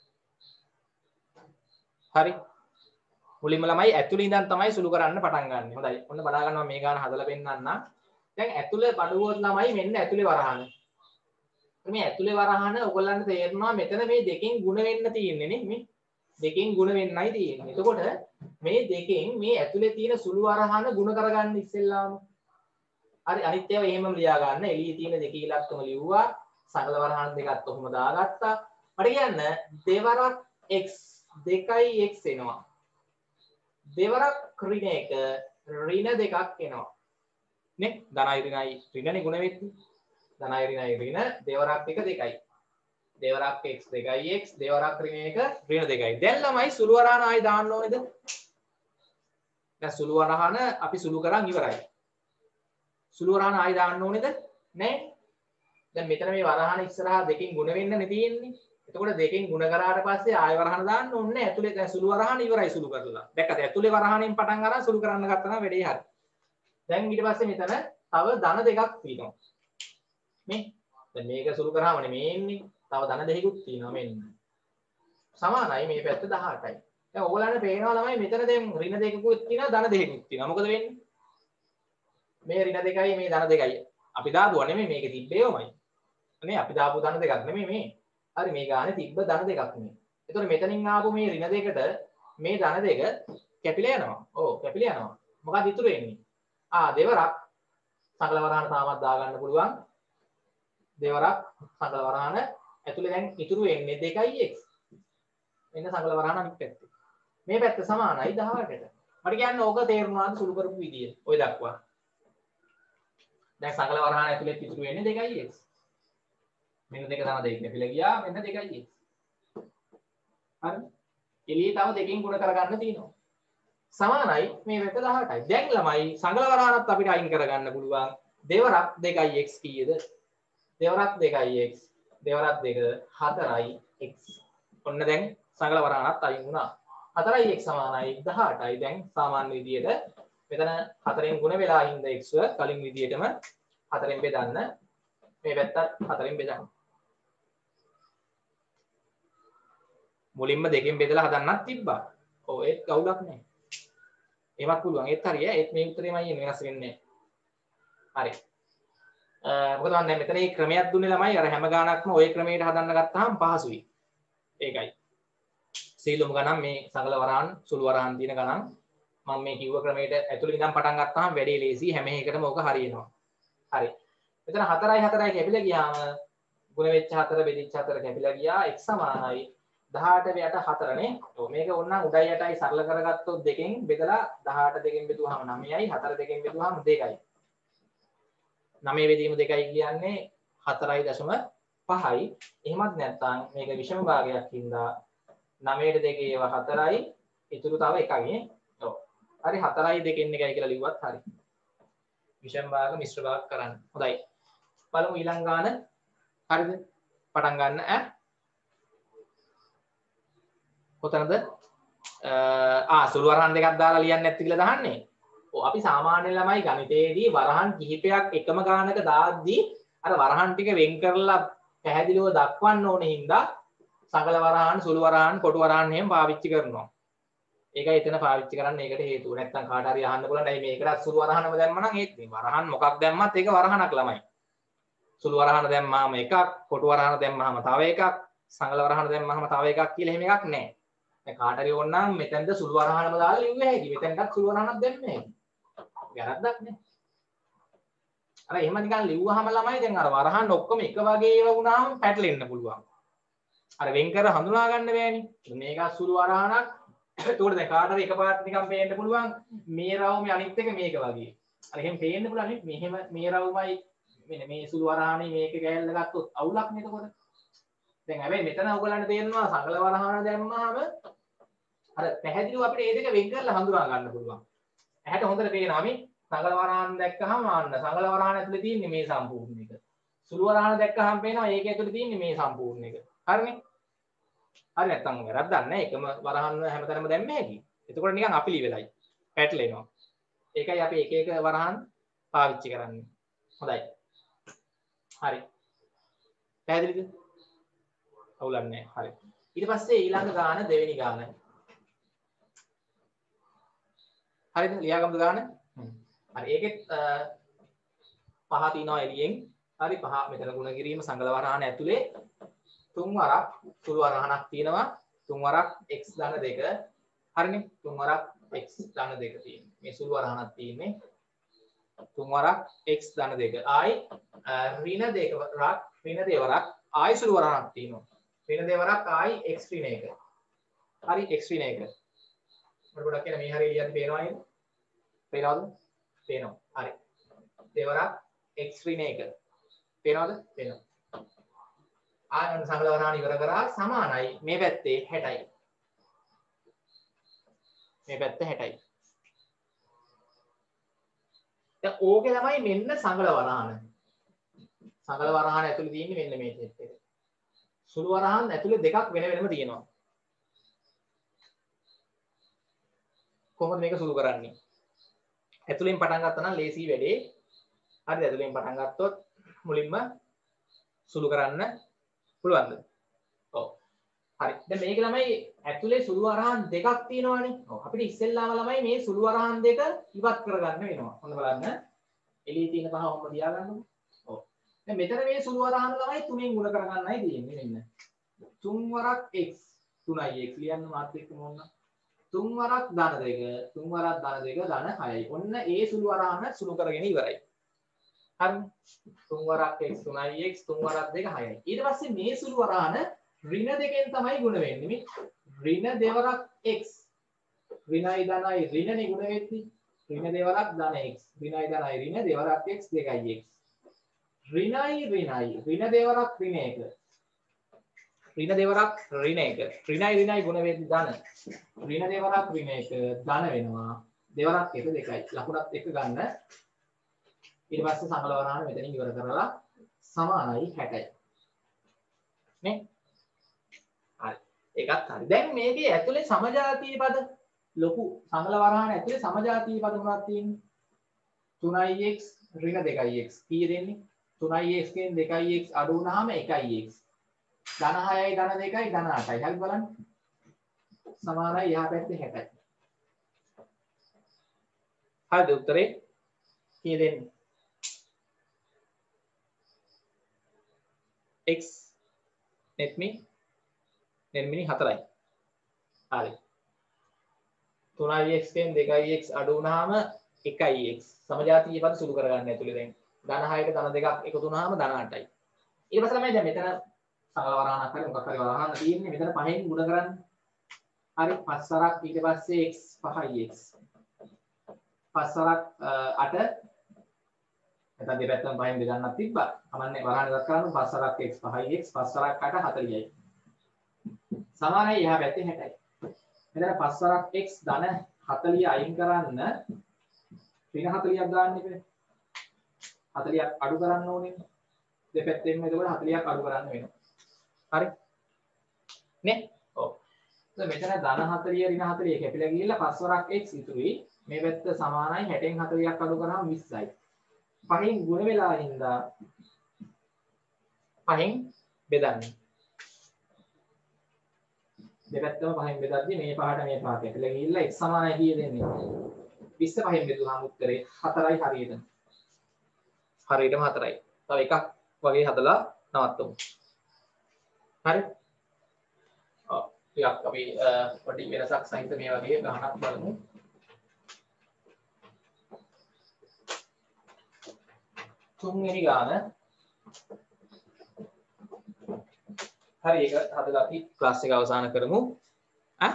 හරි මුලින්ම ළමයි ඇතුළේ ඉඳන් තමයි සුළු කරන්න පටන් ගන්න. හොඳයි. ඔන්න බලා ගන්නවා මේ ගාන හදලා පෙන්නන්න. දැන් ඇතුළේ බඩුවොත් ළමයි මෙන්න ඇතුළේ වරහන. මේ ඇතුළේ වරහන ඔයගොල්ලන්ට තේරෙනවා මෙතන මේ දෙකෙන් ಗುಣ වෙන්න තියෙන්නේ නේ මේ. දෙකෙන් ಗುಣ වෙන්නයි තියෙන්නේ. එතකොට මේ දෙකෙන් මේ ඇතුළේ තියෙන සුළු වරහන ಗುಣ කරගන්න ඉස්සෙල්ලාම. හරි අනිත් ඒවා එහෙමම ලියා ගන්න. එළියේ තියෙන දෙක ඉලක්කම ලිව්වා. සරල වරහන් දෙකත් ඔහොම දාගත්තා. මට කියන්න දෙවරක් x දෙකයි x එනවා. දෙවරක් ඍණ එක ඍණ දෙකක් එනවා. නේ? ධනයි ඍණයි ඍණනේ ගුණ වෙන්නේ. ධනයි ඍණයි ඍණ දෙවරක් එක දෙකයි. දෙවරක් x දෙකයි x දෙවරක් ඍණ එක ඍණ දෙකයි. දැන් ළමයි සුළු වරහන ආයි දාන්න ඕනේද? දැන් සුළු වරහන අපි සුළු කරන් ඉවරයි. සුළු වරහන ආයි දාන්න ඕනේද? නෑ. දැන් මෙතන මේ වරහන ඉස්සරහා දෙකෙන් ගුණ වෙන්න නේ තියෙන්නේ. එතකොට දෙකෙන් ගුණ කරාට පස්සේ ආය වරහන දාන්න ඕනේ. ඇතුලේ දැන් සුළු වරහන ඉවරයි සුළු කරලා. දැක්කද? ඇතුලේ වරහනෙන් පටන් අරන් සුළු කරන්න ගත්තා නම් වැඩේ හරි. දැන් ඊට පස්සේ මෙතන තව ධන දෙකක් තියෙනවා. මේ දැන් මේක සුළු කරාම නෙමෙයි එන්නේ. තව ධන දෙකකුත් තියෙනවා මෙන්න. සමානයි මේ පැත්ත දහඅටයි. දැන් ඔයගොල්ලන්ට පේනවා ළමයි මෙතන දැන් ඍණ දෙකකුත් තියෙනවා ධන දෙකකුත් තියෙනවා. මොකද වෙන්නේ? මේ ඍණ දෙකයි මේ ධන දෙකයි. අපි දාපුවා නෙමෙයි මේකේ තිබ්බේවමයි. නේ අපි දාපු ධන දෙකක් නෙමෙයි මේ. හරි මේ ගානේ තිබ්බ ධන දෙකක් නේ. එතකොට මෙතනින් ආපු මේ ඍණ දෙකට මේ ධන දෙක කැපිලා යනවා. ඔව් කැපිලා යනවා. මොකක්ද ඉතුරු වෙන්නේ? ආ දෙවරක් සංකල වරහන තාමත් දාගන්න පුළුවන්. දෙවරක් සංකල වරහන ඇතුලේ දැන් ඉතුරු වෙන්නේ දෙකයි x. එන්න සංකල වරහන අනිත් පැත්තේ. මේ පැත්ත සමානයි දහඅටට. මට කියන්න ඕක තේරුණාද සුළු කරපු විදිය. ඔය දක්වා. දැන් සංකල වරහන ඇතුලේ ඉතුරු වෙන්නේ දෙකයි x. මෙන්න දෙක තමයි දෙක කැපිලා ගියා. මෙන්න දෙකයි x. හරි. එළියේ තව දෙකකින් ගුණ කරගන්න තියෙනවා. සමානයි මේ වෙත දහඅටයි. දැන් ළමයි සංකල වරහනත් අපිට අයින් කරගන්න පුළුවන්. දෙවරක් දෙකයි x කීයද? දෙවරක් දෙකයි x. දෙවරක් දෙක හතරයි x. ඔන්න දැන් සංකල වරහනත් අයින් වුණා. හතරයි x සමානයි දහඅටයි. දැන් සාමාන්‍ය විදියට මෙතන හතරෙන් ගුණ වෙලා ඉඳ x කලින් විදියටම හතරෙන් බෙදන්න. මේ පැත්තත් හතරෙන් බෙදන්න. මුලින්ම දෙකෙන් බෙදලා හදන්නත් තිබ්බා. ඔව් ඒත් ගවුලක් නැහැ. ඒවත් පුළුවන්. ඒත් හරිය. ඒත් මේ උත්තරේමයි එන්නේ වෙනස් වෙන්නේ නැහැ. හරි. අ මොකද මම දැන් මෙතන මේ ක්‍රමයක් දුන්නේ ළමයි අර හැම ගානක්ම ওই ක්‍රමයට හදන්න ගත්තාම පහසුයි. ඒකයි. සීලොම ගණන් මේ සංකල වරහන් සුළු වරහන් තියෙන ගණන් මම මේ කිව්ව ක්‍රමයට ඇතුළේ ඉඳන් පටන් ගත්තාම වැඩි ලේසි හැම එකටම ඕක හරියනවා. හරි. මෙතන හතරයි හතරයි කැපිලා ගියාම ගුණ වෙච්ච හතර බෙදිච්ච හතර කැපිලා ගියා x සමානයි දහඅට යට හතරනේ. ඔව් මේක ඕනනම් උඩයි යටයි සරල කරගත්තොත් දෙකෙන් බෙදලා දහඅට දෙකෙන් බෙදුවාම නවයයි හතර දෙකෙන් බෙදුවාම දෙකයි. නවය බෙදීම දෙකයි කියන්නේ හතරයි දශම පහයි. එහෙමත් නැත්නම් මේක විෂම භාගයක් හින්දා නවයට දෙකේ ඒවා හතරයි ඉතුරු තව එකයි. ඔව්. හරි හතරයි දෙකෙන් එකයි කියලා ලිව්වත් හරි. විෂම භාග මිශ්‍ර භාග කරන්න. හොඳයි. බලමු ඊළඟ ගාන. හරිද? පටන් ගන්න ඈ. කොතනද? ආ සුළු වරහන් දෙකක් දාලා ලියන්නේ නැති කියලා දහන්නේ. ඔව් අපි සාමාන්‍ය ළමයි ගණිතයේදී වරහන් කිහිපයක් එකම ගානක දාද්දී අර වරහන් ටික වෙන් කරලා පැහැදිලිව දක්වන්න ඕනේ හින්දා සංකල වරහන් සුළු වරහන් කොටු වරහන් එහෙම පාවිච්චි කරනවා. ඒකයි එතන පාවිච්චි කරන්න ඒකට හේතුව. නැත්තම් කාට හරි අහන්න පුළුවන් ඇයි මේකට සුළු වරහනම දැම්ම නම් ඒත් මේ වරහන් මොකක් දැම්මත් ඒක වරහනක් ළමයි. සුළු වරහන දැම්මාම එකක්, කොටු වරහන දැම්මාම තව එකක්, සංකල වරහන දැම්මාම තව එකක් කියලා එහෙම එකක් නැහැ. දැන් කාට හරි ඕන නම් මෙතෙන්ද සුළු වරහනම දාලා ලිව්ව හැකි. මෙතෙන්ටත් සුළු වරහනක් දෙන්න හැකි. වැරද්දක් නෑ. අර එහෙම නිකන් ලිව්වහම ළමයි දැන් අර වරහන් ඔක්කොම එක වගේ ඒවා වුණාම පැටලෙන්න පුළුවන්. අර වෙන් කර හඳුනා ගන්න බෑනේ. මේක සුළු වරහනක්. ඒකට දැන් කාට හරි එකපාරට නිකන් පේන්න පුළුවන් මේ රවුමේ අනිත් එක මේක වගේ. අර එහෙම පේන්න පුළුවන් නේ. මෙහෙම මේ රවුමයි මෙන්න මේ සුළු වරහනේ මේක ගෑල්ල ගත්තොත් අවුලක් නේද කොට. දැන් හැබැයි මෙතන ඔයගලන්ට තේරෙනවා සංකල වරහන දැම්මහම අර පැහැදිලිව අපිට මේ දෙක වෙන් කරලා හඳුනා ගන්න පුළුවන්. ඇහැට හොඳට පේනවා මේ සංකල වරහන් දැක්කහම ආන්න සංකල වරහන ඇතුලේ තියෙන්නේ මේ සම්පූර්ණ එක. සුළු වරහන දැක්කහම පේනවා ඒක ඇතුලේ තියෙන්නේ මේ සම්පූර්ණ එක. හරිනේ? හරි නැත්තම් වැරද්දක් නැහැ. එකම වරහන් හැමතැනම දැම්ම හැකි. එතකොට නිකන් අපිලි වෙලයි. පැටලෙනවා. ඒකයි අපි එක එක වරහන් පාවිච්චි කරන්නේ. හොඳයි. හරි. පැහැදිලිද? අවුලක් නැහැ. හරි. ඊට පස්සේ ඊළඟ ගාන දෙවෙනි ගාන. හරිද? ලියාගමුද ගාන? හරි. ඒකෙත් පහ තියෙනවා එළියෙන්. හරි පහ මෙතන ගුණ කිරීම සංකල වරහන ඇතුලේ තුන් වරක් සුළු වරහනක් තියෙනවා. තුන් වරක් x ධන දෙක. හරිනේ? තුන් වරක් x ධන දෙක තියෙනවා. මේ සුළු වරහනක් තියෙන්නේ. තුන් වරක් x ධන දෙක. ආයි ඍණ දෙක වරක් ඍණ දෙවරක් ආයි සුළු වරහනක් තියෙනවා. ඍණ දෙවරක් ආයි x ඍණ එක. හරි x ඍණ එක. මට ගොඩක් කියන මේ හරිය ලියන්න පේනවා නේද? පේනවද? පේනවා. හරි. දෙවරක් x ඍණ එක. පේනවද? පේනවා. ආයන සංකල වරහන් ඉවර කරා සමානයි මේ පැත්තේ හැටයි. මේ පැත්ත හැටයි. දැන් ඕකේ ළමයි මෙන්න සංකල වරහන. සංකල වරහන ඇතුලේ තියෙන්නේ මෙන්න මේ සෙට් එක. සුළු වරහන් ඇතුලේ දෙකක් වෙන වෙනම තියෙනවා. කොහොමද මේක සුළු කරන්නේ? ඇතුලෙන් පටන් ගත්තා නම් ලේසි වැඩේ. හරිද? ඇතුලෙන් පටන් ගත්තොත් මුලින්ම සුළු කරන්න පුළුවන්ද? ඔව්. හරි. දැන් මේක ළමයි ඇතුලේ සුළු වරහන් දෙකක් තියෙනවානේ. ඔව්. අපිට ඉස්සෙල්ලාම ළමයි මේ සුළු වරහන් දෙක ඉවත් කරගන්න වෙනවා. හොඳ බලන්න. එළියේ තියෙන පහ ඔක්කොම තියාගන්නකො. ඔව්. දැන් මෙතන මේ සුළු වරහන් ළමයි තුනෙන් ගුණ කරගන්නයි තියෙන්නේ මෙන්න. තුන් වරක් x තුනයි x ලියන්න මාත් එක්කම ඕන. තුන් වරක් ධන දෙක තුන් වරක් ධන දෙක ධන හයයි. ඔන්න ඒ සුළු වරහන සුළු කරගෙන ඉවරයි. හරි. තුන් වරක් x තුනයි x තුන් වරක් දෙක හයයි. ඊට පස්සේ මේ සුළු වරහන ඍණ දෙකෙන් තමයි ගුණ වෙන්නේ. මේ ඍණ දෙවරක් x ඍණයි ධනයි ඍණනේ ගුණ වෙද්දී ඍණ දෙවරක් ධන x ඍණයි ධනයි ඍණ දෙවරක් x දෙකයි x ඍණයි ඍණයි ඍණ දෙවරක් ඍණ එක ඍණ දෙවරක් ඍණ එක ඍණයි ඍණයි ගුණ වෙද්දී ධන ඍණ දෙවරක් ඍණ එක ධන වෙනවා දෙවරක් එක දෙකයි ලකුණත් එක ගන්න ඊට පස්සේ සංකල වරහන මෙතනින් ඉවර කරලා සමානයි හැටයි නේ හරි ඒකත් හරි දැන් මේකේ ඇතුලේ සමජාතීය පද ලොකු සංකල වරහන ඇතුලේ සමජාතීය පද මොනවද තියෙන්නේ තුනයි x ඍණ දෙකයි x කීය දෙන්නේ තුනයි x කෙන් දෙකයි x අඩු වුනහම එකයි x ධන හයයි ධන දෙකයි ධන අටයි හරි බලන්න සමානයි එහා පැත්තේ හැටයි හරිද උත්තරේ කීය දෙන්නේ x netmi netmini හතරයි හරි තුනයි x කෙන් දෙකයි x අඩු වුනහම එකයි x සමජාතීය පද සුළු කරගන්න ඇතුලේ දැන් ධන හයක ධන දෙකක් එකතු වුනහම ධන අටයි ඊට පස්සේ තමයි දැන් මෙතන සංකල වරහණක් හරි මොකක් හරි වරහණ තියෙන්නේ මෙතන පහෙන් ගුණ කරන්න හරි පස් වරක් ඊට පස්සේ x පහයි x පස් වරක් අට නැත්නම් දෙපැත්තම පහෙන් බෙදන්නත් තිබ්බා කමන්නේ වරහණ ඉවත් කරන්න පස් වරක් x පහයි x පස් වරක් අට හතලියයි සමානයි එහා පැත්තේ හැටයි මෙතන පස් වරක් x ධන හතලිය අයින් කරන්න ඍණ හතලියක් ගන්න ඉතින් හතලියක් අඩු කරන්න ඕනේ දෙපැත්තෙන්ම එතකොට හතලියක් අඩු කරන්න වෙනවා හරි නේ ඔව් දැන් මෙතන ධන හතලිය ඍණ හතලිය කැපිලා ගිහිල්ලා පස් වරක් x ඉතුරුයි මේ පැත්ත සමානයි හැටෙන් හතලියක් අඩු කරාම විස්සයි පහෙන් ගුණ වෙලා හින්දා පහෙන් බෙදන්න දෙපැත්තම පහෙන් බෙදද්දී මේ පහට මේ පහ කැපිලා ගිහිල්ලා x සමානයි කීය දෙන්නේ විස්ස පහෙන් බෙදුවාම උත්තරේ හතරයි හරියටම හරියටම හතරයි තව එකක් වගේ හදලා නවත්තමු හරි ඔව් ටිකක් අපි පොඩි වෙනසක් සහිත මේ වගේ ගණනක් බලමු තුන්වෙනි ගාන හරි ඒක හදලා අපි ක්ලාස් එක අවසන් කරමු ඈ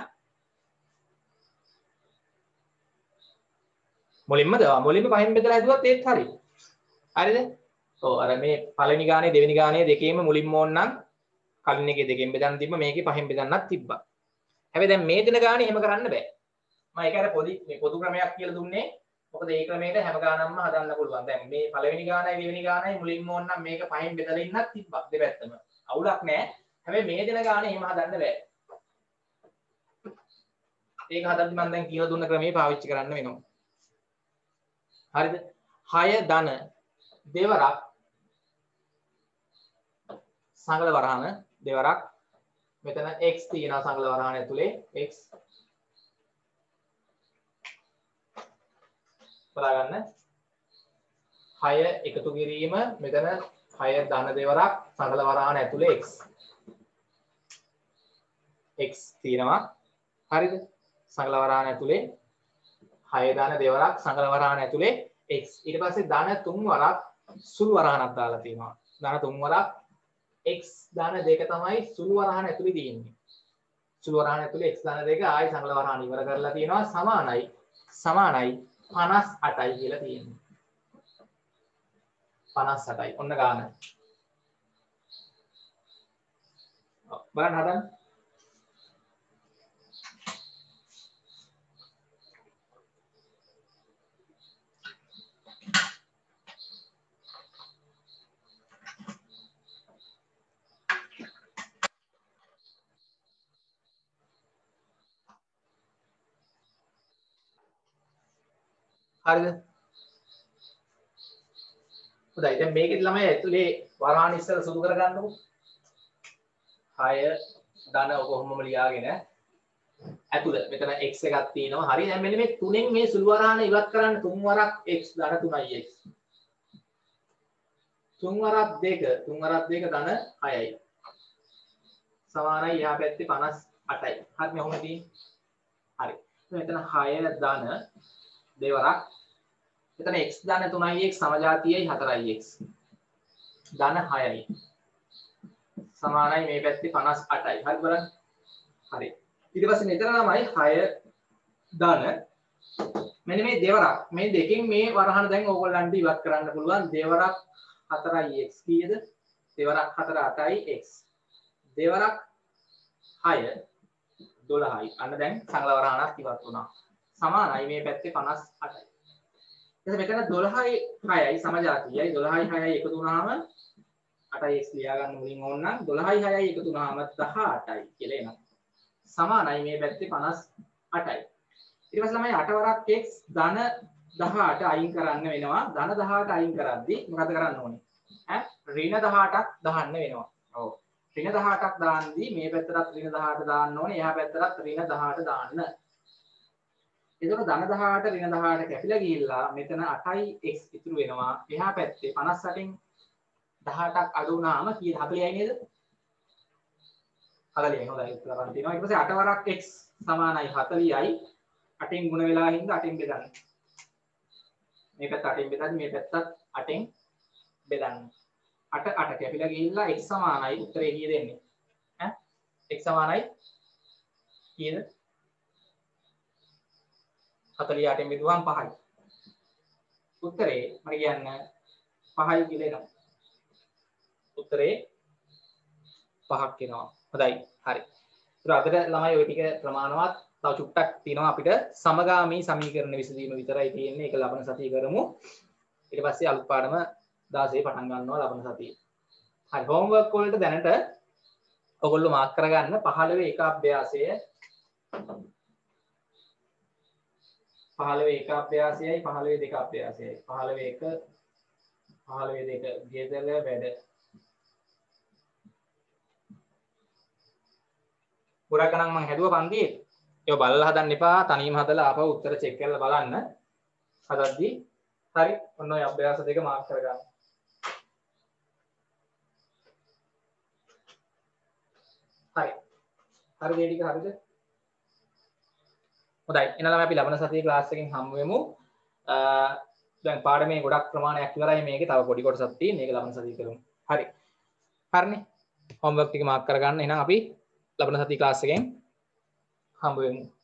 මුලින්ම දා මුලින්ම පහෙන් බෙදලා හදුවත් ඒත් හරි හරිද ඔව් අර මේ පළවෙනි ගානේ දෙවෙනි ගානේ දෙකේම මුලින්ම ඕනනම් කලින් එකේ දෙකෙන් බෙදන්න තිබ්බා මේකේ පහෙන් බෙදන්නත් තිබ්බා හැබැයි දැන් මේ දින ගානේ එහෙම කරන්න බෑ මම ඒක අර පොඩි මේ පොදු ක්‍රමයක් කියලා දුන්නේ මොකද ඒ ක්‍රමයට හැම ගානක්ම හදන්න පුළුවන් දැන් මේ පළවෙනි ගානයි දෙවෙනි ගානයි මුලින්ම ඕනනම් මේක පහෙන් බෙදලා ඉන්නත් තිබ්බා දෙපැත්තම අවුලක් නෑ හැබැයි මේ දින ගානේ එහෙම හදන්න බෑ ඒක හදද්දි මම දැන් කියලා දුන්න ක්‍රමේ පාවිච්චි කරන්න වෙනවා හරිද හය ධන දෙවරක් සංකල වරහන දෙවරක් මෙතන x තියෙනවා සංකල වරහන ඇතුලේ x බලන්න හය එකතු කිරීම මෙතන හය ධන දෙවරක් සංකල වරහන ඇතුලේ x x තියෙනවා හරිද සංකල වරහන ඇතුලේ හය ධන දෙවරක් සංකල වරහන ඇතුලේ x ඊට පස්සේ ධන තුන් වරක් සුළු වරහනක් දාලා තියෙනවා ධන තුන් වරක් x ධන දෙක තමයි සුළු වරහන ඇතුලේ තියෙන්නේ සුළු වරහන ඇතුලේ x ධන දෙක ආයි සංකල වරහන ඉවර කරලා තියෙනවා සමානයි සමානයි පනස් අටයි කියලා තියෙනවා පනස් අටයි ඔන්න ගාන බලන්න හදන්න හරිද හොඳයි දැන් මේකෙදි ළමයි ඇතුලේ වරහන් ඉස්සර සුදු කරගන්නකො හය ධන කොහොමම ලියාගෙන ඇතුළ මෙතන x එකක් තියෙනවා හරි දැන් මෙන්න මේ තුනෙන් මේ සුළු වරහන ඉවත් කරන්න තුන් වරක් x ධන තුනයි x තුන් වරක් දෙක තුන් වරක් දෙක ධන හයයි සමානයි එහා පැත්තේ පනස් අටයි හරි මෙහෙම තියෙන්නේ හරි මෙතන හය ධන දෙවරක්. එතන x ධන තුනයි x සමජාතියයි හතරයි x. ධන හයයි. සමානයි මේ පැත්තේ පනස් අටයි. හරි බලන්න. හරි. ඊට පස්සේ මෙතන ළමයි හය ධන මෙන්න මේ දෙවරක්. මේ දෙකෙන් මේ වරහන දැන් ඕගොල්ලන්ට ඉවත් කරන්න පුළුවන්. දෙවරක් හතරයි x කීයද? දෙවරක් හතර අටයි x. දෙවරක් හය දොළහයි. අන්න දැන් සංල වරහනක් ඉවත් වුණා. සමානයි මේ පැත්තේ පනස් අටයි. එතකොට මෙතන දොළහයි හයයි සමජාතියයි. දොළහයි හයයි එකතු වුණාම අටයි x ලියා ගන්න මුලින් ඕන නම් දොළහයි හයයි එකතු වුණාම දහ අටයි කියලා එනවා. සමානයි මේ පැත්තේ පනස් අටයි. ඊට පස්සේ ළමයි අට වරක් x ධන දහ අට අයින් කරන්න වෙනවා. ධන දහ අට අයින් කරද්දි මොකද කරන්න ඕනේ? ඈ ඍණ දහ අටක් දාන්න වෙනවා. ඔව්. ඍණ දහ අටක් දාන්නදී මේ පැත්තටත් ඍණ දහ අට දාන්න ඕනේ. එහා පැත්තටත් ඍණ දහ අට දාන්න. එතකොට ධන දහ අට ඍණ දහ අට කැපිලා ගිහිල්ලා මෙතන අටයි x ඉතුරු වෙනවා. එහා පැත්තේ පනස් අටෙන් දහ අටක් අඩු වුණාම කීයද? හතලියයි නේද? හතලියයි. හොඳයි. උත්තර ගන්න තියෙනවා. ඊට පස්සේ අට වරක් x සමානයි හතලියයි. අටෙන් ගුණ වෙලා හින්දා අටෙන් බෙදන්න. මේ පැත්ත අටෙන් බෙදද්දි මේ පැත්තත් අටෙන් බෙදන්න. අට අට කැපිලා ගිහිල්ලා x සමානයි උත්තරේ කීයද එන්නේ? ඈ x සමානයි කීයද? හතලිය අටෙන් බෙදුවාම පහයි. උත්තරේ මම කියන්නේ පහයි කියලා එනවා. උත්තරේ පහක් එනවා. හොඳයි. හරි. ඒත් අදට ළමයි ওই ටික ප්‍රමාණවත්. තව චුට්ටක් තියෙනවා අපිට සමගාමී සමීකරණ විසඳීම විතරයි තියෙන්නේ. ඒක ලබන සතිය කරමු. ඊට පස්සේ අලුත් පාඩම දාසේ පටන් ගන්නවා ලබන සතියේ. හරි. හෝම්වර්ක් වලට දැනට ඔයගොල්ලෝ මාක් කරගන්න පහළොව එක අභ්‍යාසය පහළොව එක අභ්‍යාසයයි පහළොව දෙක අභ්‍යාසයයි. පහළොව එක පහළොව දෙක ගෙදර වැඩ. ගොඩක් ගණන් මම හැදුවා පන්තියේ. ඒක බලලා හදන්න එපා. තනියම හදලා ආපහු උත්තර චෙක් කරලා බලන්න. හදද්දී හරි. ඔන්න ඔය අභ්‍යාස දෙක මාක් කරගන්න. හරි. හරි මේ ටික හරිද? හොඳයි. එහෙනම් අපි ලබන සතියේ ක්ලාස් එකෙන් හම්බ වෙමු. දැන් පාඩමේ ගොඩක් ප්‍රමාණයක් ඉවරයි මේකේ. තව පොඩි කොටසක් තියෙන. මේක ලබන සතියේ කරමු. හරි. හරිනේ. හෝම්වර්ක් ටික මාක් කරගන්න. එහෙනම් අපි ලබන සතියේ ක්ලාස් එකෙන් හම්බ වෙමු.